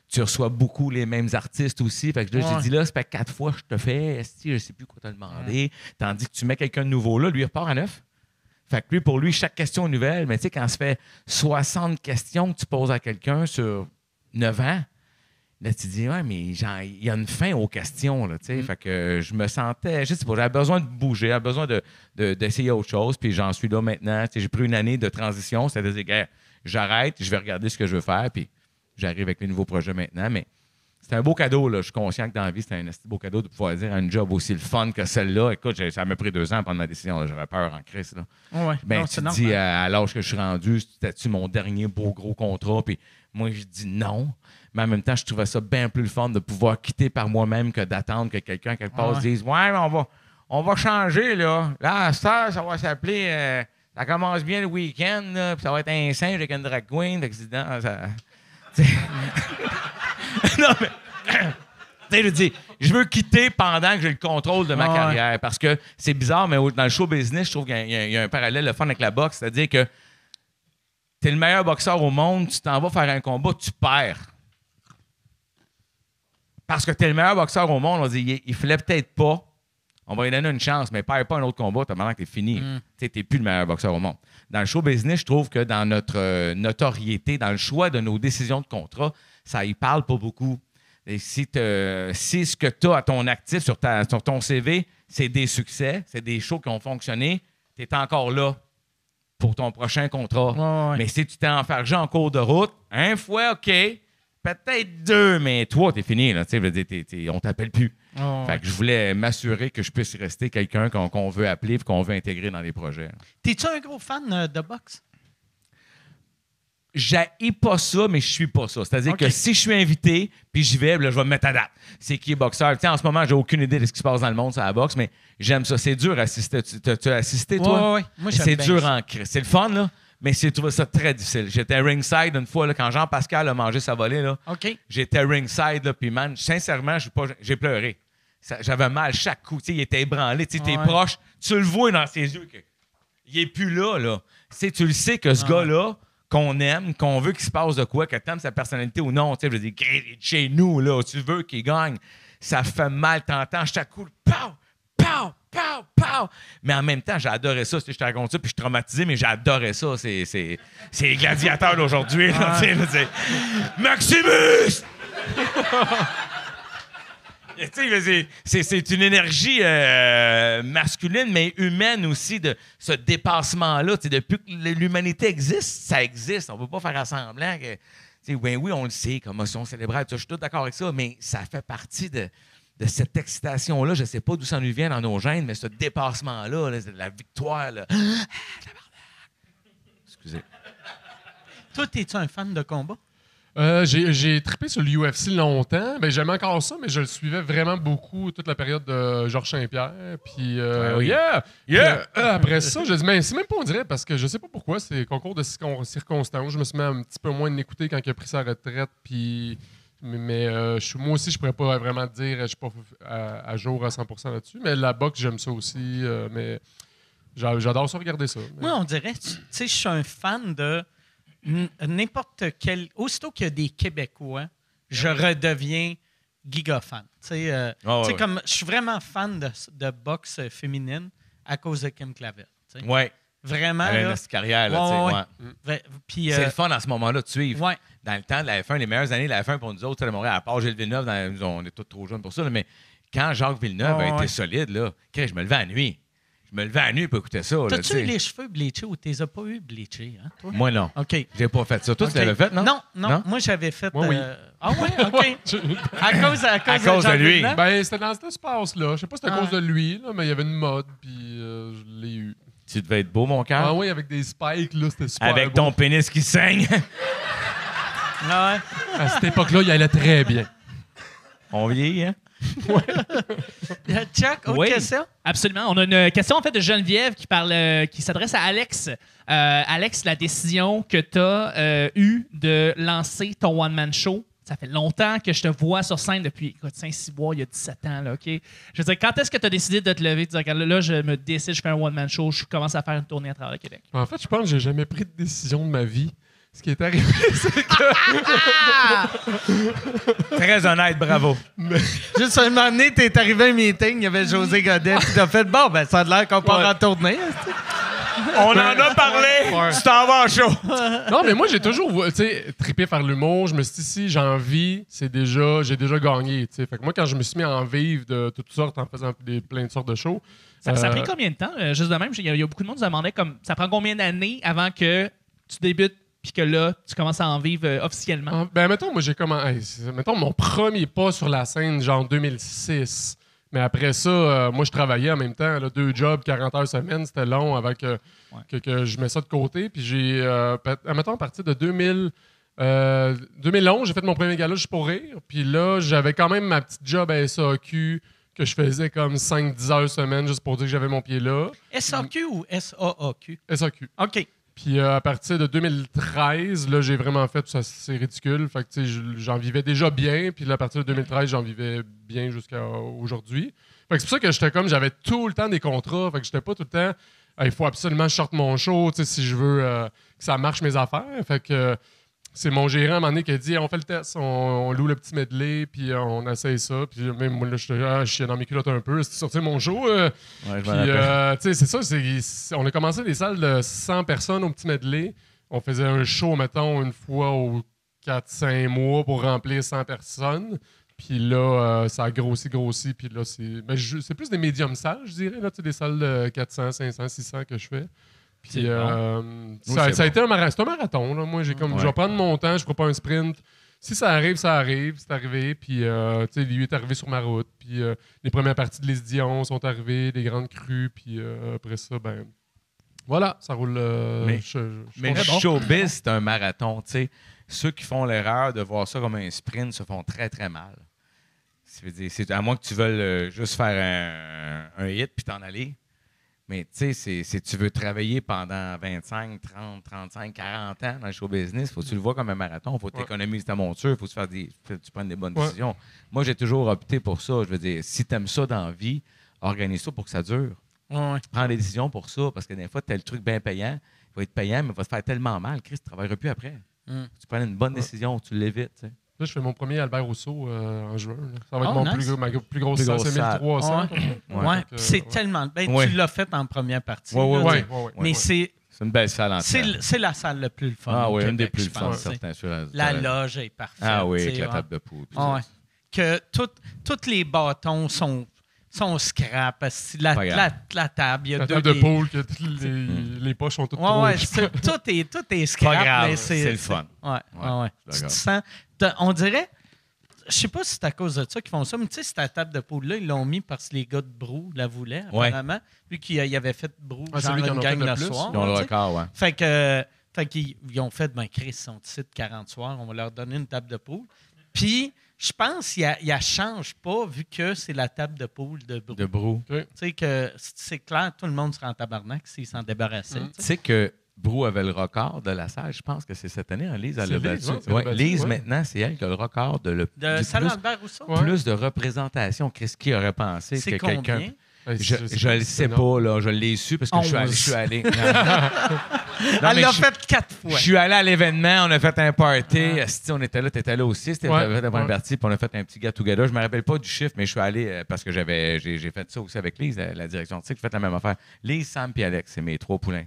tu reçois beaucoup les mêmes artistes aussi. Fait que là, Ouais. j'ai dit, là, ça fait quatre fois que je te fais. Esti, je sais plus quoi te demander. Tandis que tu mets quelqu'un de nouveau là, lui, il repart à neuf. Fait que lui, pour lui, chaque question est nouvelle. Mais tu sais, quand ça fait soixante questions que tu poses à quelqu'un sur neuf ans, là, tu te dis, ouais, mais genre, il y a une fin aux questions, là, tu sais. Fait que je me sentais, je sais pas, j'avais besoin de bouger, j'avais besoin de, de- d'essayer autre chose, puis j'en suis là maintenant. Tu sais, j'ai pris une année de transition, c'est-à-dire que j'arrête, je vais regarder ce que je veux faire, puis j'arrive avec les nouveaux projets maintenant, mais c'est un beau cadeau, là. Je suis conscient que dans la vie, c'est un esti beau cadeau de pouvoir dire un job aussi le fun que celle-là. Écoute, j'ai- ça m'a pris deux ans à prendre ma décision, là. J'avais peur en crise, là. Ouais. Ben, Non, tu c'est te normal. dis, à, à l'âge que je suis rendu, c'était-tu mon dernier beau gros contrat? Puis moi, je dis non. Mais en même temps, je trouvais ça bien plus le fun de pouvoir quitter par moi-même que d'attendre que quelqu'un, quelque part, Ah ouais. se dise, ouais, mais on va, on va changer, là. Là, à cette heure, ça va s'appeler, euh, ça commence bien le week-end, là, puis ça va être un singe avec une drag queen. Fait que c'est- non, ça- tu sais. Non, mais. Tu sais, je dis, je veux quitter pendant que j'ai le contrôle de ma Ah ouais. carrière. Parce que c'est bizarre, mais au- dans le show business, je trouve qu'il y a, il y a- il y a un parallèle le fun avec la boxe. C'est-à-dire que tu es le meilleur boxeur au monde, tu t'en vas faire un combat, tu perds. Parce que tu es le meilleur boxeur au monde, on dit, il, il fallait peut-être pas. On va lui donner une chance, mais perds pas un autre combat, t'as maintenant que t'es fini. Tu n'es plus le meilleur boxeur au monde. Dans le show business, je trouve que dans notre euh, notoriété, dans le choix de nos décisions de contrat, ça y parle pas beaucoup. Et si, te- si ce que tu as à ton actif sur, ta- sur ton C V, c'est des succès, c'est des shows qui ont fonctionné, tu es encore là pour ton prochain contrat. Ouais, ouais. Mais si tu t'es enfargé en cours de route, un fois, OK, peut-être deux, mais toi, t'es fini. Là, tu sais, je veux dire, t'es- t'es- on t'appelle plus. Ouais, Fait que je voulais m'assurer que je puisse rester quelqu'un qu'on qu'on veut appeler et qu'on veut intégrer dans les projets. T'es-tu un gros fan euh, de boxe? J'haïs pas ça, mais je suis pas ça. C'est-à dire OK. que si je suis invité, puis j'y vais, là, je vais me mettre à date. C'est qui est boxeur? Tu sais, en ce moment, j'ai aucune idée de ce qui se passe dans le monde sur la boxe, mais j'aime ça. C'est dur à assister. Tu tu- tu as assisté, toi? Ouais, ouais, ouais. Moi, j'aime c'est bien bien dur ça. en crise. C'est le fun, là, mais j'ai trouvé ça très difficile. J'étais ringside une fois, là, quand Jean-Pascal a mangé sa volée, là. OK. J'étais ringside, là, puis man, sincèrement, j'ai pas- j'ai pleuré. Ça- J'avais mal chaque coup. Tu sais, il était ébranlé. Tu sais, t'es Ouais. proche. Tu le vois dans ses yeux. Que, il est plus là, là. Tu sais, tu le sais que ce Ouais. gars-là, qu'on aime, qu'on veut qu'il se passe de quoi, que t'aimes sa personnalité ou non, tu sais, je veux dire, Chris, il est chez nous, là, tu veux qu'il gagne. Ça fait mal, t'entends chaque coup, pow, pow, pow, pow. Mais en même temps, j'ai adoré ça. Tu sais, je te raconte ça, puis je suis traumatisé, mais j'ai adoré ça. C'est, c'est, c'est les gladiateurs d'aujourd'hui, là, tu sais, là, c'est Maximus! Tu sais, c'est- c'est, c'est une énergie euh, masculine, mais humaine aussi, de ce dépassement-là. Tu sais, depuis que l'humanité existe, ça existe. On ne peut pas faire semblant que. tu sais, ben oui, on le sait, commotion cérébrale, tout ça, je suis tout d'accord avec ça, mais ça fait partie de, de cette excitation-là. Je ne sais pas d'où ça nous vient dans nos gènes, mais ce dépassement-là, là, c'est de la victoire. Là. Ah, tabarnak! Excusez. Toi, t'es-tu un fan de combat? Euh, j'ai, j'ai trippé sur le U F C longtemps. Ben, j'aimais encore ça, mais je le suivais vraiment beaucoup toute la période de Georges Saint-Pierre. Puis, euh, Ouais, oui. yeah! Yeah! Puis, euh, après ça, je dis, mais c'est même pas on dirait, parce que je sais pas pourquoi, c'est concours de circon- circonstances. Je me suis mis un petit peu moins d'écouter quand il a pris sa retraite. Puis, mais mais, euh, je suis- moi aussi, je pourrais pas vraiment te dire, je suis pas à, à jour à cent pour cent là-dessus. Mais la boxe, j'aime ça aussi. euh, mais j'a- j'adore ça regarder ça. Mais- Moi, on dirait, tu tu sais, je suis un fan de n- n'importe quel. Aussitôt qu'il y a des Québécois, je redeviens giga fan. Tu sais, euh, Ah, ouais, tu sais, ouais. comme je suis vraiment fan de, de boxe féminine à cause de Kim Clavel. Tu sais. Ouais. Vraiment. Elle a là. une carrière, là, Ouais, tu sais, ouais. ouais. Vra- Puis, C'est euh, le fun en ce moment-là de suivre. ouais. Dans le temps de la F un, les meilleures années de la F un pour nous autres, à Montréal, à part Gilles Villeneuve, dans- nous, on est tous trop jeunes pour ça, là, mais quand Jacques Villeneuve Ouais, a été ouais. solide, là, Chris, je me levais à la nuit. Je me levais à la nuit pour écouter ça. là, tu T'as-tu sais. eu les cheveux bleachés ou t'es as pas eu bleachés, hein, toi? Moi, non. OK. J'ai pas fait ça. Toi, OK. tu l'avais fait, non? Non, non. Moi, j'avais fait. Moi, oui. euh, Ah, oui, OK. À cause, à cause, À cause de Jacques lui. Villeneuve? Ben, c'était dans cet espace-là. Je sais pas si c'était à Ah. cause de lui, là, mais il y avait une mode, puis euh, je l'ai eu. Tu devais être beau, mon cœur. Ah oui, avec des spikes, là, c'était super Avec beau. ton pénis qui saigne. Ah ouais. À cette époque-là, il allait très bien. On vieillit, hein? Euh, Chuck, autre Oui. question? Absolument. On a une question en fait de Geneviève qui parle, euh, qui s'adresse à Alex. Euh, Alex, la décision que tu as eue de lancer ton one-man show, ça fait longtemps que je te vois sur scène depuis cinq six mois, il y a dix-sept ans. Là, OK? Je veux dire, quand est-ce que tu as décidé de te lever et de dire, regarde, là, je me décide, je fais un one-man show, je commence à faire une tournée à travers le Québec? En fait, je pense que j'ai jamais pris de décision de ma vie. ce qui est arrivé, c'est que... Très honnête, bravo. Juste un moment donné, t'es arrivé à un meeting, il y avait José Godet, puis t'as fait « Bon, ben ça a l'air qu'on part Ouais. en tournée. » On en a parlé. Ouais. Tu t'en vas en show. Non, mais moi, j'ai toujours, tu sais, trippé faire l'humour. Je me suis dit, si j'en vis, c'est déjà, j'ai déjà gagné, tu sais. Fait que moi, quand je me suis mis à en vivre de toutes sortes, en faisant des, plein de sortes de shows... Ça, ça a pris euh, combien de temps? Euh, juste de même, il y, a- il y a beaucoup de monde qui se demandait comme ça prend combien d'années avant que tu débutes puis que là, tu commences à en vivre euh, officiellement? Ah, ben, mettons, moi, j'ai comment. Hey, c'est- mettons, mon premier pas sur la scène, genre deux mille six. Mais après ça, euh, moi, je travaillais en même temps, là, deux jobs, quarante heures semaine. C'était long avant que, Ouais. que, que je mette ça de côté. Puis j'ai, euh, peut- mettons, à partir de deux mille, euh, deux mille onze, j'ai fait mon premier gala juste pour rire. Puis là, j'avais quand même ma petite job à S A Q que je faisais comme cinq dix heures semaine juste pour dire que j'avais mon pied là. S A Q ou S A A Q? S A Q. OK. Puis euh, à partir de deux mille treize, là, j'ai vraiment fait ça, c'est ridicule. Fait que tu sais, je- j'en vivais déjà bien. Puis là, à partir de deux mille treize, j'en vivais bien jusqu'à aujourd'hui. Fait que c'est pour ça que j'étais comme, j'avais tout le temps des contrats. Fait que j'étais pas tout le temps, ah, il faut absolument que je sorte mon show, tu sais, si je veux euh, que ça marche mes affaires. Fait que euh, c'est mon gérant à un moment donné qui a dit, on fait le test, on, on loue le petit medley, puis euh, on essaye ça. Puis même moi, là, j'étais, ah, je chiais dans mes culottes un peu. C'est sorti mon show. euh, Ouais, je puis, m'en rappelle. euh, tu sais, c'est ça. c'est- c'est- on a commencé des salles de cent personnes au petit medley. On faisait un show, mettons, une fois aux quatre cinq mois pour remplir cent personnes. Puis là, euh, ça a grossi, grossi. Puis là, c'est ben, je- c'est plus des médiums salles, je dirais. Là, tu sais, des salles de quatre cents, cinq cents, six cents que je fais. Puis C'est euh, Oui, ça, c'est ça a bon. été un, mara- c'est un marathon. Là. Moi, j'ai comme, Ouais. je vais prendre mon temps, je ne ferai pas un sprint. Si ça arrive, ça arrive. C'est arrivé. Puis, euh, tu sais, lui est arrivé sur ma route. Puis, euh, les premières parties de Les Dion sont arrivées, les grandes crues. Puis, euh, après ça, ben, voilà, ça roule. euh, Mais- je- je- je Mais le suis content. showbiz, c'est un marathon. Tu sais. Ceux qui font l'erreur de voir ça comme un sprint se font très, très mal. Ça veut dire, c'est, à moins que tu veuilles euh, juste faire un, un hit puis t'en aller. Mais tu sais, c'est, c'est- tu veux travailler pendant vingt-cinq, trente, trente-cinq, quarante ans dans le show business, faut que tu le vois comme un marathon. Faut que tu Ouais. économises ta monture, faut que tu, fasses des, faut que tu prennes des bonnes Ouais. décisions. Moi, j'ai toujours opté pour ça. Je veux dire, si tu aimes ça dans la vie, organise ça pour que ça dure. Ouais. Prends des décisions pour ça, parce que des fois, tu as le truc bien payant, il va être payant, mais il va te faire tellement mal, Chris, tu ne travailleras plus après. Mm. Tu prends une bonne décision, tu l'évites. Tu sais. Là, je fais mon premier Albert Rousseau euh, en juin. là. Ça va être Oh, mon nice. plus, gros- ma plus grosse Plus salle, grosse c'est mille trois cents. salle. Ouais. Ouais, Donc, puis euh, c'est ouais. tellement. Ben, Ouais. Tu l'as fait en première partie. Ouais, ouais, là, Ouais, tu sais. ouais, ouais, Mais ouais. c'est, C'est une belle salle en c'est, l- c'est la salle le plus le fun. Ah au oui, une des Québec, plus je fun, pense, tu sais. certains. sur- La sur- loge est parfaite. Ah oui, tu sais, avec la ouais. table de poule. puis Ah ça. ouais. Que tous les bâtons sont, sont scrap. parce que La, Pas la, grave. la table, il y a La deux table de des- poule, que toutes les, les poches sont toutes Ouais, trop. ouais, c'est- tout, est, tout est scrap. Pas grave, mais c'est le fun. Ouais, ouais, ouais. je Tu suis te sens. t'as- On dirait. Je sais pas si c'est à cause de ça qu'ils font ça, mais tu sais, cette table de poule-là, ils l'ont mis parce que les gars de Brou la voulaient, Ouais. apparemment. Lui qui euh, il avait fait Brou, Ah, c'est genre lui qui en une a fait gang le le plus. soir. Ils ont le tu sais. record, ouais. Fait que, euh, fait qu'ils ils ont fait, ben Chris, ils sont ici de quarante soirs, on va leur donner une table de poule. Puis, je pense qu'il ne change pas vu que c'est la table de poule de Brou. De brou. Tu sais que c'est clair, tout le monde serait en tabarnak s'ils s'en débarrassaient. Mm. tu Tu sais. sais que Brou avait le record de la salle, je pense que c'est cette année. Hein, Lise, elle C'est l'a Lise, battu. ouais, c'est Ouais, battu, Lise, ouais. maintenant, c'est elle qui a le record de le De du Salle plus, Albert Rousseau? Ouais. plus de représentation. Chris, qui aurait pensé C'est que combien? quelqu'un... Hey, Je c'est- je le c'est sais énorme. pas, là. Je l'ai su parce que je suis allé. Je suis allé. Non, Elle mais l'a je- fait quatre fois. Je suis allé à l'événement, on a fait un party. Esti, on était là, t'étais là aussi. C'était Ouais, fait un ouais. party, puis on a fait un petit get-together. Je me rappelle pas du chiffre, mais je suis allé euh, parce que j'avais, j'ai, j'ai fait ça aussi avec Lise, la, la direction. Tu sais, j'ai fait la même affaire. Lise, Sam puis Alex, c'est mes trois poulains.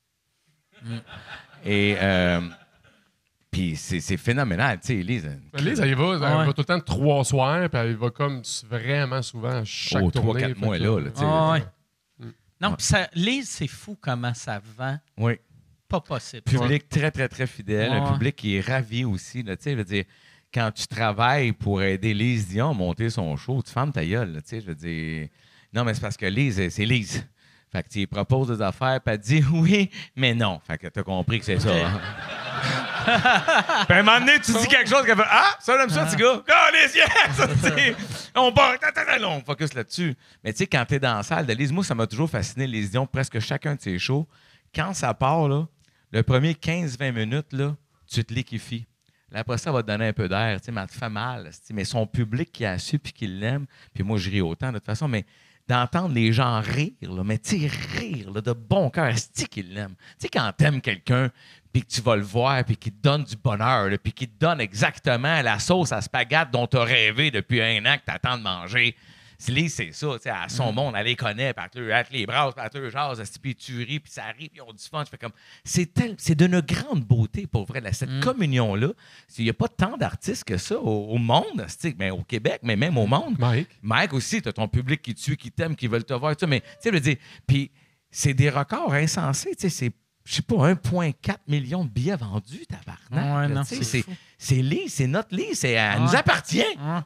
Et euh, puis c'est, c'est phénoménal, tu sais, Lise. Ben, Lise, elle y va, elle Ouais. va tout le temps trois soirs, puis elle y va comme vraiment souvent chaque Oh, trois, tournée. quatre fait mois que- là, là, tu sais. Ah, ouais. Mm. Non, Ouais. puis ça, Lise, c'est fou comment ça vend. Oui. Pas possible. Public très, très, très fidèle. Ouais. Un public qui est ravi aussi. Là, tu sais, je veux dire, quand tu travailles pour aider Lise Dion à monter son show, tu fermes ta gueule. Là, tu sais, je veux dire. Non, mais c'est parce que Lise, c'est Lise. Fait que tu lui proposes des affaires, puis elle te dit oui, mais non. Fait que t'as compris que c'est ça. hein. Puis à un moment donné, tu dis quelque chose qu'elle fait ah, ça, j'aime ça, petit gars. Ah, Lise, yes! Tu sais, on part, ta, ta, ta, là, on focus là-dessus. Mais tu sais, quand t'es dans la salle de Lise, moi, ça m'a toujours fasciné, Lise Dion, presque chacun de ses shows. Quand ça part, là, le premier quinze vingt minutes, là, tu te liquéfies. Là, après ça, ça va te donner un peu d'air, tu sais, mais elle te fait mal. tu sais, Mais son public qui a su puis qui l'aime, puis moi, je ris autant de toute façon, mais d'entendre les gens rire, là, mais tu sais, rire là, de bon cœur, c'est qu'ils l'aiment. Tu sais, quand t'aimes quelqu'un, puis que tu vas le voir, puis qui te donne du bonheur, là, puis qui te donne exactement la sauce à spaghetti dont tu as rêvé depuis un an que tu attends de manger. Lise, c'est ça, tu sais, à son mm. monde, elle les connaît, puis elle te les brasses, puis elle te jase, puis tu ris, puis ça arrive, puis on du fun. Comme, c'est, tel, c'est d'une grande beauté, pour vrai, là, cette mm. communion-là. Il n'y a pas tant d'artistes que ça au, au monde, mais au Québec, mais même au monde. Mike. Mike aussi, tu as ton public qui te suit, qui t'aime, qui veulent te voir, tout ça, mais tu sais, je veux dire, puis c'est des records insensés, tu sais, c'est, je sais pas, un virgule quatre million de billets vendus, tabarnak. Ouais, non, c'est, c'est, c'est, c'est Lise, c'est notre Lise, c'est, elle ouais. nous appartient. Ouais.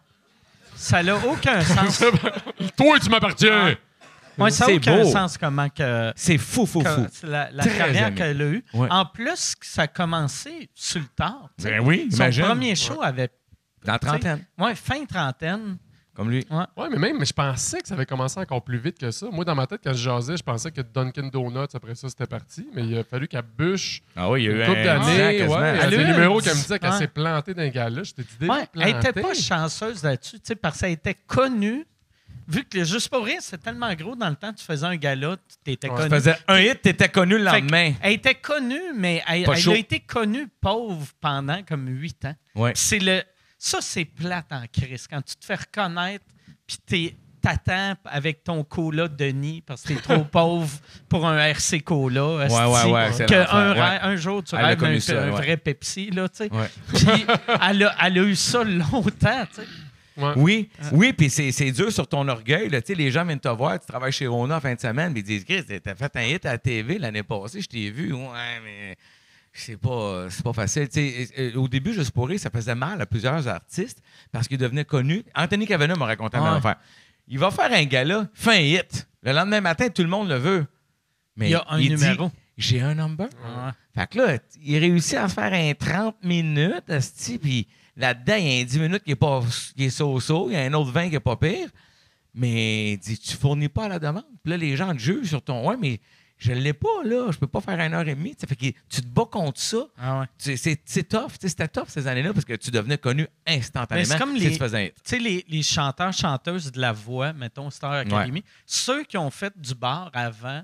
Ça n'a aucun sens. Toi, tu m'appartiens! Ouais. Ouais, ça n'a aucun beau. sens comment que... C'est fou, fou, fou. La, la carrière aimé. qu'elle a eue. Ouais. En plus, ça a commencé sur le tard. T'sais. Ben oui, Son imagine. premier show ouais. avait... Dans la trentaine. Oui, fin trentaine. Comme lui. Ouais. ouais, mais même, mais je pensais que ça avait commencé encore plus vite que ça. Moi, dans ma tête, quand je jasais, je pensais que Dunkin' Donuts, après ça, c'était parti. Mais il a fallu qu'elle bûche ah oui, il y a eu une couple un d'années. Ouais, elle a des numéros qui me disaient qu'elle ouais. s'est plantée dans un gars-là. Je t'ai dit déjà ouais, plantée. Elle n'était pas chanceuse là-dessus, parce qu'elle était connue. Vu que le Juste pour rire, c'est tellement gros dans le temps, tu faisais un gala, tu étais ouais, connu. Tu faisais un hit, tu étais connu le lendemain. Elle était connue, mais elle, elle a été connue pauvre pendant comme huit ans. Ouais. C'est le, ça, c'est plate en crise. Quand tu te fais reconnaître, puis t'attends avec ton cola Denis parce que t'es trop pauvre pour un R C Cola. Ouais, ouais, ouais. C'est que un, ouais. un jour, tu rêves un, ça, un ouais. vrai Pepsi, là, tu sais. Ouais. Puis elle a, elle a eu ça longtemps, tu sais. Ouais. Oui, oui, puis c'est, c'est dur sur ton orgueil. Là. Les gens viennent te voir, tu travailles chez Rona en fin de semaine, puis ils disent « Chris, t'as fait un hit à la T V l'année passée, je t'ai vu. » Ouais, mais c'est pas, c'est pas facile. T'sais, au début, Juste pour rire, ça faisait mal à plusieurs artistes parce qu'ils devenaient connus. Anthony Cavana m'a raconté la même affaire. Il va faire un gala, fait un hit. Le lendemain matin, tout le monde le veut. Mais il y a un il numéro. Dit, j'ai un number. Ouais. Fait que là, il réussit à faire un trente minutes, puis là-dedans, il y a un dix minutes qui est, pas, qui est so-so, il y a un autre vingt qui est pas pire. Mais il dit, tu fournis pas à la demande. Puis là, les gens te jugent sur ton... Ouais, mais je l'ai pas, là. Je peux pas faire une heure et demie. Fait que tu te bats contre ça. Ah ouais. C'est, c'est, c'est tough. C'était tough ces années-là parce que tu devenais connu instantanément. Mais c'est comme si les, tu faisais un hit. Tu sais, les, les chanteurs, chanteuses de la voix, mettons Star Academy, ouais. Ceux qui ont fait du bar avant,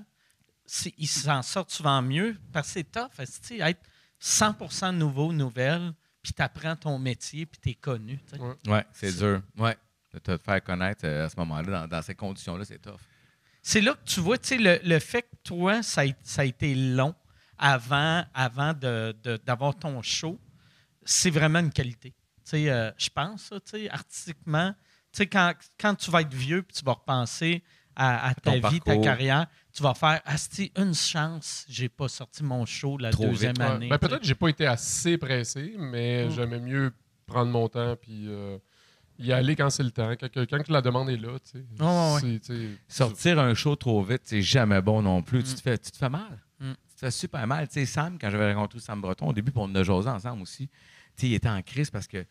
ils s'en sortent souvent mieux parce que c'est tough. C'est, être cent pour cent nouveau, nouvelle, puis tu apprends ton métier, puis tu es connu. T'sais. Ouais, ouais c'est, c'est dur. Ouais. De te faire connaître euh, à ce moment-là, dans, dans ces conditions-là, c'est tough. C'est là que tu vois, tu sais, le, le fait que toi, ça a, ça a été long avant, avant de, de, d'avoir ton show, c'est vraiment une qualité. Tu sais, euh, je pense, tu sais, artistiquement, tu sais, quand, quand tu vas être vieux puis tu vas repenser à, à ta ton vie, parcours. Ta carrière, tu vas faire, asti, une chance, j'ai pas sorti mon show la Trop deuxième vite. année. Ouais. Ben, peut-être que j'ai pas été assez pressé, mais mm. j'aimais mieux prendre mon temps puis euh, y aller quand c'est le temps, quand, quand la demande est là. Tu sais. Oh, ouais. c'est, Sortir un show trop vite, c'est jamais bon non plus. Mm. Tu, te fais, tu te fais mal. Mm. Tu te fais super mal. Tu sais, Sam, quand j'avais rencontré Sam Breton, au début, pour on a jasé ensemble aussi, tu sais, il était en crise parce que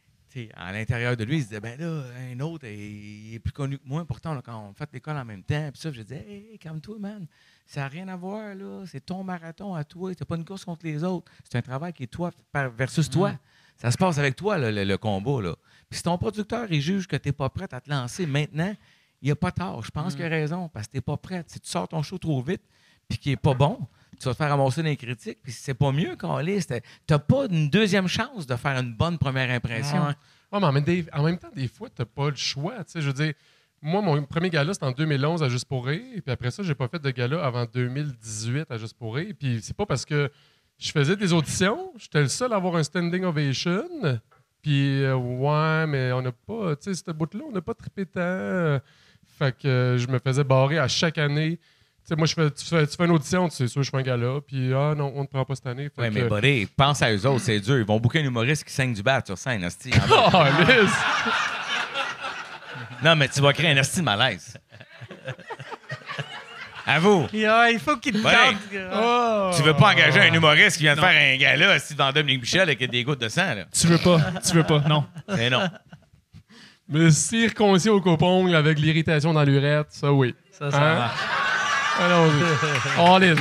à l'intérieur de lui, il se disait, ben là, un autre, il est plus connu que moi. Pourtant, là, quand on fait l'école en même temps, puis ça, je disais, hey, calme-toi, man. Ça n'a rien à voir, là. C'est ton marathon à toi. C'est pas une course contre les autres. C'est un travail qui est toi versus toi. Mm. Ça se passe avec toi, là, le, le combat, là. Puis si ton producteur, il juge que tu n'es pas prêt à te lancer maintenant, il n'y a pas tort. Je pense mm. qu'il a raison, parce que tu n'es pas prêt. Si tu sors ton show trop vite, puis qu'il n'est pas bon, tu vas te faire ramasser dans les critiques, puis c'est pas mieux qu'on liste. Tu n'as pas une deuxième chance de faire une bonne première impression. Ouais, ouais mais en même, des, en même temps, des fois, tu n'as pas le choix. Je veux dire, moi, mon premier gala, c'était en deux mille onze à Juste pour rire, puis après ça, j'ai pas fait de gala avant deux mille dix-huit à Juste pour rire, puis c'est pas parce que je faisais des auditions, j'étais le seul à avoir un standing ovation, puis euh, ouais, mais on n'a pas, tu sais, cette bout-là, on n'a pas trippé tant. Fait que euh, je me faisais barrer à chaque année. Tu sais, moi, je fais, tu, fais, tu fais une audition, tu sais, sûr, je fais un gala, puis ah non, on ne prend pas cette année. Oui, mais buddy, pense à eux autres, c'est dur. Ils vont booker un humoriste qui saigne du bat sur scène, hostie. Oh, Liz! Non, mais tu vas créer un hostie de malaise. À vous. Yeah, il faut qu'il te garde. Oh. Tu veux pas engager un humoriste qui vient de faire un gala si dans Dominique Michel avec des gouttes de sang, là? Tu veux pas, tu veux pas, non. Mais non. Me circoncis au copongle avec l'irritation dans l'urette, ça oui. Ça, ça hein? marche. Allons-y. All in.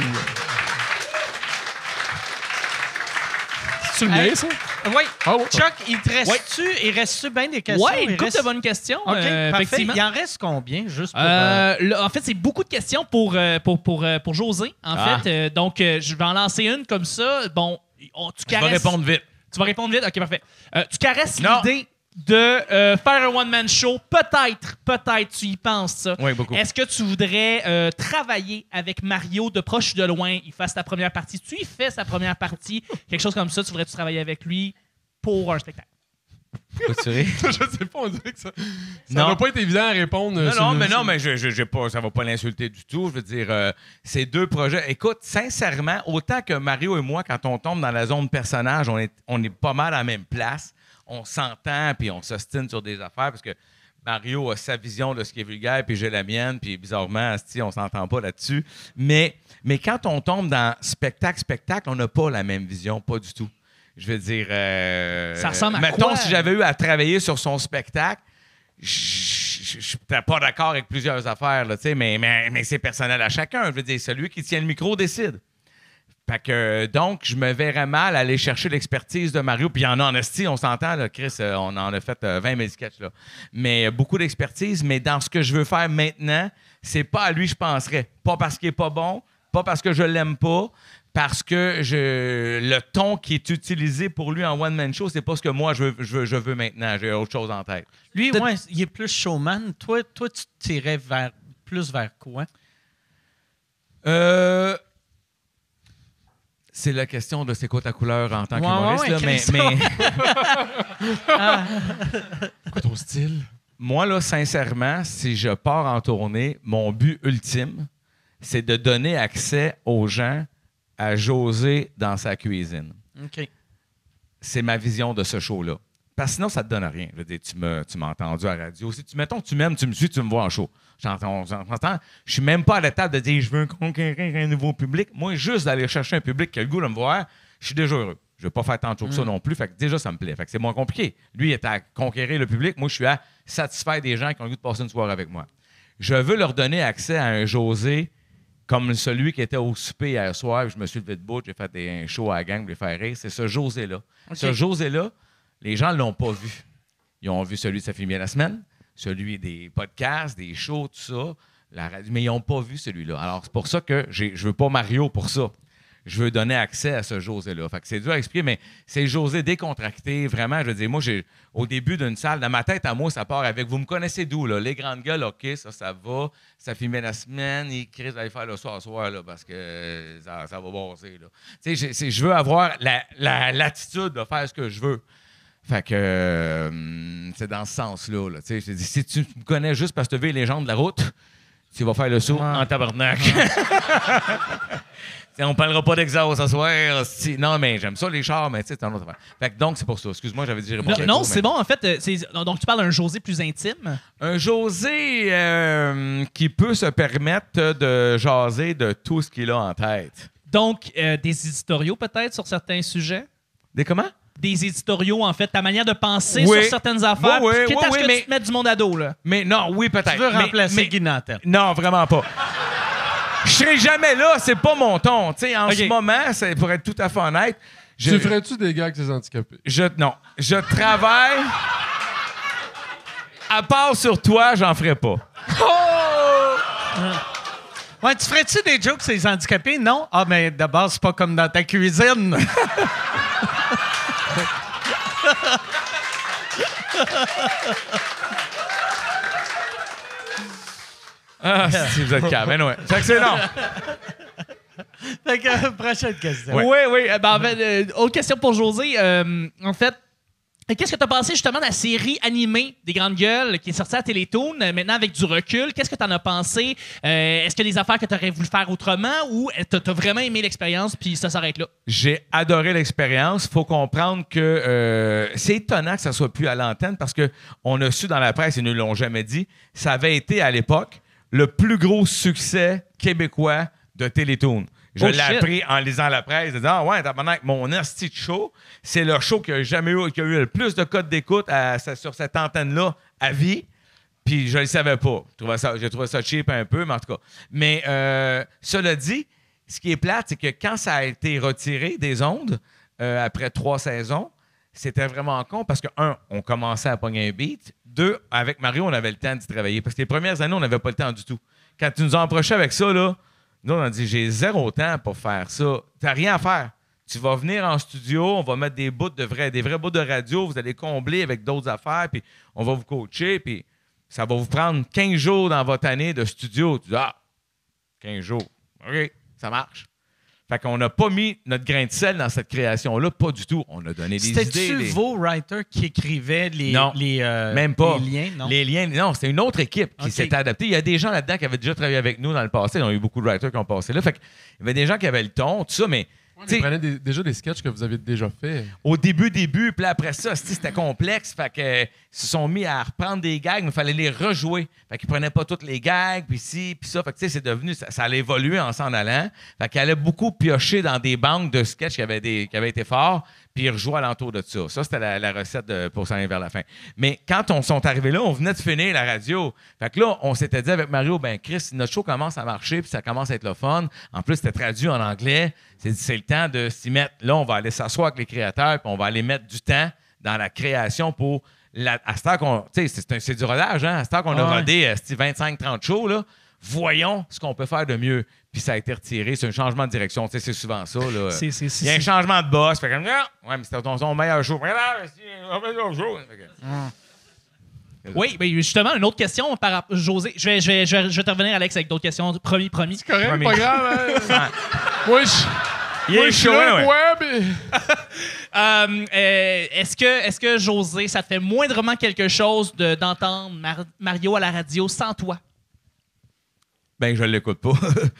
C'est-tu le mien, ça? Oui. Oh, oh. Chuck, il te reste-tu, oui. il reste-tu bien des questions? Oui, une couple reste... de bonnes questions. OK, euh, parfait. Effectivement. Il en reste combien, juste pour... Euh, là, en fait, c'est beaucoup de questions pour, euh, pour, pour, euh, pour José, en ah. fait. Euh, donc, euh, je vais en lancer une comme ça. Bon, on- tu Je vais caresses... répondre vite. Tu vas répondre vite? OK, parfait. Euh, tu caresses Non. l'idée de euh, faire un one-man show. Peut-être, peut-être, tu y penses, ça. Oui, beaucoup. Est-ce que tu voudrais euh, travailler avec Mario de proche ou de loin? Il fasse ta première partie. Tu y fais sa première partie, quelque chose comme ça, tu voudrais-tu travailler avec lui pour un spectacle? Pourquoi tu ris? Je sais pas, on dirait que ça. Ça Non. va pas être évident à répondre. euh, Non, sur non, le- mais non, sur- mais je, je, j'ai pas, ça va pas l'insulter du tout. Je veux dire, euh, ces deux projets. Écoute, sincèrement, autant que Mario et moi, quand on tombe dans la zone personnage, on est, on est pas mal à la même place. On s'entend, puis on s'ostine sur des affaires, parce que Mario a sa vision de ce qui est vulgaire, puis j'ai la mienne, puis bizarrement, asti, on s'entend pas là-dessus. Mais, mais quand on tombe dans spectacle, spectacle, on n'a pas la même vision, pas du tout. Je veux dire... euh, Ça ressemble à mettons, quoi? si j'avais eu à travailler sur son spectacle, je suis pas d'accord avec plusieurs affaires, là, tu sais, mais, mais, mais c'est personnel à chacun. Je veux dire, celui qui tient le micro décide. Fait que, donc, je me verrais mal aller chercher l'expertise de Mario. Puis il y en a en esti, on s'entend, là, Chris, euh, on en a fait euh, vingt mille sketchs, là. Mais euh, beaucoup d'expertise. Mais dans ce que je veux faire maintenant, c'est pas à lui je penserais. Pas parce qu'il est pas bon, pas parce que je l'aime pas, parce que je, le ton qui est utilisé pour lui en one-man show, c'est pas ce que moi je veux, je veux, je veux maintenant. J'ai autre chose en tête. Lui, ouais, il est plus showman. Toi, toi tu tirais vers, plus vers quoi? Euh... C'est la question de c'est quoi ta couleur en tant Ouais, qu'humoriste, ouais, là, ouais, mais, Chris, mais Quoi ton style? moi, là, sincèrement, si je pars en tournée, mon but ultime, c'est de donner accès aux gens à José dans sa cuisine. OK. C'est ma vision de ce show-là. Parce que sinon, ça te donne rien. Je veux dire, tu m'as, tu m'as entendu à la radio. Si tu, mettons que tu m'aimes, tu me suis, tu me vois en show. J'entends, j'entends. Je suis même pas à la table de dire je veux conquérir un nouveau public. Moi, juste d'aller chercher un public qui a le goût de me voir, je suis déjà heureux. Je veux pas faire tant de show que ça non plus. Fait que déjà, ça me plaît. Fait que c'est moins compliqué. Lui, il est à conquérir le public. Moi, je suis à satisfaire des gens qui ont le goût de passer une soirée avec moi. Je veux leur donner accès à un José comme celui qui était au souper hier soir. Je me suis levé de bout, j'ai fait des, un show à la gang pour les faire rire. C'est ce José-là. OK. Ce José-là, les gens ne l'ont pas vu. Ils ont vu celui de Ça fait bien la semaine, celui des podcasts, des shows, tout ça, la radio, mais ils n'ont pas vu celui-là. Alors, c'est pour ça que j'ai, je veux pas Mario pour ça. Je veux donner accès à ce José-là. Fait que c'est dur à expliquer, mais c'est José décontracté. Vraiment, je veux dire, moi, j'ai, au début d'une salle, dans ma tête, à moi, ça part avec, vous me connaissez d'où, là? Les grandes gueules, OK, ça, ça va. Ça filmait la semaine, et Chris va aller faire le soir, soir, là, parce que euh, ça, ça va bosser, là. Tu sais, c'est- je veux avoir la, la, l'attitude de faire ce que je veux. Fait que euh, c'est dans ce sens-là. Là, tu sais, je te dis, si tu me connais juste parce que tu veux les légende de la route, tu vas faire le saut en tabarnak. T'sais, on parlera pas d'exhaust ce soir. hostie. Non, mais j'aime ça, les chars, mais tu sais, c'est un autre affaire. Fait que donc, c'est pour ça. Excuse-moi, j'avais dit répondu. Non, non, c'est bon, en fait. euh, c'est- donc, tu parles d'un José plus intime. Un José euh, qui peut se permettre de jaser de tout ce qu'il a en tête. Donc, euh, des éditoriaux peut-être sur certains sujets. Des comment? Des éditoriaux, en fait, ta manière de penser Oui. sur certaines affaires. Oui, oui, quitte oui, à ce oui, que mais- tu te mettes du monde à dos, là. Mais non, oui, peut-être. Tu veux Mais- remplacer mais- Guy Nantel? Non, vraiment pas. Je serai jamais là, c'est pas mon ton. Tu sais, en Ok. ce moment, c'est- pour être tout à fait honnête, je, Tu ferais-tu des gars avec tes handicapés? je non, je travaille. À part sur toi, j'en ferai pas. Ouais, tu ferais-tu des jokes sur les handicapés? Non? Ah, mais d'abord, c'est pas comme dans ta cuisine. Ah, si vous êtes calme, ouais. Fait que c'est non. Fait que, euh, prochaine question. Ouais. Oui, oui. euh, ben, en fait, euh, autre question pour José. Euh, en fait, euh, qu'est-ce que tu as pensé justement de la série animée des Grandes Gueules qui est sortie à Télétoon, euh, maintenant avec du recul? Qu'est-ce que tu en as pensé? Euh, Est-ce qu'il y a des affaires que tu aurais voulu faire autrement ou tu as vraiment aimé l'expérience puis ça s'arrête là? J'ai adoré l'expérience. Faut comprendre que euh, c'est étonnant que ça soit plus à l'antenne parce que on a su dans la presse, ils ne l'ont jamais dit, ça avait été à l'époque le plus gros succès québécois de Télétoon. Je Oh, l'ai shit. appris en lisant la presse, en disant ah ouais, tabarnak, mon asti de show, c'est le show qui a jamais eu, qui a eu le plus de codes d'écoute à- sur cette antenne-là à vie. Puis je ne le savais pas. Je trouvais ça- J'ai trouvé ça cheap un peu, mais en tout cas. Mais euh, cela dit, ce qui est plate, c'est que quand ça a été retiré des ondes, euh, après trois saisons, c'était vraiment con parce que, un, on commençait à pogner un beat. Deux, avec Mario, on avait le temps d'y travailler. Parce que les premières années, on n'avait pas le temps du tout. Quand tu nous as approchés avec ça, là, nous, on a dit j'ai zéro temps pour faire ça. T'as rien à faire. Tu vas venir en studio, on va mettre des bouts de vrais, des vrais bouts de radio, vous allez combler avec d'autres affaires, puis on va vous coacher, puis ça va vous prendre quinze jours dans votre année de studio. Tu dis, ah, quinze jours. OK, ça marche. Fait qu'on n'a pas mis notre grain de sel dans cette création-là, pas du tout. On a donné des idées. C'était-tu des... vos writers qui écrivaient les, non, les, euh, même pas. les liens? Non, les liens, non, c'était une autre équipe qui okay. s'était adaptée. Il y a des gens là-dedans qui avaient déjà travaillé avec nous dans le passé. On a eu beaucoup de writers qui ont passé là. Fait qu'il y avait des gens qui avaient le ton, tout ça, mais... Ouais, mais prenez des, déjà des sketchs que vous avez déjà fait. Au début, début, puis après ça, c'était complexe. Fait que, ils se sont mis à reprendre des gags, mais il fallait les rejouer. Fait qu'ils prenaient pas toutes les gags, puis ci, puis ça. Fait que, tu sais, c'est devenu... Ça, ça allait évoluer en s'en allant. Fait qu'ils allaient beaucoup piocher dans des banques de sketchs qui avaient, des, qui avaient été forts, puis ils rejouaient alentour de ça. Ça, c'était la, la recette de, pour s'en aller vers la fin. Mais quand on sont arrivés là, on venait de finir la radio. Fait que là, on s'était dit avec Mario, ben Chris, notre show commence à marcher, puis ça commence à être le fun. En plus, c'était traduit en anglais. C'est, c'est le temps de s'y mettre. Là, on va aller s'asseoir avec les créateurs, puis on va aller mettre du temps dans la création pour... La, à cette heure qu'on... Tu sais, c'est, c'est, c'est du rodage, hein? À cette heure qu'on a ouais. rodé euh, vingt-cinq trente shows, là, voyons ce qu'on peut faire de mieux. Puis ça a été retiré. C'est un changement de direction. Tu sais, c'est souvent ça, là. C'est, c'est, c'est, Il y a un c'est... changement de boss. Fait comme, ah, ouais, mais c'était ton, ton meilleur show. Ton meilleur show. Fait que... Oui, mais justement, une autre question par rapport José. Je vais, je, vais, je, vais, je vais te revenir, Alex, avec d'autres questions. Promis, promis. C'est correct, Promis. pas grave. Hein? Moi, je... Il est chaud, ouais. ouais, mais... Euh, euh, est-ce que, est-ce que José, ça te fait moindrement quelque chose de, d'entendre Mar- Mario à la radio sans toi? Ben, je l'écoute pas.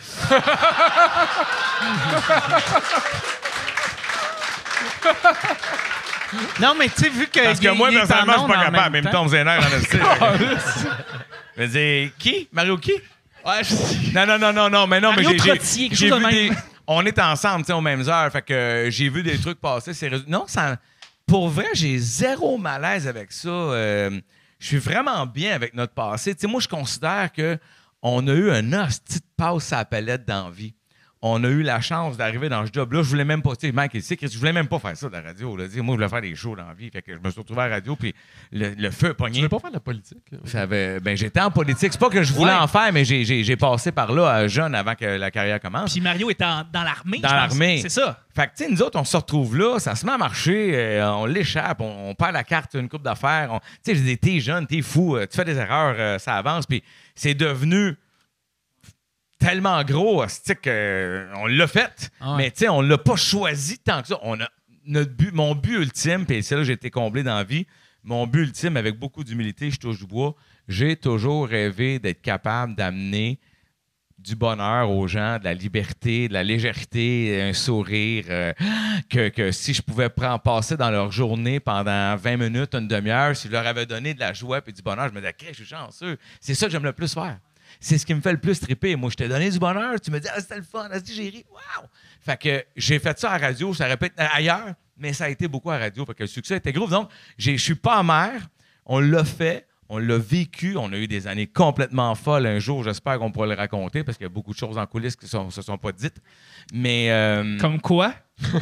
non mais tu sais, vu que. Parce que il, moi, il est personnellement, je en suis pas onde en capable. Mais même me temps. tombe les nerfs en esti. Je me dis, qui? Mario qui? Ouais, je... Non, non, non, non, non, mais non, Mario mais j'ai, Trottier, j'ai, quelque j'ai chose de vu même. des... On est ensemble, tu sais, aux mêmes heures, fait que euh, j'ai vu des trucs passer. C'est... Non, ça... Pour vrai, j'ai zéro malaise avec ça. Euh, je suis vraiment bien avec notre passé. Tu sais, moi, je considère qu'on a eu un hostie de passe à la palette dans la vie. On a eu la chance d'arriver dans ce job-là. Je voulais même pas, tu sais, Mike, il sait que je voulais même pas faire ça de la radio. Là. Moi, je voulais faire des shows dans la vie. Fait que je me suis retrouvé à la radio, puis le, le feu a Tu pogné. veux pas faire de la politique? Là? Ça avait, ben, j'étais en politique. C'est pas que je voulais Ouais. en faire, mais j'ai, j'ai, j'ai passé par là euh, jeune avant que la carrière commence. Puis Mario est en- dans l'armée. Dans je pense. l'armée. C'est ça. Fait que, tu sais, nous autres, on se retrouve là, ça se met à marcher, euh, on l'échappe, on, on perd la carte une coupe d'affaires. on- Tu sais, t'es jeune, t'es fou, euh, tu fais des erreurs, euh, ça avance, puis c'est devenu tellement gros, c'est que on l'a fait, Ah ouais. mais tu sais, on l'a pas choisi tant que ça. On a notre but, mon but ultime, puis c'est là que j'ai été comblé dans la vie. Mon but ultime, avec beaucoup d'humilité, je touche du bois. J'ai toujours rêvé d'être capable d'amener du bonheur aux gens, de la liberté, de la légèreté, un sourire, euh, que, que si je pouvais prendre, passer dans leur journée pendant vingt minutes, une demi-heure, si je leur avais donné de la joie et du bonheur, je me disais, je suis chanceux. C'est ça que j'aime le plus faire. C'est ce qui me fait le plus triper. Moi, je t'ai donné du bonheur, tu me dis, ah, c'était le fun, ah, j'ai ri, wow! Fait que j'ai fait ça à la radio, ça répète ailleurs, mais ça a été beaucoup à la radio, fait que le succès était gros. Donc, je suis pas amer, on l'a fait, on l'a vécu, on a eu des années complètement folles. Un jour, j'espère qu'on pourra le raconter, parce qu'il y a beaucoup de choses en coulisses qui ne se sont pas dites. Mais. euh, Comme quoi?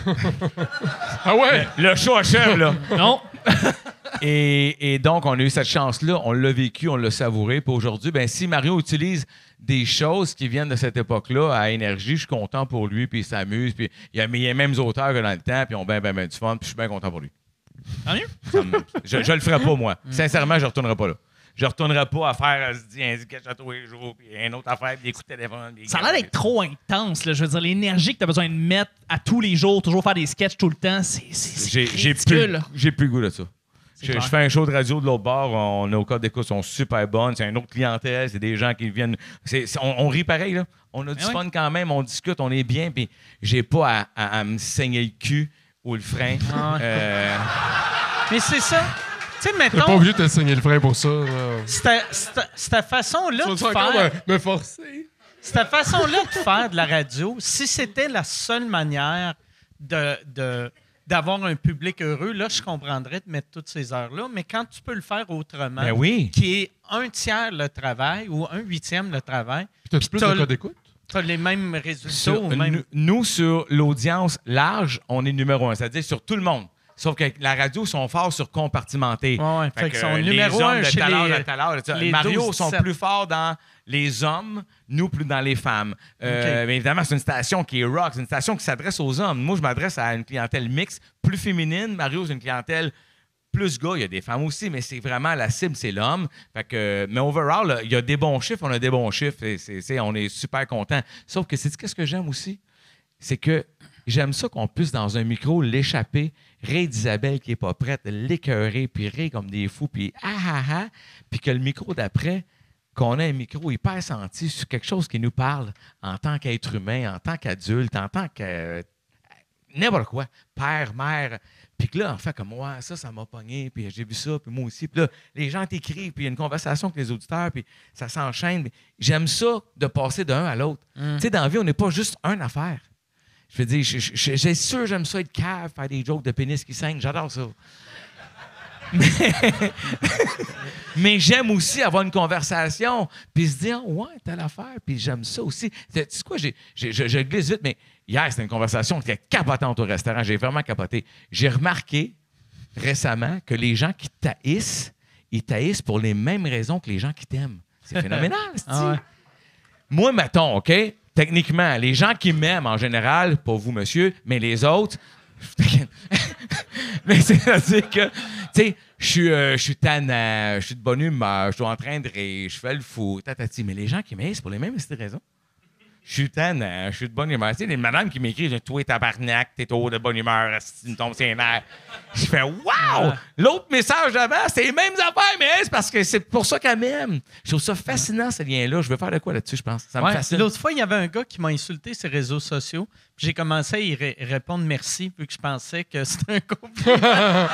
Ah ouais? Le show achève, là. Non. Et, et donc, on a eu cette chance-là, on l'a vécu, on l'a savouré. Puis aujourd'hui, ben, si Mario utilise des choses qui viennent de cette époque-là à Énergie, je suis content pour lui, puis il s'amuse. Puis il y a les mêmes auteurs que dans le temps, puis ils ont bien, bien, bien du fun, puis je suis bien content pour lui. Tant mieux. Ça me- je, je le ferai pas, moi. Sincèrement, je retournerai pas là. Je retournerai pas à faire euh, se dire, un sketch à tous les jours, puis une autre affaire, puis des coups de téléphone. des Ça a gars- l'air d'être trop intense. Là. Je veux dire, l'énergie que tu as besoin de mettre à tous les jours, toujours faire des sketchs tout le temps, c'est, c'est, c'est J'ai, j'ai, ridicule. plus, j'ai plus le goût de ça. C'est Je, clair. je fais un show de radio de l'autre bord, on, nos codes d'écoute sont super bonnes, c'est une autre clientèle, c'est des gens qui viennent. c'est- c'est- on, on rit pareil, là. On a du Eh oui. fun quand même, on discute, on est bien, puis j'ai pas à, à- à me saigner le cul ou le frein. Ah ouais. Euh, Mais c'est ça. Tu sais, T'es pas mettons, obligé de te saigner le frein pour ça. là. cette, cette- cette façon-là Tu de vas encore faire... me, me forcer? Cette façon-là de faire de la radio, si c'était la seule manière de, de- d'avoir un public heureux, là, je comprendrais de mettre toutes ces heures-là. Mais quand tu peux le faire autrement, ben oui. qui est un tiers le travail ou un huitième le travail, Puis t'as-tu plus t'as de cas d'écoute? tu as les mêmes résultats. Sur- ou même... nous, nous, sur l'audience large, on est numéro un, c'est-à-dire sur tout le monde. Sauf que la radio, ils sont forts sur compartimenter. Ouais, ouais. Fait Fait qu'ils que, sont euh, numéro les un hommes de chez tout à l'heure, les- de tout à l'heure, de ça. les Mario douze, sont dix-sept. plus forts dans les hommes, nous plus dans les femmes. Euh, OK. Mais évidemment, c'est une station qui est rock, c'est une station qui s'adresse aux hommes. Moi, je m'adresse à une clientèle mixte, plus féminine. Mario, c'est une clientèle plus gars. Il y a des femmes aussi, mais c'est vraiment la cible, c'est l'homme. Fait que, mais overall, là, il y a des bons chiffres, on a des bons chiffres. Et c'est, c'est, on est super contents. Sauf que c'est qu'est-ce que j'aime aussi? C'est que j'aime ça qu'on puisse, dans un micro, l'échapper, rire d'Isabelle qui n'est pas prête, l'écœurer, puis rire comme des fous, puis ah ah ah, puis que le micro d'après, qu'on a un micro hyper senti sur quelque chose qui nous parle en tant qu'être humain, en tant qu'adulte, en tant que euh, n'importe quoi, père, mère, puis que là, en fait, comme moi, ça, ça m'a pogné, puis j'ai vu ça, puis moi aussi, puis là, les gens t'écrivent, puis il y a une conversation avec les auditeurs, puis ça s'enchaîne. J'aime ça de passer d'un à l'autre. Tu sais, dans la vie, on n'est pas juste une affaire. Je veux dire, je- je- j'ai sûr, j'aime ça être cave, faire des jokes de pénis qui saignent. J'adore ça. Mais, mais j'aime aussi avoir une conversation, puis se dire, ouais, telle affaire, puis j'aime ça aussi. Tu sais quoi, j'ai, j'ai- je, je glisse vite, mais hier, c'était une conversation qui était capotante au restaurant. J'ai vraiment capoté. J'ai remarqué récemment que les gens qui t'haïssent, ils t'haïssent pour les mêmes raisons que les gens qui t'aiment. C'est phénoménal, c'est-tu? Ah ouais. Moi, mettons, OK? Techniquement, les gens qui m'aiment en général, pas vous, monsieur, mais les autres. Mais c'est-à-dire que, tu sais, je suis, euh, je suis tannant, je suis de bonne humeur, je suis en train de rire, je fais le fou, tatati. Mais les gens qui m'aiment, c'est pour les mêmes raisons. Je suis tannant, je suis de bonne humeur. Tu sais, les madames qui m'écrivent, toi, tabarnak, t'es trop de bonne humeur, tu me tombes sur les nerfs. Je fais, wow! L'autre message d'avant, c'est les mêmes affaires, mais c'est parce que c'est pour ça qu'elle m'aime. Je trouve ça fascinant, ce lien-là. Je veux faire de quoi là-dessus, je pense. Ça me Ouais, fascine. l'autre fois, il y avait un gars qui m'a insulté sur les réseaux sociaux. Puis j'ai commencé à y ré- répondre merci, vu que je pensais que c'était un compliment.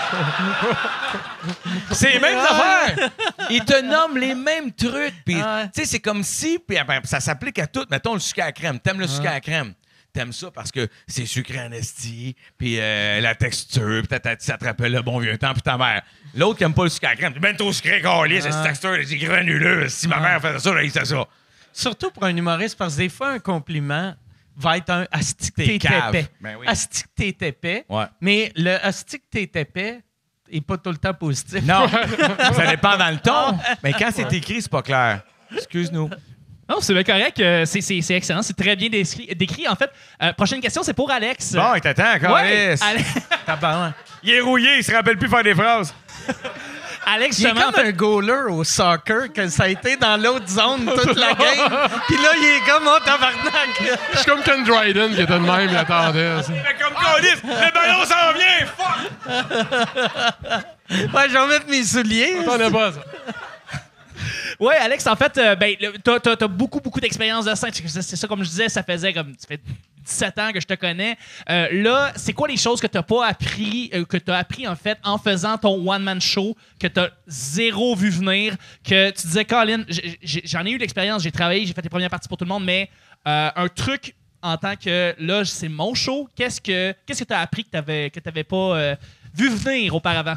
C'est les mêmes affaires. Ils te nomment les mêmes trucs. Puis, Ouais. tu sais, c'est comme si, puis, ben, ça s'applique à tout. Mettons le sucre à la crème. T'aimes le sucre à la crème. T'aimes ça parce que c'est sucré en esti, puis euh, la texture, puis t'as- ça te rappelle le bon vieux temps, puis ta mère. L'autre qui aime pas le sucre à la crème, c'est ben trop sucré, calé, c'est cette texture, c'est granuleux. Si ma mère faisait ça, là, il fait ça. Surtout pour un humoriste, parce que des fois, un compliment va être un asti que T'es t'es cave. épais. Ben oui. Asti que t'es épais. Ouais. Mais le asti que t'es épais est pas tout le temps positif. Non, ça dépend dans le ton. Mais quand c'est écrit, c'est pas clair. Excuse-nous. Non, c'est bien correct. euh, c'est, c'est, c'est excellent. C'est très bien décrit. décrit. En fait, euh, prochaine question, c'est pour Alex. Bon, il t'attend encore. Ouais, Ale- Tabarnak. Il est rouillé, il se rappelle plus faire des phrases. Alex, Il est justement, comme un goaler au soccer, que ça a été dans l'autre zone toute la game. Puis là, il est comme oh, tabarnak. Je suis comme Ken Dryden qui était de même, il attendait. ça. Fait comme Calif, le ballon s'en vient, fuck! Ouais, je vais mettre mes souliers. Attendez pas ça. ouais, Alex, en fait, euh, ben, le- t'as, t'as- t'as beaucoup, beaucoup d'expérience de scène. C'est, c'est ça, comme je disais, ça faisait comme ça fait dix-sept ans que je te connais. Euh, là, c'est quoi les choses que t'as pas appris, euh, que t'as appris en fait en faisant ton one-man show, que t'as zéro vu venir, que tu disais, Colin, j'ai- j'ai- j'en ai eu l'expérience, j'ai travaillé, j'ai fait les premières parties pour tout le monde, mais euh, un truc en tant que là, c'est mon show, qu'est-ce que qu'est-ce que t'as appris que t'avais que t'avais pas euh, vu venir auparavant?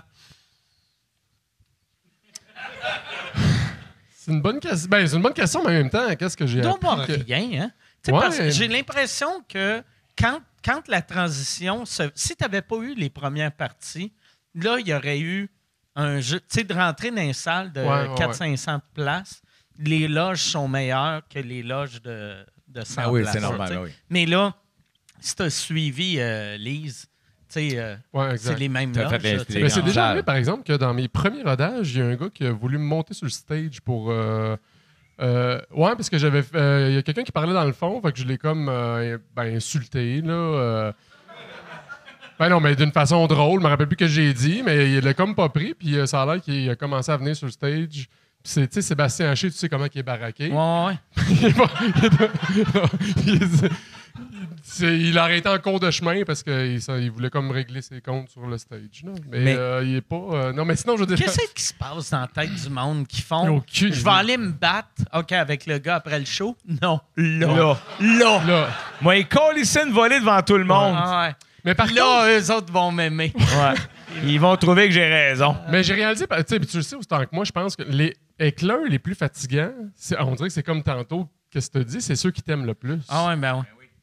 C'est une bonne question. Ben, c'est une bonne question, mais en même temps, qu'est-ce que j'ai Il doit appris avoir que- rien, hein? Tu sais, Ouais. parce que j'ai l'impression que quand, quand la transition, se- si tu n'avais pas eu les premières parties, là, il y aurait eu un jeu, tu sais, de rentrer dans une salle de Ouais, ouais, quatre cents à cinq cents places, les loges sont meilleures que les loges de, de cent Ben oui, places. c'est normal, tu sais. ben oui. Mais là, si tu as suivi euh, Lise, tu sais, euh, Ouais, exact. c'est les mêmes T'as loges. fait les- là, tu sais. les Mais c'est grandes déjà salles. arrivé, par exemple, que dans mes premiers rodages, il y a un gars qui a voulu me monter sur le stage pour. euh, euh, ouais, parce que j'avais. fait- euh, Il y a quelqu'un qui parlait dans le fond, fait que je l'ai comme euh, ben, insulté, là. euh. Ben non, mais d'une façon drôle, je me rappelle plus ce que j'ai dit, mais il l'a comme pas pris, puis euh, ça a l'air qu'il a commencé à venir sur le stage. Puis c'est, tu sais, Sébastien Haché, tu sais comment il est baraqué. Ouais, ouais. il, est pas- il est- non, il est- c'est- il a arrêté en cours de chemin parce qu'il il voulait comme régler ses comptes sur le stage. là. Mais, Mais- euh, il est pas. euh, non, mais sinon, je veux dire. Qu'est-ce qui se passe dans la tête du monde qui J'ai font aucune je idée. vais aller me battre OK avec le gars après le show? Non, là. Là. Là. Là. Moi, il colle ici une volée devant tout le monde. Ah ouais. Mais par contre, Là, eux autres vont m'aimer. Ouais. Ils vont trouver que j'ai raison. mais j'ai réalisé, tu sais, puis tu le sais autant que moi, je pense que les éclairs les plus fatigants, c'est- on dirait que c'est comme tantôt, qu'est-ce que tu dis, c'est ceux qui t'aiment le plus. Ah ouais, ben ouais.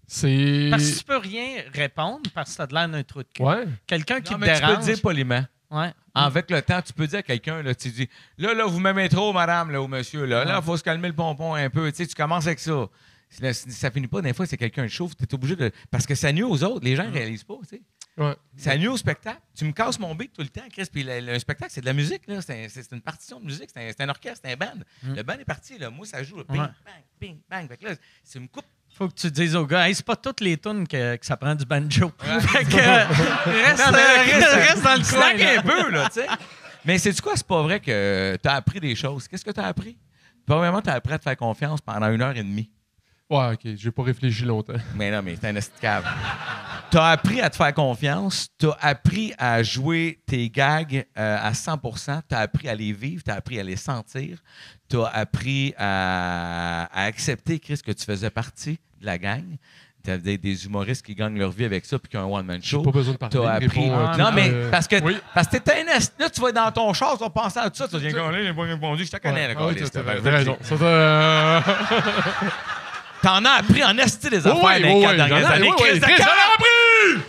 C'est... Parce que tu peux rien répondre parce que ça a l'air d'un trou de cul. Ouais. Quelqu'un qui Non, te mais tu dérange. peux le dire poliment. Ouais. Avec le temps, tu peux dire à quelqu'un, là, tu dis, là, là, vous m'aimez trop, madame, là, ou monsieur, là, là, il faut se calmer le pompon un peu. Tu sais, tu commences avec ça. Là, ça finit pas, des fois, c'est quelqu'un de chauffe, tu es obligé de. Parce que ça nuit aux autres, les gens ne réalisent pas, tu sais. Ouais. Ça nuit au spectacle. Tu me casses mon beat tout le temps, Chris. Puis le, le spectacle, c'est de la musique, là. C'est, un, c'est une partition de musique, c'est un, c'est un orchestre, c'est un band. Mm. Le band est parti, là. Moi, ça joue, là, ping, Ouais. bang, ping, bang. Fait que là, tu me coupes. Faut que tu dises au gars, hey, c'est pas toutes les tunes que, que ça prend du banjo. Fait que euh, reste, Non, mais euh, Chris, reste, reste dans le coin. slack là. un peu, là, tu sais. Mais c'est-tu quoi? C'est pas vrai que tu as appris des choses. Qu'est-ce que tu as appris? Premièrement, tu as appris à te faire confiance pendant une heure et demie. Ouais, OK. J'ai pas réfléchi longtemps. Mais non, mais c'est un esti de cave. T'as appris à te faire confiance, t'as appris à jouer tes gags euh, à cent pour cent, t'as appris à les vivre, t'as appris à les sentir, t'as appris à, à accepter, Chris, que tu faisais partie de la gang. T'as des, des humoristes qui gagnent leur vie avec ça puis qui ont un one-man J'ai show. pas besoin de parler. T'as il appris. répond, euh, Ah, tout, Non, mais euh, parce que, oui. parce que t'es un esti. Là, tu vas dans ton char, tu vas penser à tout ça, tu vas dire, là, j'ai pas répondu, je te connais, Ouais. le Ah oui, gars. t'as- t'as- Fait que t'as vas-y. raison. Ça, euh, T'en as appris en esti des Oui, affaires oui, dans les oui, quatre oui, dernières j'en ai- années. oui, oui, Chris de Chris, j'en ai cave! appris!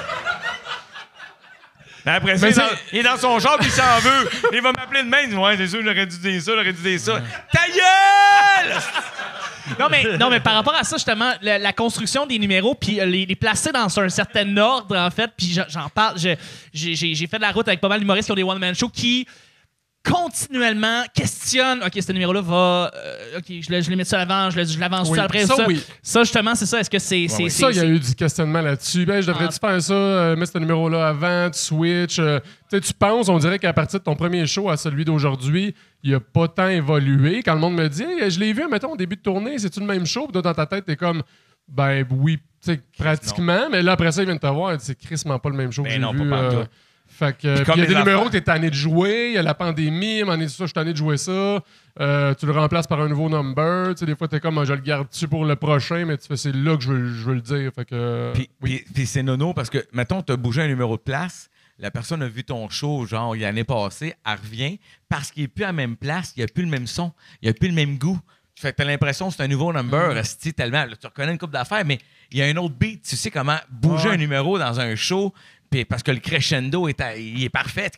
Après ça, Mais il, est dans, c'est- il est dans son char puis il s'en veut. Il va m'appeler de même. Ouais, c'est sûr, j'aurais dû dire ça, j'aurais dû dire ça. Ta gueule! Non mais, non, mais par rapport à ça, justement, la, la construction des numéros, puis euh, les, les placer dans un certain ordre, en fait, puis j'en- j'en parle, je- j'ai j'ai- j'ai fait de la route avec pas mal d'humoristes qui ont des one-man shows qui continuellement questionnent, OK, ce numéro-là va... euh, OK, je, le- je les mets ça à l'avant, je, le- je l'avance Oui, ça après. ça, Ça, oui. ça, justement, c'est ça. Est-ce que c'est... c'est- oui. c'est- Ça, il y a c'est- eu du questionnement là-dessus. Ben, je devrais-tu faire ça, euh, mettre ce numéro-là avant, tu switches. euh, tu sais, tu penses, on dirait qu'à partir de ton premier show à celui d'aujourd'hui, il a pas tant évolué. Quand le monde me dit, hey, je l'ai vu, mettons, au début de tournée, c'est-tu le même show? Puis toi, dans ta tête, t'es comme, ben oui, tu sais, pratiquement. Mais là, après ça, ils viennent te voir, c'est crissement pas le même show que Ben j'ai non, vu. pas pantoute. Fait que, puis comme il y a les des numéros affaires- que t'es tanné de jouer, il y a la pandémie, à un moment donné, ça, je suis tanné de jouer ça. Euh, tu le remplaces par un nouveau number. Tu sais, des fois, t'es comme, ah, je le garde-tu pour le prochain, mais tu fais, c'est là que je veux, je veux le dire. Fait que, Puis, oui. puis- puis c'est nono parce que, mettons, tu as bougé un numéro de place, la personne a vu ton show, genre, l'année passée, elle revient, parce qu'il n'est plus à la même place, il n'y a plus le même son, il n'y a plus le même goût. Fait que tu as l'impression que c'est un nouveau number, esti, tellement. Là, tu reconnais une couple d'affaires, mais il y a un autre beat. Tu sais comment bouger Ouais. un numéro dans un show, puis parce que le crescendo est, à- il est parfait.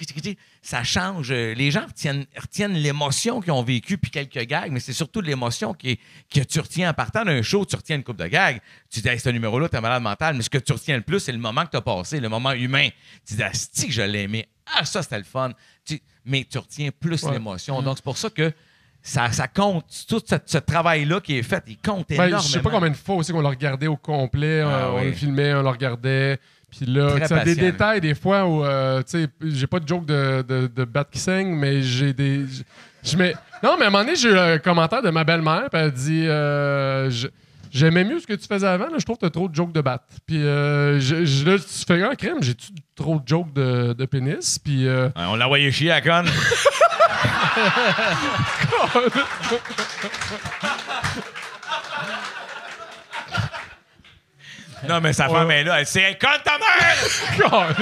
Ça change. Les gens retiennent, retiennent l'émotion qu'ils ont vécue puis quelques gags, mais c'est surtout de l'émotion qui, que tu retiens en partant d'un show. Tu retiens une couple de gags. Tu dis, hey, ce numéro-là, t'es malade mental, mais ce que tu retiens le plus, c'est le moment que tu as passé, le moment humain. Tu dis, asti, que je l'ai aimé. Ah, ça, c'était le fun. Tu- mais tu retiens plus Ouais. l'émotion. Donc, c'est pour ça que ça, ça compte. Tout ce, ce travail-là qui est fait, il compte Ben, énormément. je sais pas combien de fois aussi qu'on l'a regardé au complet. Ah euh, on oui. le filmait, on le regardait. Puis là, Très tu sais, des patient. détails des fois où, euh, tu sais, j'ai pas de joke de, de, de bat qui saigne, mais j'ai des. je- Je mets... Non, mais à un moment donné, j'ai eu un commentaire de ma belle-mère, puis elle dit euh, je- J'aimais mieux ce que tu faisais avant, là, je trouve que t'as trop de jokes de bat. Puis euh, je, je- là, tu fais un crème, j'ai-tu trop de jokes de, de pénis? Puis. euh, Ouais, on l'a envoyé chier à la conne. Non, mais sa femme est là. Elle dit, c'est conne ta mère!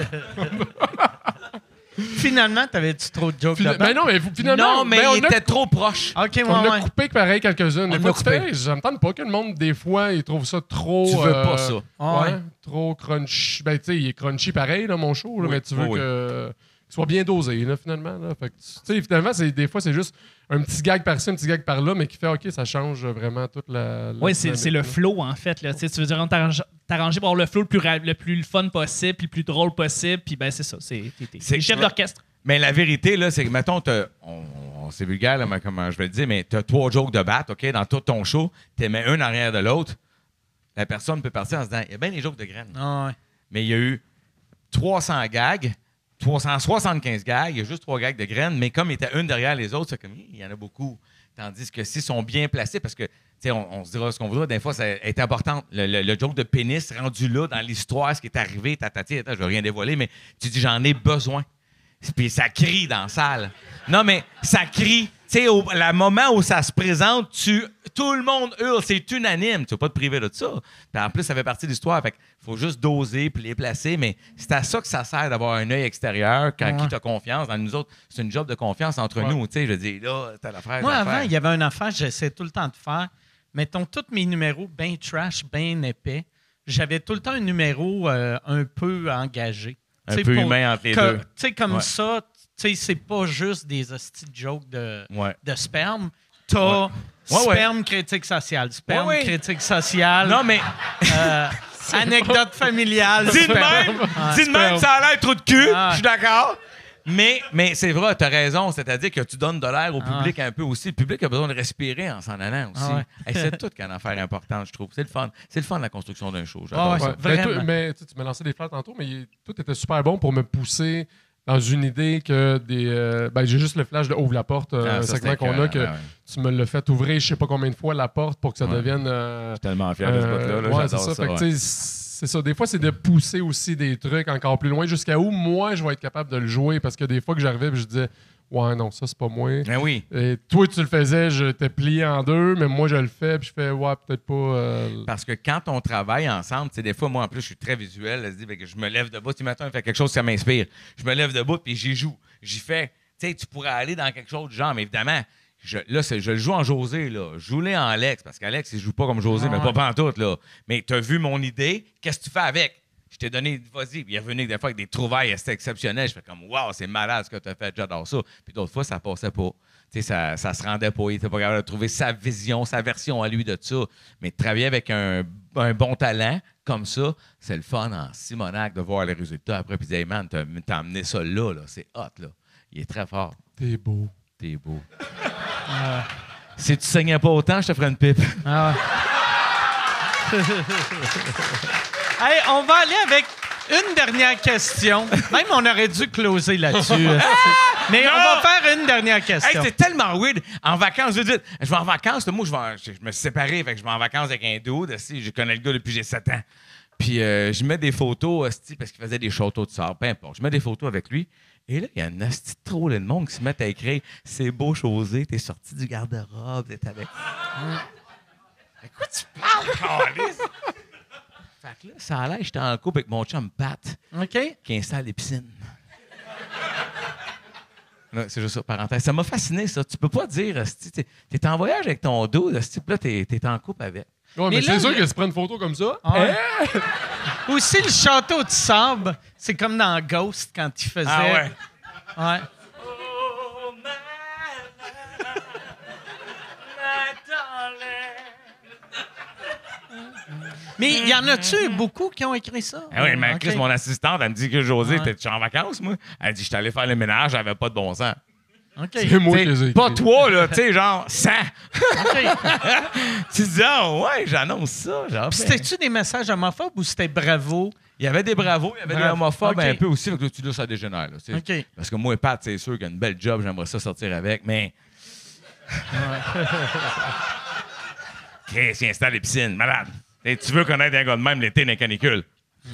Finalement, t'avais-tu trop de jokes Fina- là-bas? ben non, mais finalement. Non, mais ben, on il a- était trop proche. OK, ouais, On a ouais. coupé pareil quelques-unes. Des On fois, a tu coupé. fais, j'entends pas que le monde, des fois, il trouve ça trop. Tu veux euh, pas ça. Ah ouais, ouais. trop crunchy. Ben, tu sais, il est crunchy pareil, là, mon show, là, Oui, mais tu veux oui, oui. que qu'il soit bien dosé, là, finalement. Là. Fait que, tu sais, finalement, c'est, des fois, c'est juste un petit gag par-ci, un petit gag par-là, mais qui fait, OK, ça change vraiment toute la. la Oui, c'est dynamique, c'est le là. flow, en fait. Là. Tu sais, tu veux dire, on t'arrange- t'arranger pour avoir le flow le plus, ra- le plus fun possible, puis le plus drôle possible, puis ben c'est ça. C'est t'es- t'es- C'est t'es chef que- d'orchestre. Mais la vérité, là, c'est que, mettons, t'as- on, on- c'est vulgaire, là, mais comment je vais le dire, mais tu as trois jokes de batte, OK, dans tout ton show, tu mets un arrière de l'autre. La personne peut partir en se disant, il y a bien des jokes de graines. Ah ouais. Mais il y a eu trois cents gags, trois cent soixante-quinze gags, il y a juste trois gags de graines, mais comme il était une derrière les autres, c'est comme, il y en a beaucoup. Tandis que s'ils sont bien placés, parce que, tu sais, on, on se dira ce qu'on voudra, des fois, ça est important. Le, le- le joke de pénis rendu là dans l'histoire, ce qui est arrivé, tatati, attends, je veux rien dévoiler, mais tu dis, j'en ai besoin. Puis ça crie dans la salle. Non, mais ça crie. Tu sais, au le moment où ça se présente, tu, tout le monde hurle, c'est unanime. Tu vas pas te priver de ça. Puis en plus, ça fait partie de l'histoire. Fait qu'il faut juste doser puis les placer. Mais c'est à ça que ça sert d'avoir un œil extérieur quand Ouais. qui t'a confiance. Dans nous autres, c'est une job de confiance entre Ouais. nous. Tu sais, je dis, là, t'as l'affaire. Moi, l'affaire. avant, il y avait une affaire que j'essaie tout le temps de faire. mettons, tous mes numéros bien trash, bien épais, j'avais tout le temps un numéro euh, un peu engagé. Un T'sais, peu pour- humain entre les que- deux. Tu sais, comme Ouais. ça, tu sais, c'est pas juste des hosties de jokes de, Ouais. de sperme. T'as Ouais. Ouais, ouais. sperme critique sociale, sperme Ouais, ouais. critique sociale, Non, mais euh, anecdote familiale. dis de sperme. même, Ouais. dis de même, ça a l'air trop de cul, Ah. je suis d'accord. Mais, mais c'est vrai, tu as raison. C'est-à-dire que tu donnes de l'air au Ah. public un peu aussi. Le public a besoin de respirer en s'en allant aussi. Ah ouais. Hey, c'est tout qu'une affaire importante, je trouve. C'est le fun. C'est le fun de la construction d'un show. Ah J'adore ouais, ça. Ouais, ben, Vraiment. toi- mais tu sais, tu m'as lancé des fleurs tantôt, mais il- tout était super bon pour me pousser dans une idée que des. euh, ben, j'ai juste le flash de Ouvre la porte, euh, Ah, un ça, segment c'était qu'on a, écœurant, que ouais, ouais. tu me l'as fait ouvrir je sais pas combien de fois la porte pour que ça Ouais. devienne. euh, Je suis tellement fier de ce euh, bout-là. là. ouais, c'est J'adore ça. ça. Fait que, ouais. tu sais, c'est ça. Des fois, c'est de pousser aussi des trucs encore plus loin jusqu'à où moi, je vais être capable de le jouer parce que des fois que j'arrivais et je disais, ouais, non, ça, c'est pas moi. Ben oui. Et toi, tu le faisais, je t'ai plié en deux, mais moi, je le fais, puis je fais, ouais, peut-être pas. euh, Parce que quand on travaille ensemble, tu sais, des fois, moi, en plus, je suis très visuel. Là, je dis, fait que je me lève debout. Tu sais, mettons, il fait quelque chose, ça m'inspire. Je me lève debout, puis j'y joue. J'y fais. Tu sais, tu pourrais aller dans quelque chose du genre, mais évidemment, je, là, c'est- je le joue en José, là. Joue-le en Alex, parce qu'Alex, il joue pas comme José, mais pas pantoute, là. Mais tu as vu mon idée, qu'est-ce que tu fais avec? Je t'ai donné, vas-y. Puis il est revenu des fois avec des trouvailles, c'était exceptionnel. Je fais comme, waouh, c'est malade ce que tu as fait, j'adore ça. Puis d'autres fois, ça passait pas. Tu sais, ça, ça se rendait pas. Il était pas capable de trouver sa vision, sa version à lui de ça. Mais de travailler avec un, un bon talent comme ça, c'est le fun en Simonac de voir les résultats après. Puis, hey man, t'as, t'as amené ça là, là. C'est hot, là. Il est très fort. T'es beau. T'es beau. Si tu saignais pas autant, je te ferais une pipe. Ah ouais. Hey, on va aller avec une dernière question. Même on aurait dû closer là-dessus. Mais on va faire une dernière Hey, question. c'est tellement weird. En vacances, vite, vite. Je vais en vacances. Moi, je, vais, je, je me suis séparé. Fait que je vais en vacances avec un dude. Si, je connais le gars depuis que j'ai sept ans. Puis euh, je mets des photos esti, parce qu'il faisait des châteaux de sable. Peu importe. Je mets des photos avec lui. Et là, il y a un asti de troll de monde qui se met à écrire « C'est beau, José. T'es sorti du garde-robe. T'es avec... De quoi tu parles, câlisse? Fait que là, ça a l'air, j'étais en couple avec mon chum Pat, OK? qui installe des piscines. Là, c'est juste ça, parenthèse. Ça m'a fasciné, ça. Tu peux pas dire, esti, t'es, t'es en voyage avec ton dos, esti, puis là, t'es, t'es en couple avec. Ouais, mais, Mais là, c'est sûr le- que tu prends une photo comme ça. Ouais. Aussi, le château de sable, c'est comme dans Ghost quand il faisait. Ah ouais. Ouais. Mais il y en a-tu beaucoup qui ont écrit ça? Ah oui, mais OK. Chris, mon assistante, elle me dit que José, Ouais. t'es en vacances, moi? Elle dit, je suis allé faire le ménage, j'avais pas de bon sens. OK. C'est moi qui T'sais, les ai pas écrits. toi, là, tu sais, genre cent. OK. Tu dis, ah ouais, j'annonce ça. Genre, Puis ben, C'était-tu des messages homophobes ou c'était bravo? il y avait des bravos, il y avait des Bravo. homophobes OK. un peu aussi, fait que là, tu dis, là, ça dégénère. Là, tu sais. OK. Parce que moi et Pat, c'est sûr qu'il y a une belle job, j'aimerais ça sortir avec, mais. Chris, il installe des piscines, malade. T'sais, tu veux connaître un gars de même l'été dans les canicules?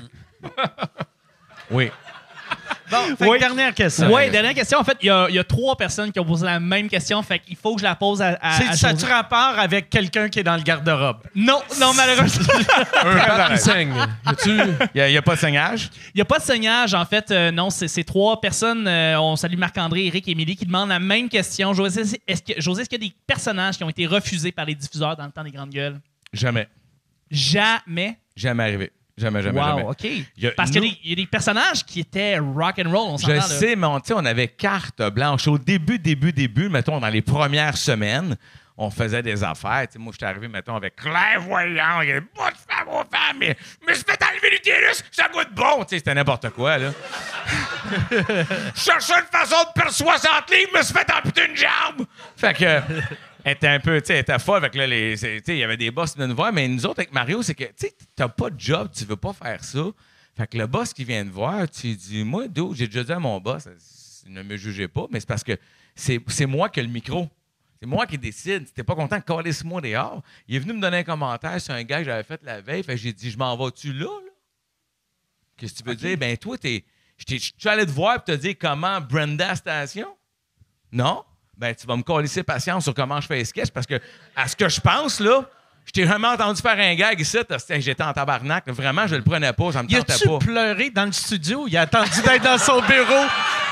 Oui. Bon, fait que Oui. dernière question. Oui, dernière question. En fait, il y, a- il y a trois personnes qui ont posé la même question. Fait qu'il faut que je la pose à, à, C'est, à ça José. a-tu rapport avec quelqu'un qui est dans le garde-robe? Non, non, malheureusement. Un Pat qui saigne. Y-tu- Il n'y a, pas de saignage? Il n'y a pas de saignage, en fait. euh, non, c'est, c'est trois personnes. euh, on salue Marc-André, Eric et Émilie qui demandent la même question. José, est-ce, que, José, est-ce qu'il y a des personnages qui ont été refusés par les diffuseurs dans le temps des Grandes Gueules? Jamais. Jamais. Jamais arrivé. Jamais, jamais, wow, jamais. OK. Il y a- Parce qu'il nous- y, a des- il y a des personnages qui étaient rock and roll, on s'entend. Je là. sais, mais on, tu sais, on avait carte blanche. Au début, début, début, mettons, dans les premières semaines, on faisait des affaires. Tu sais, moi, je suis arrivé, mettons, avec clairvoyant. Il y a pas de femme aux femmes, mais je me suis fait enlever l'utérus, ça goûte bon. Tu sais, c'était n'importe quoi, là. Je cherchais une façon de perdre soixante livres, je me suis fait amputer une jambe. Fait que, elle était un peu, tu sais, elle était folle. Fait que là, les- c'est- tu sais, il y avait des boss qui venaient nous voir, mais nous autres, avec Mario, c'est que, tu sais, t'as pas de job, tu veux pas faire ça. Fait que le boss qui vient te voir, tu dis, moi, d'où j'ai déjà dit à mon boss, ne me jugez pas, mais c'est parce que c'est, c'est moi qui ai le micro. C'est moi qui décide. Si t'es pas content, calisse-moi dehors. Il est venu me donner un commentaire sur un gars que j'avais fait la veille. Fait que j'ai dit, je m'en vas-tu là, là? Qu'est-ce que tu veux dire? Ben, toi, t'es. Je t'ai- je suis allé te voir et te dire comment Brenda Station? Non? Ben, tu vas me calisser patience sur comment je fais les sketchs parce que, à ce que je pense, là, je t'ai jamais entendu faire un gag ici. t'as- J'étais en tabarnak. là. Vraiment, je le prenais pas. Ça me Y tentait a-tu pas. pleuré dans le studio? Il a attendu d'être dans son bureau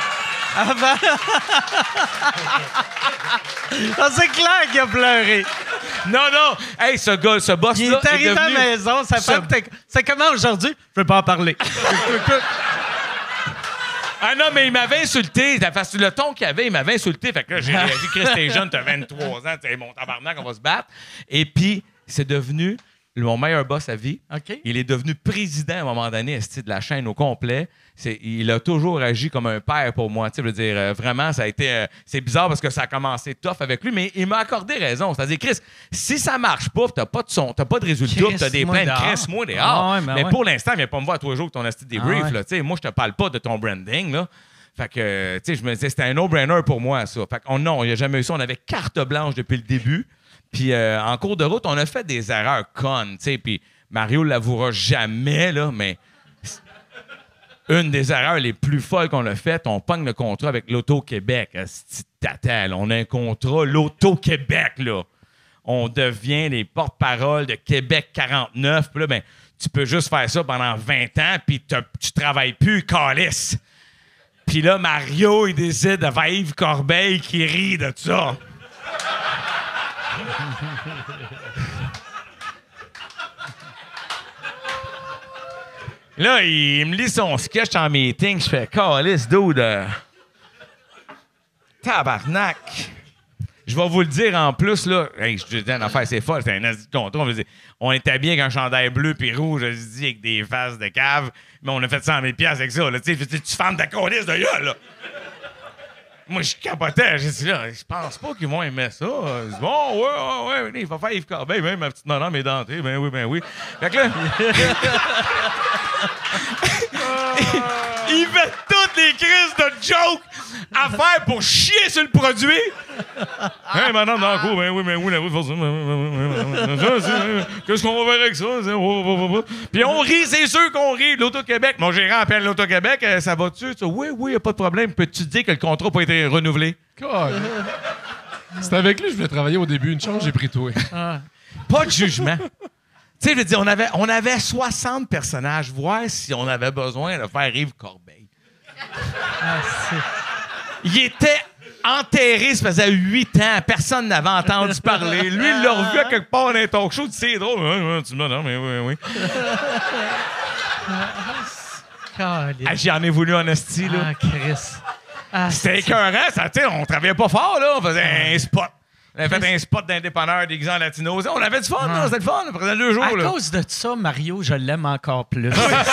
avant. Ah, c'est clair qu'il a pleuré. Non, non. Hey, ce gars, ce boss-là. Il est arrivé devenu... à la maison, sa femme, t'es- c'est comment aujourd'hui? Je veux pas en parler. Ah non, mais il m'avait insulté. La face- Le ton qu'il avait, il m'avait insulté. Fait que là, j'ai réagi, Chris, t'es jeune, t'as vingt-trois ans, t'es mon tabarnak, on va se battre. Et puis, c'est devenu mon meilleur boss à vie. OK. Il est devenu président à un moment donné, esti, de la chaîne au complet. C'est, il a toujours agi comme un père pour moi. Tu sais, je veux dire, euh, vraiment, ça a été. Euh, c'est bizarre parce que ça a commencé tough avec lui, mais il m'a accordé raison. C'est-à-dire, Chris, si ça marche pas, t'as pas de son, t'as pas de résultat, Chris, t'as des moi plaintes, dehors. Chris, moi dehors. Ah ouais, ben mais ouais. pour l'instant, viens pas me voir tous les jours avec ton esti débrief. Ah ouais. là. Tu sais, moi, je te parle pas de ton branding. Là. Fait que, euh, tu sais, je me disais, c'était un no-brainer pour moi, ça. Fait qu'on, non, il n'y a jamais eu ça. On avait carte blanche depuis le début. Puis euh, en cours de route, on a fait des erreurs connes, tu sais. Puis Mario l'avouera jamais, là, mais une des erreurs les plus folles qu'on a faites, on pogne le contrat avec l'Auto-Québec. Asti de tata, là. On a un contrat, l'Auto-Québec, là. On devient les porte-parole de Québec quarante-neuf. Puis là, ben, tu peux juste faire ça pendant vingt ans, puis t'as- tu travailles plus, calice. Puis là, Mario, il décide de faire Yves Corbeil qui rit de ça. Là, il me lit son sketch en meeting. Je fais « Calice, dude. euh, Tabarnak. » Je vais vous le dire en plus, là. Hey, je te dis, une affaire, c'est folle. C'est un asti de contrat. On, dire, on est habillé avec un chandail bleu puis rouge, je dis, avec des faces de cave. Mais on a fait cent mille piastres avec ça. Là. Tu sais, tu fermes ta calice de gueule, là. Moi, je capotais. J'ai dit, là, je pense pas qu'ils vont aimer ça. Je dis, bon, ouais, ouais, ouais, il va faire Yves Corbeil. Ben, ma petite madame est dentée. Ben oui, ben oui. Fait que là. Il fait toutes les crises de jokes à faire pour chier sur le produit. Hey, madame dans le cours, ben oui, ben oui, la route, qu'est-ce qu'on va faire avec ça? Puis on rit, c'est sûr qu'on rit. L'Auto-Québec, mon gérant appelle l'Auto-Québec, ça va-tu? Oui, oui, y a pas de problème. Peux-tu dire que le contrat n'a pas été renouvelé? God. C'est avec lui que je voulais travailler au début. Une chance, j'ai pris toi. Pas de jugement. Tu sais, je veux dire, on avait, on avait soixante personnages. Voir si on avait besoin de faire Yves Corbeil. Il était enterré, ça faisait huit ans. Personne n'avait entendu parler. Lui, il l'a revu à quelque part dans un talk show. C'est drôle. Ouais, ouais, tu me dis, non, mais oui, oui. Ah, j'en ai voulu en esti, là. Ah, Chris. Ah, C'était écœurant. Ça, tu sais, on travaillait pas fort, là. On faisait un spot. On avait fait un spot d'un dépanneur déguisé en latino. On avait du fun, là. C'était le fun. Ça prenait deux jours, À là. cause de ça, Mario, je l'aime encore plus.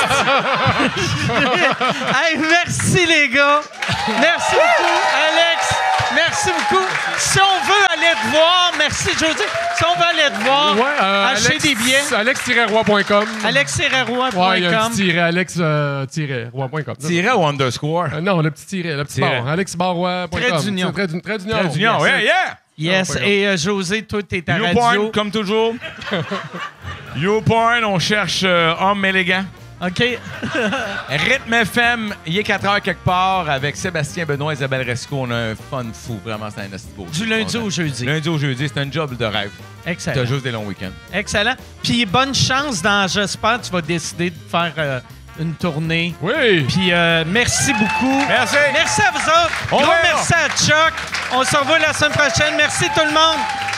Hey, merci, les gars. Merci beaucoup, Alex. Merci beaucoup. Si on veut aller te voir, merci, Jody. Si on veut aller te voir, Ouais, euh, acheter Alex- des billets. alex tiret roi point com. alex tiret roi point com. Ouais, il y a un petit tiret, alex tiret roi point com. Tiret ou underscore? Euh, non, le petit tiret, le petit Tiret. bar. alex bar roi point com. Trait d'union. Trait d'union. Trait d'union. Trait d'union, Yes. yeah, yeah! Yes, Ah, pas et euh, José, toi, t'es à radio. YouPorn, comme toujours. YouPorn, on cherche euh, homme élégant. OK. Rythme F M, il est quatre heures quelque part avec Sébastien Benoît et Isabelle Resco. On a un fun fou, vraiment, c'est un esti beau. Du lundi au jeudi. Lundi au jeudi, c'est un job de rêve. Excellent. T'as juste des longs week-ends. Excellent. Puis bonne chance dans J'espère que tu vas décider de faire euh, une tournée. Oui. Puis euh, merci beaucoup. Merci. Merci à vous autres. On Gros verra. merci à Chuck. On se revoit la semaine prochaine. Merci tout le monde.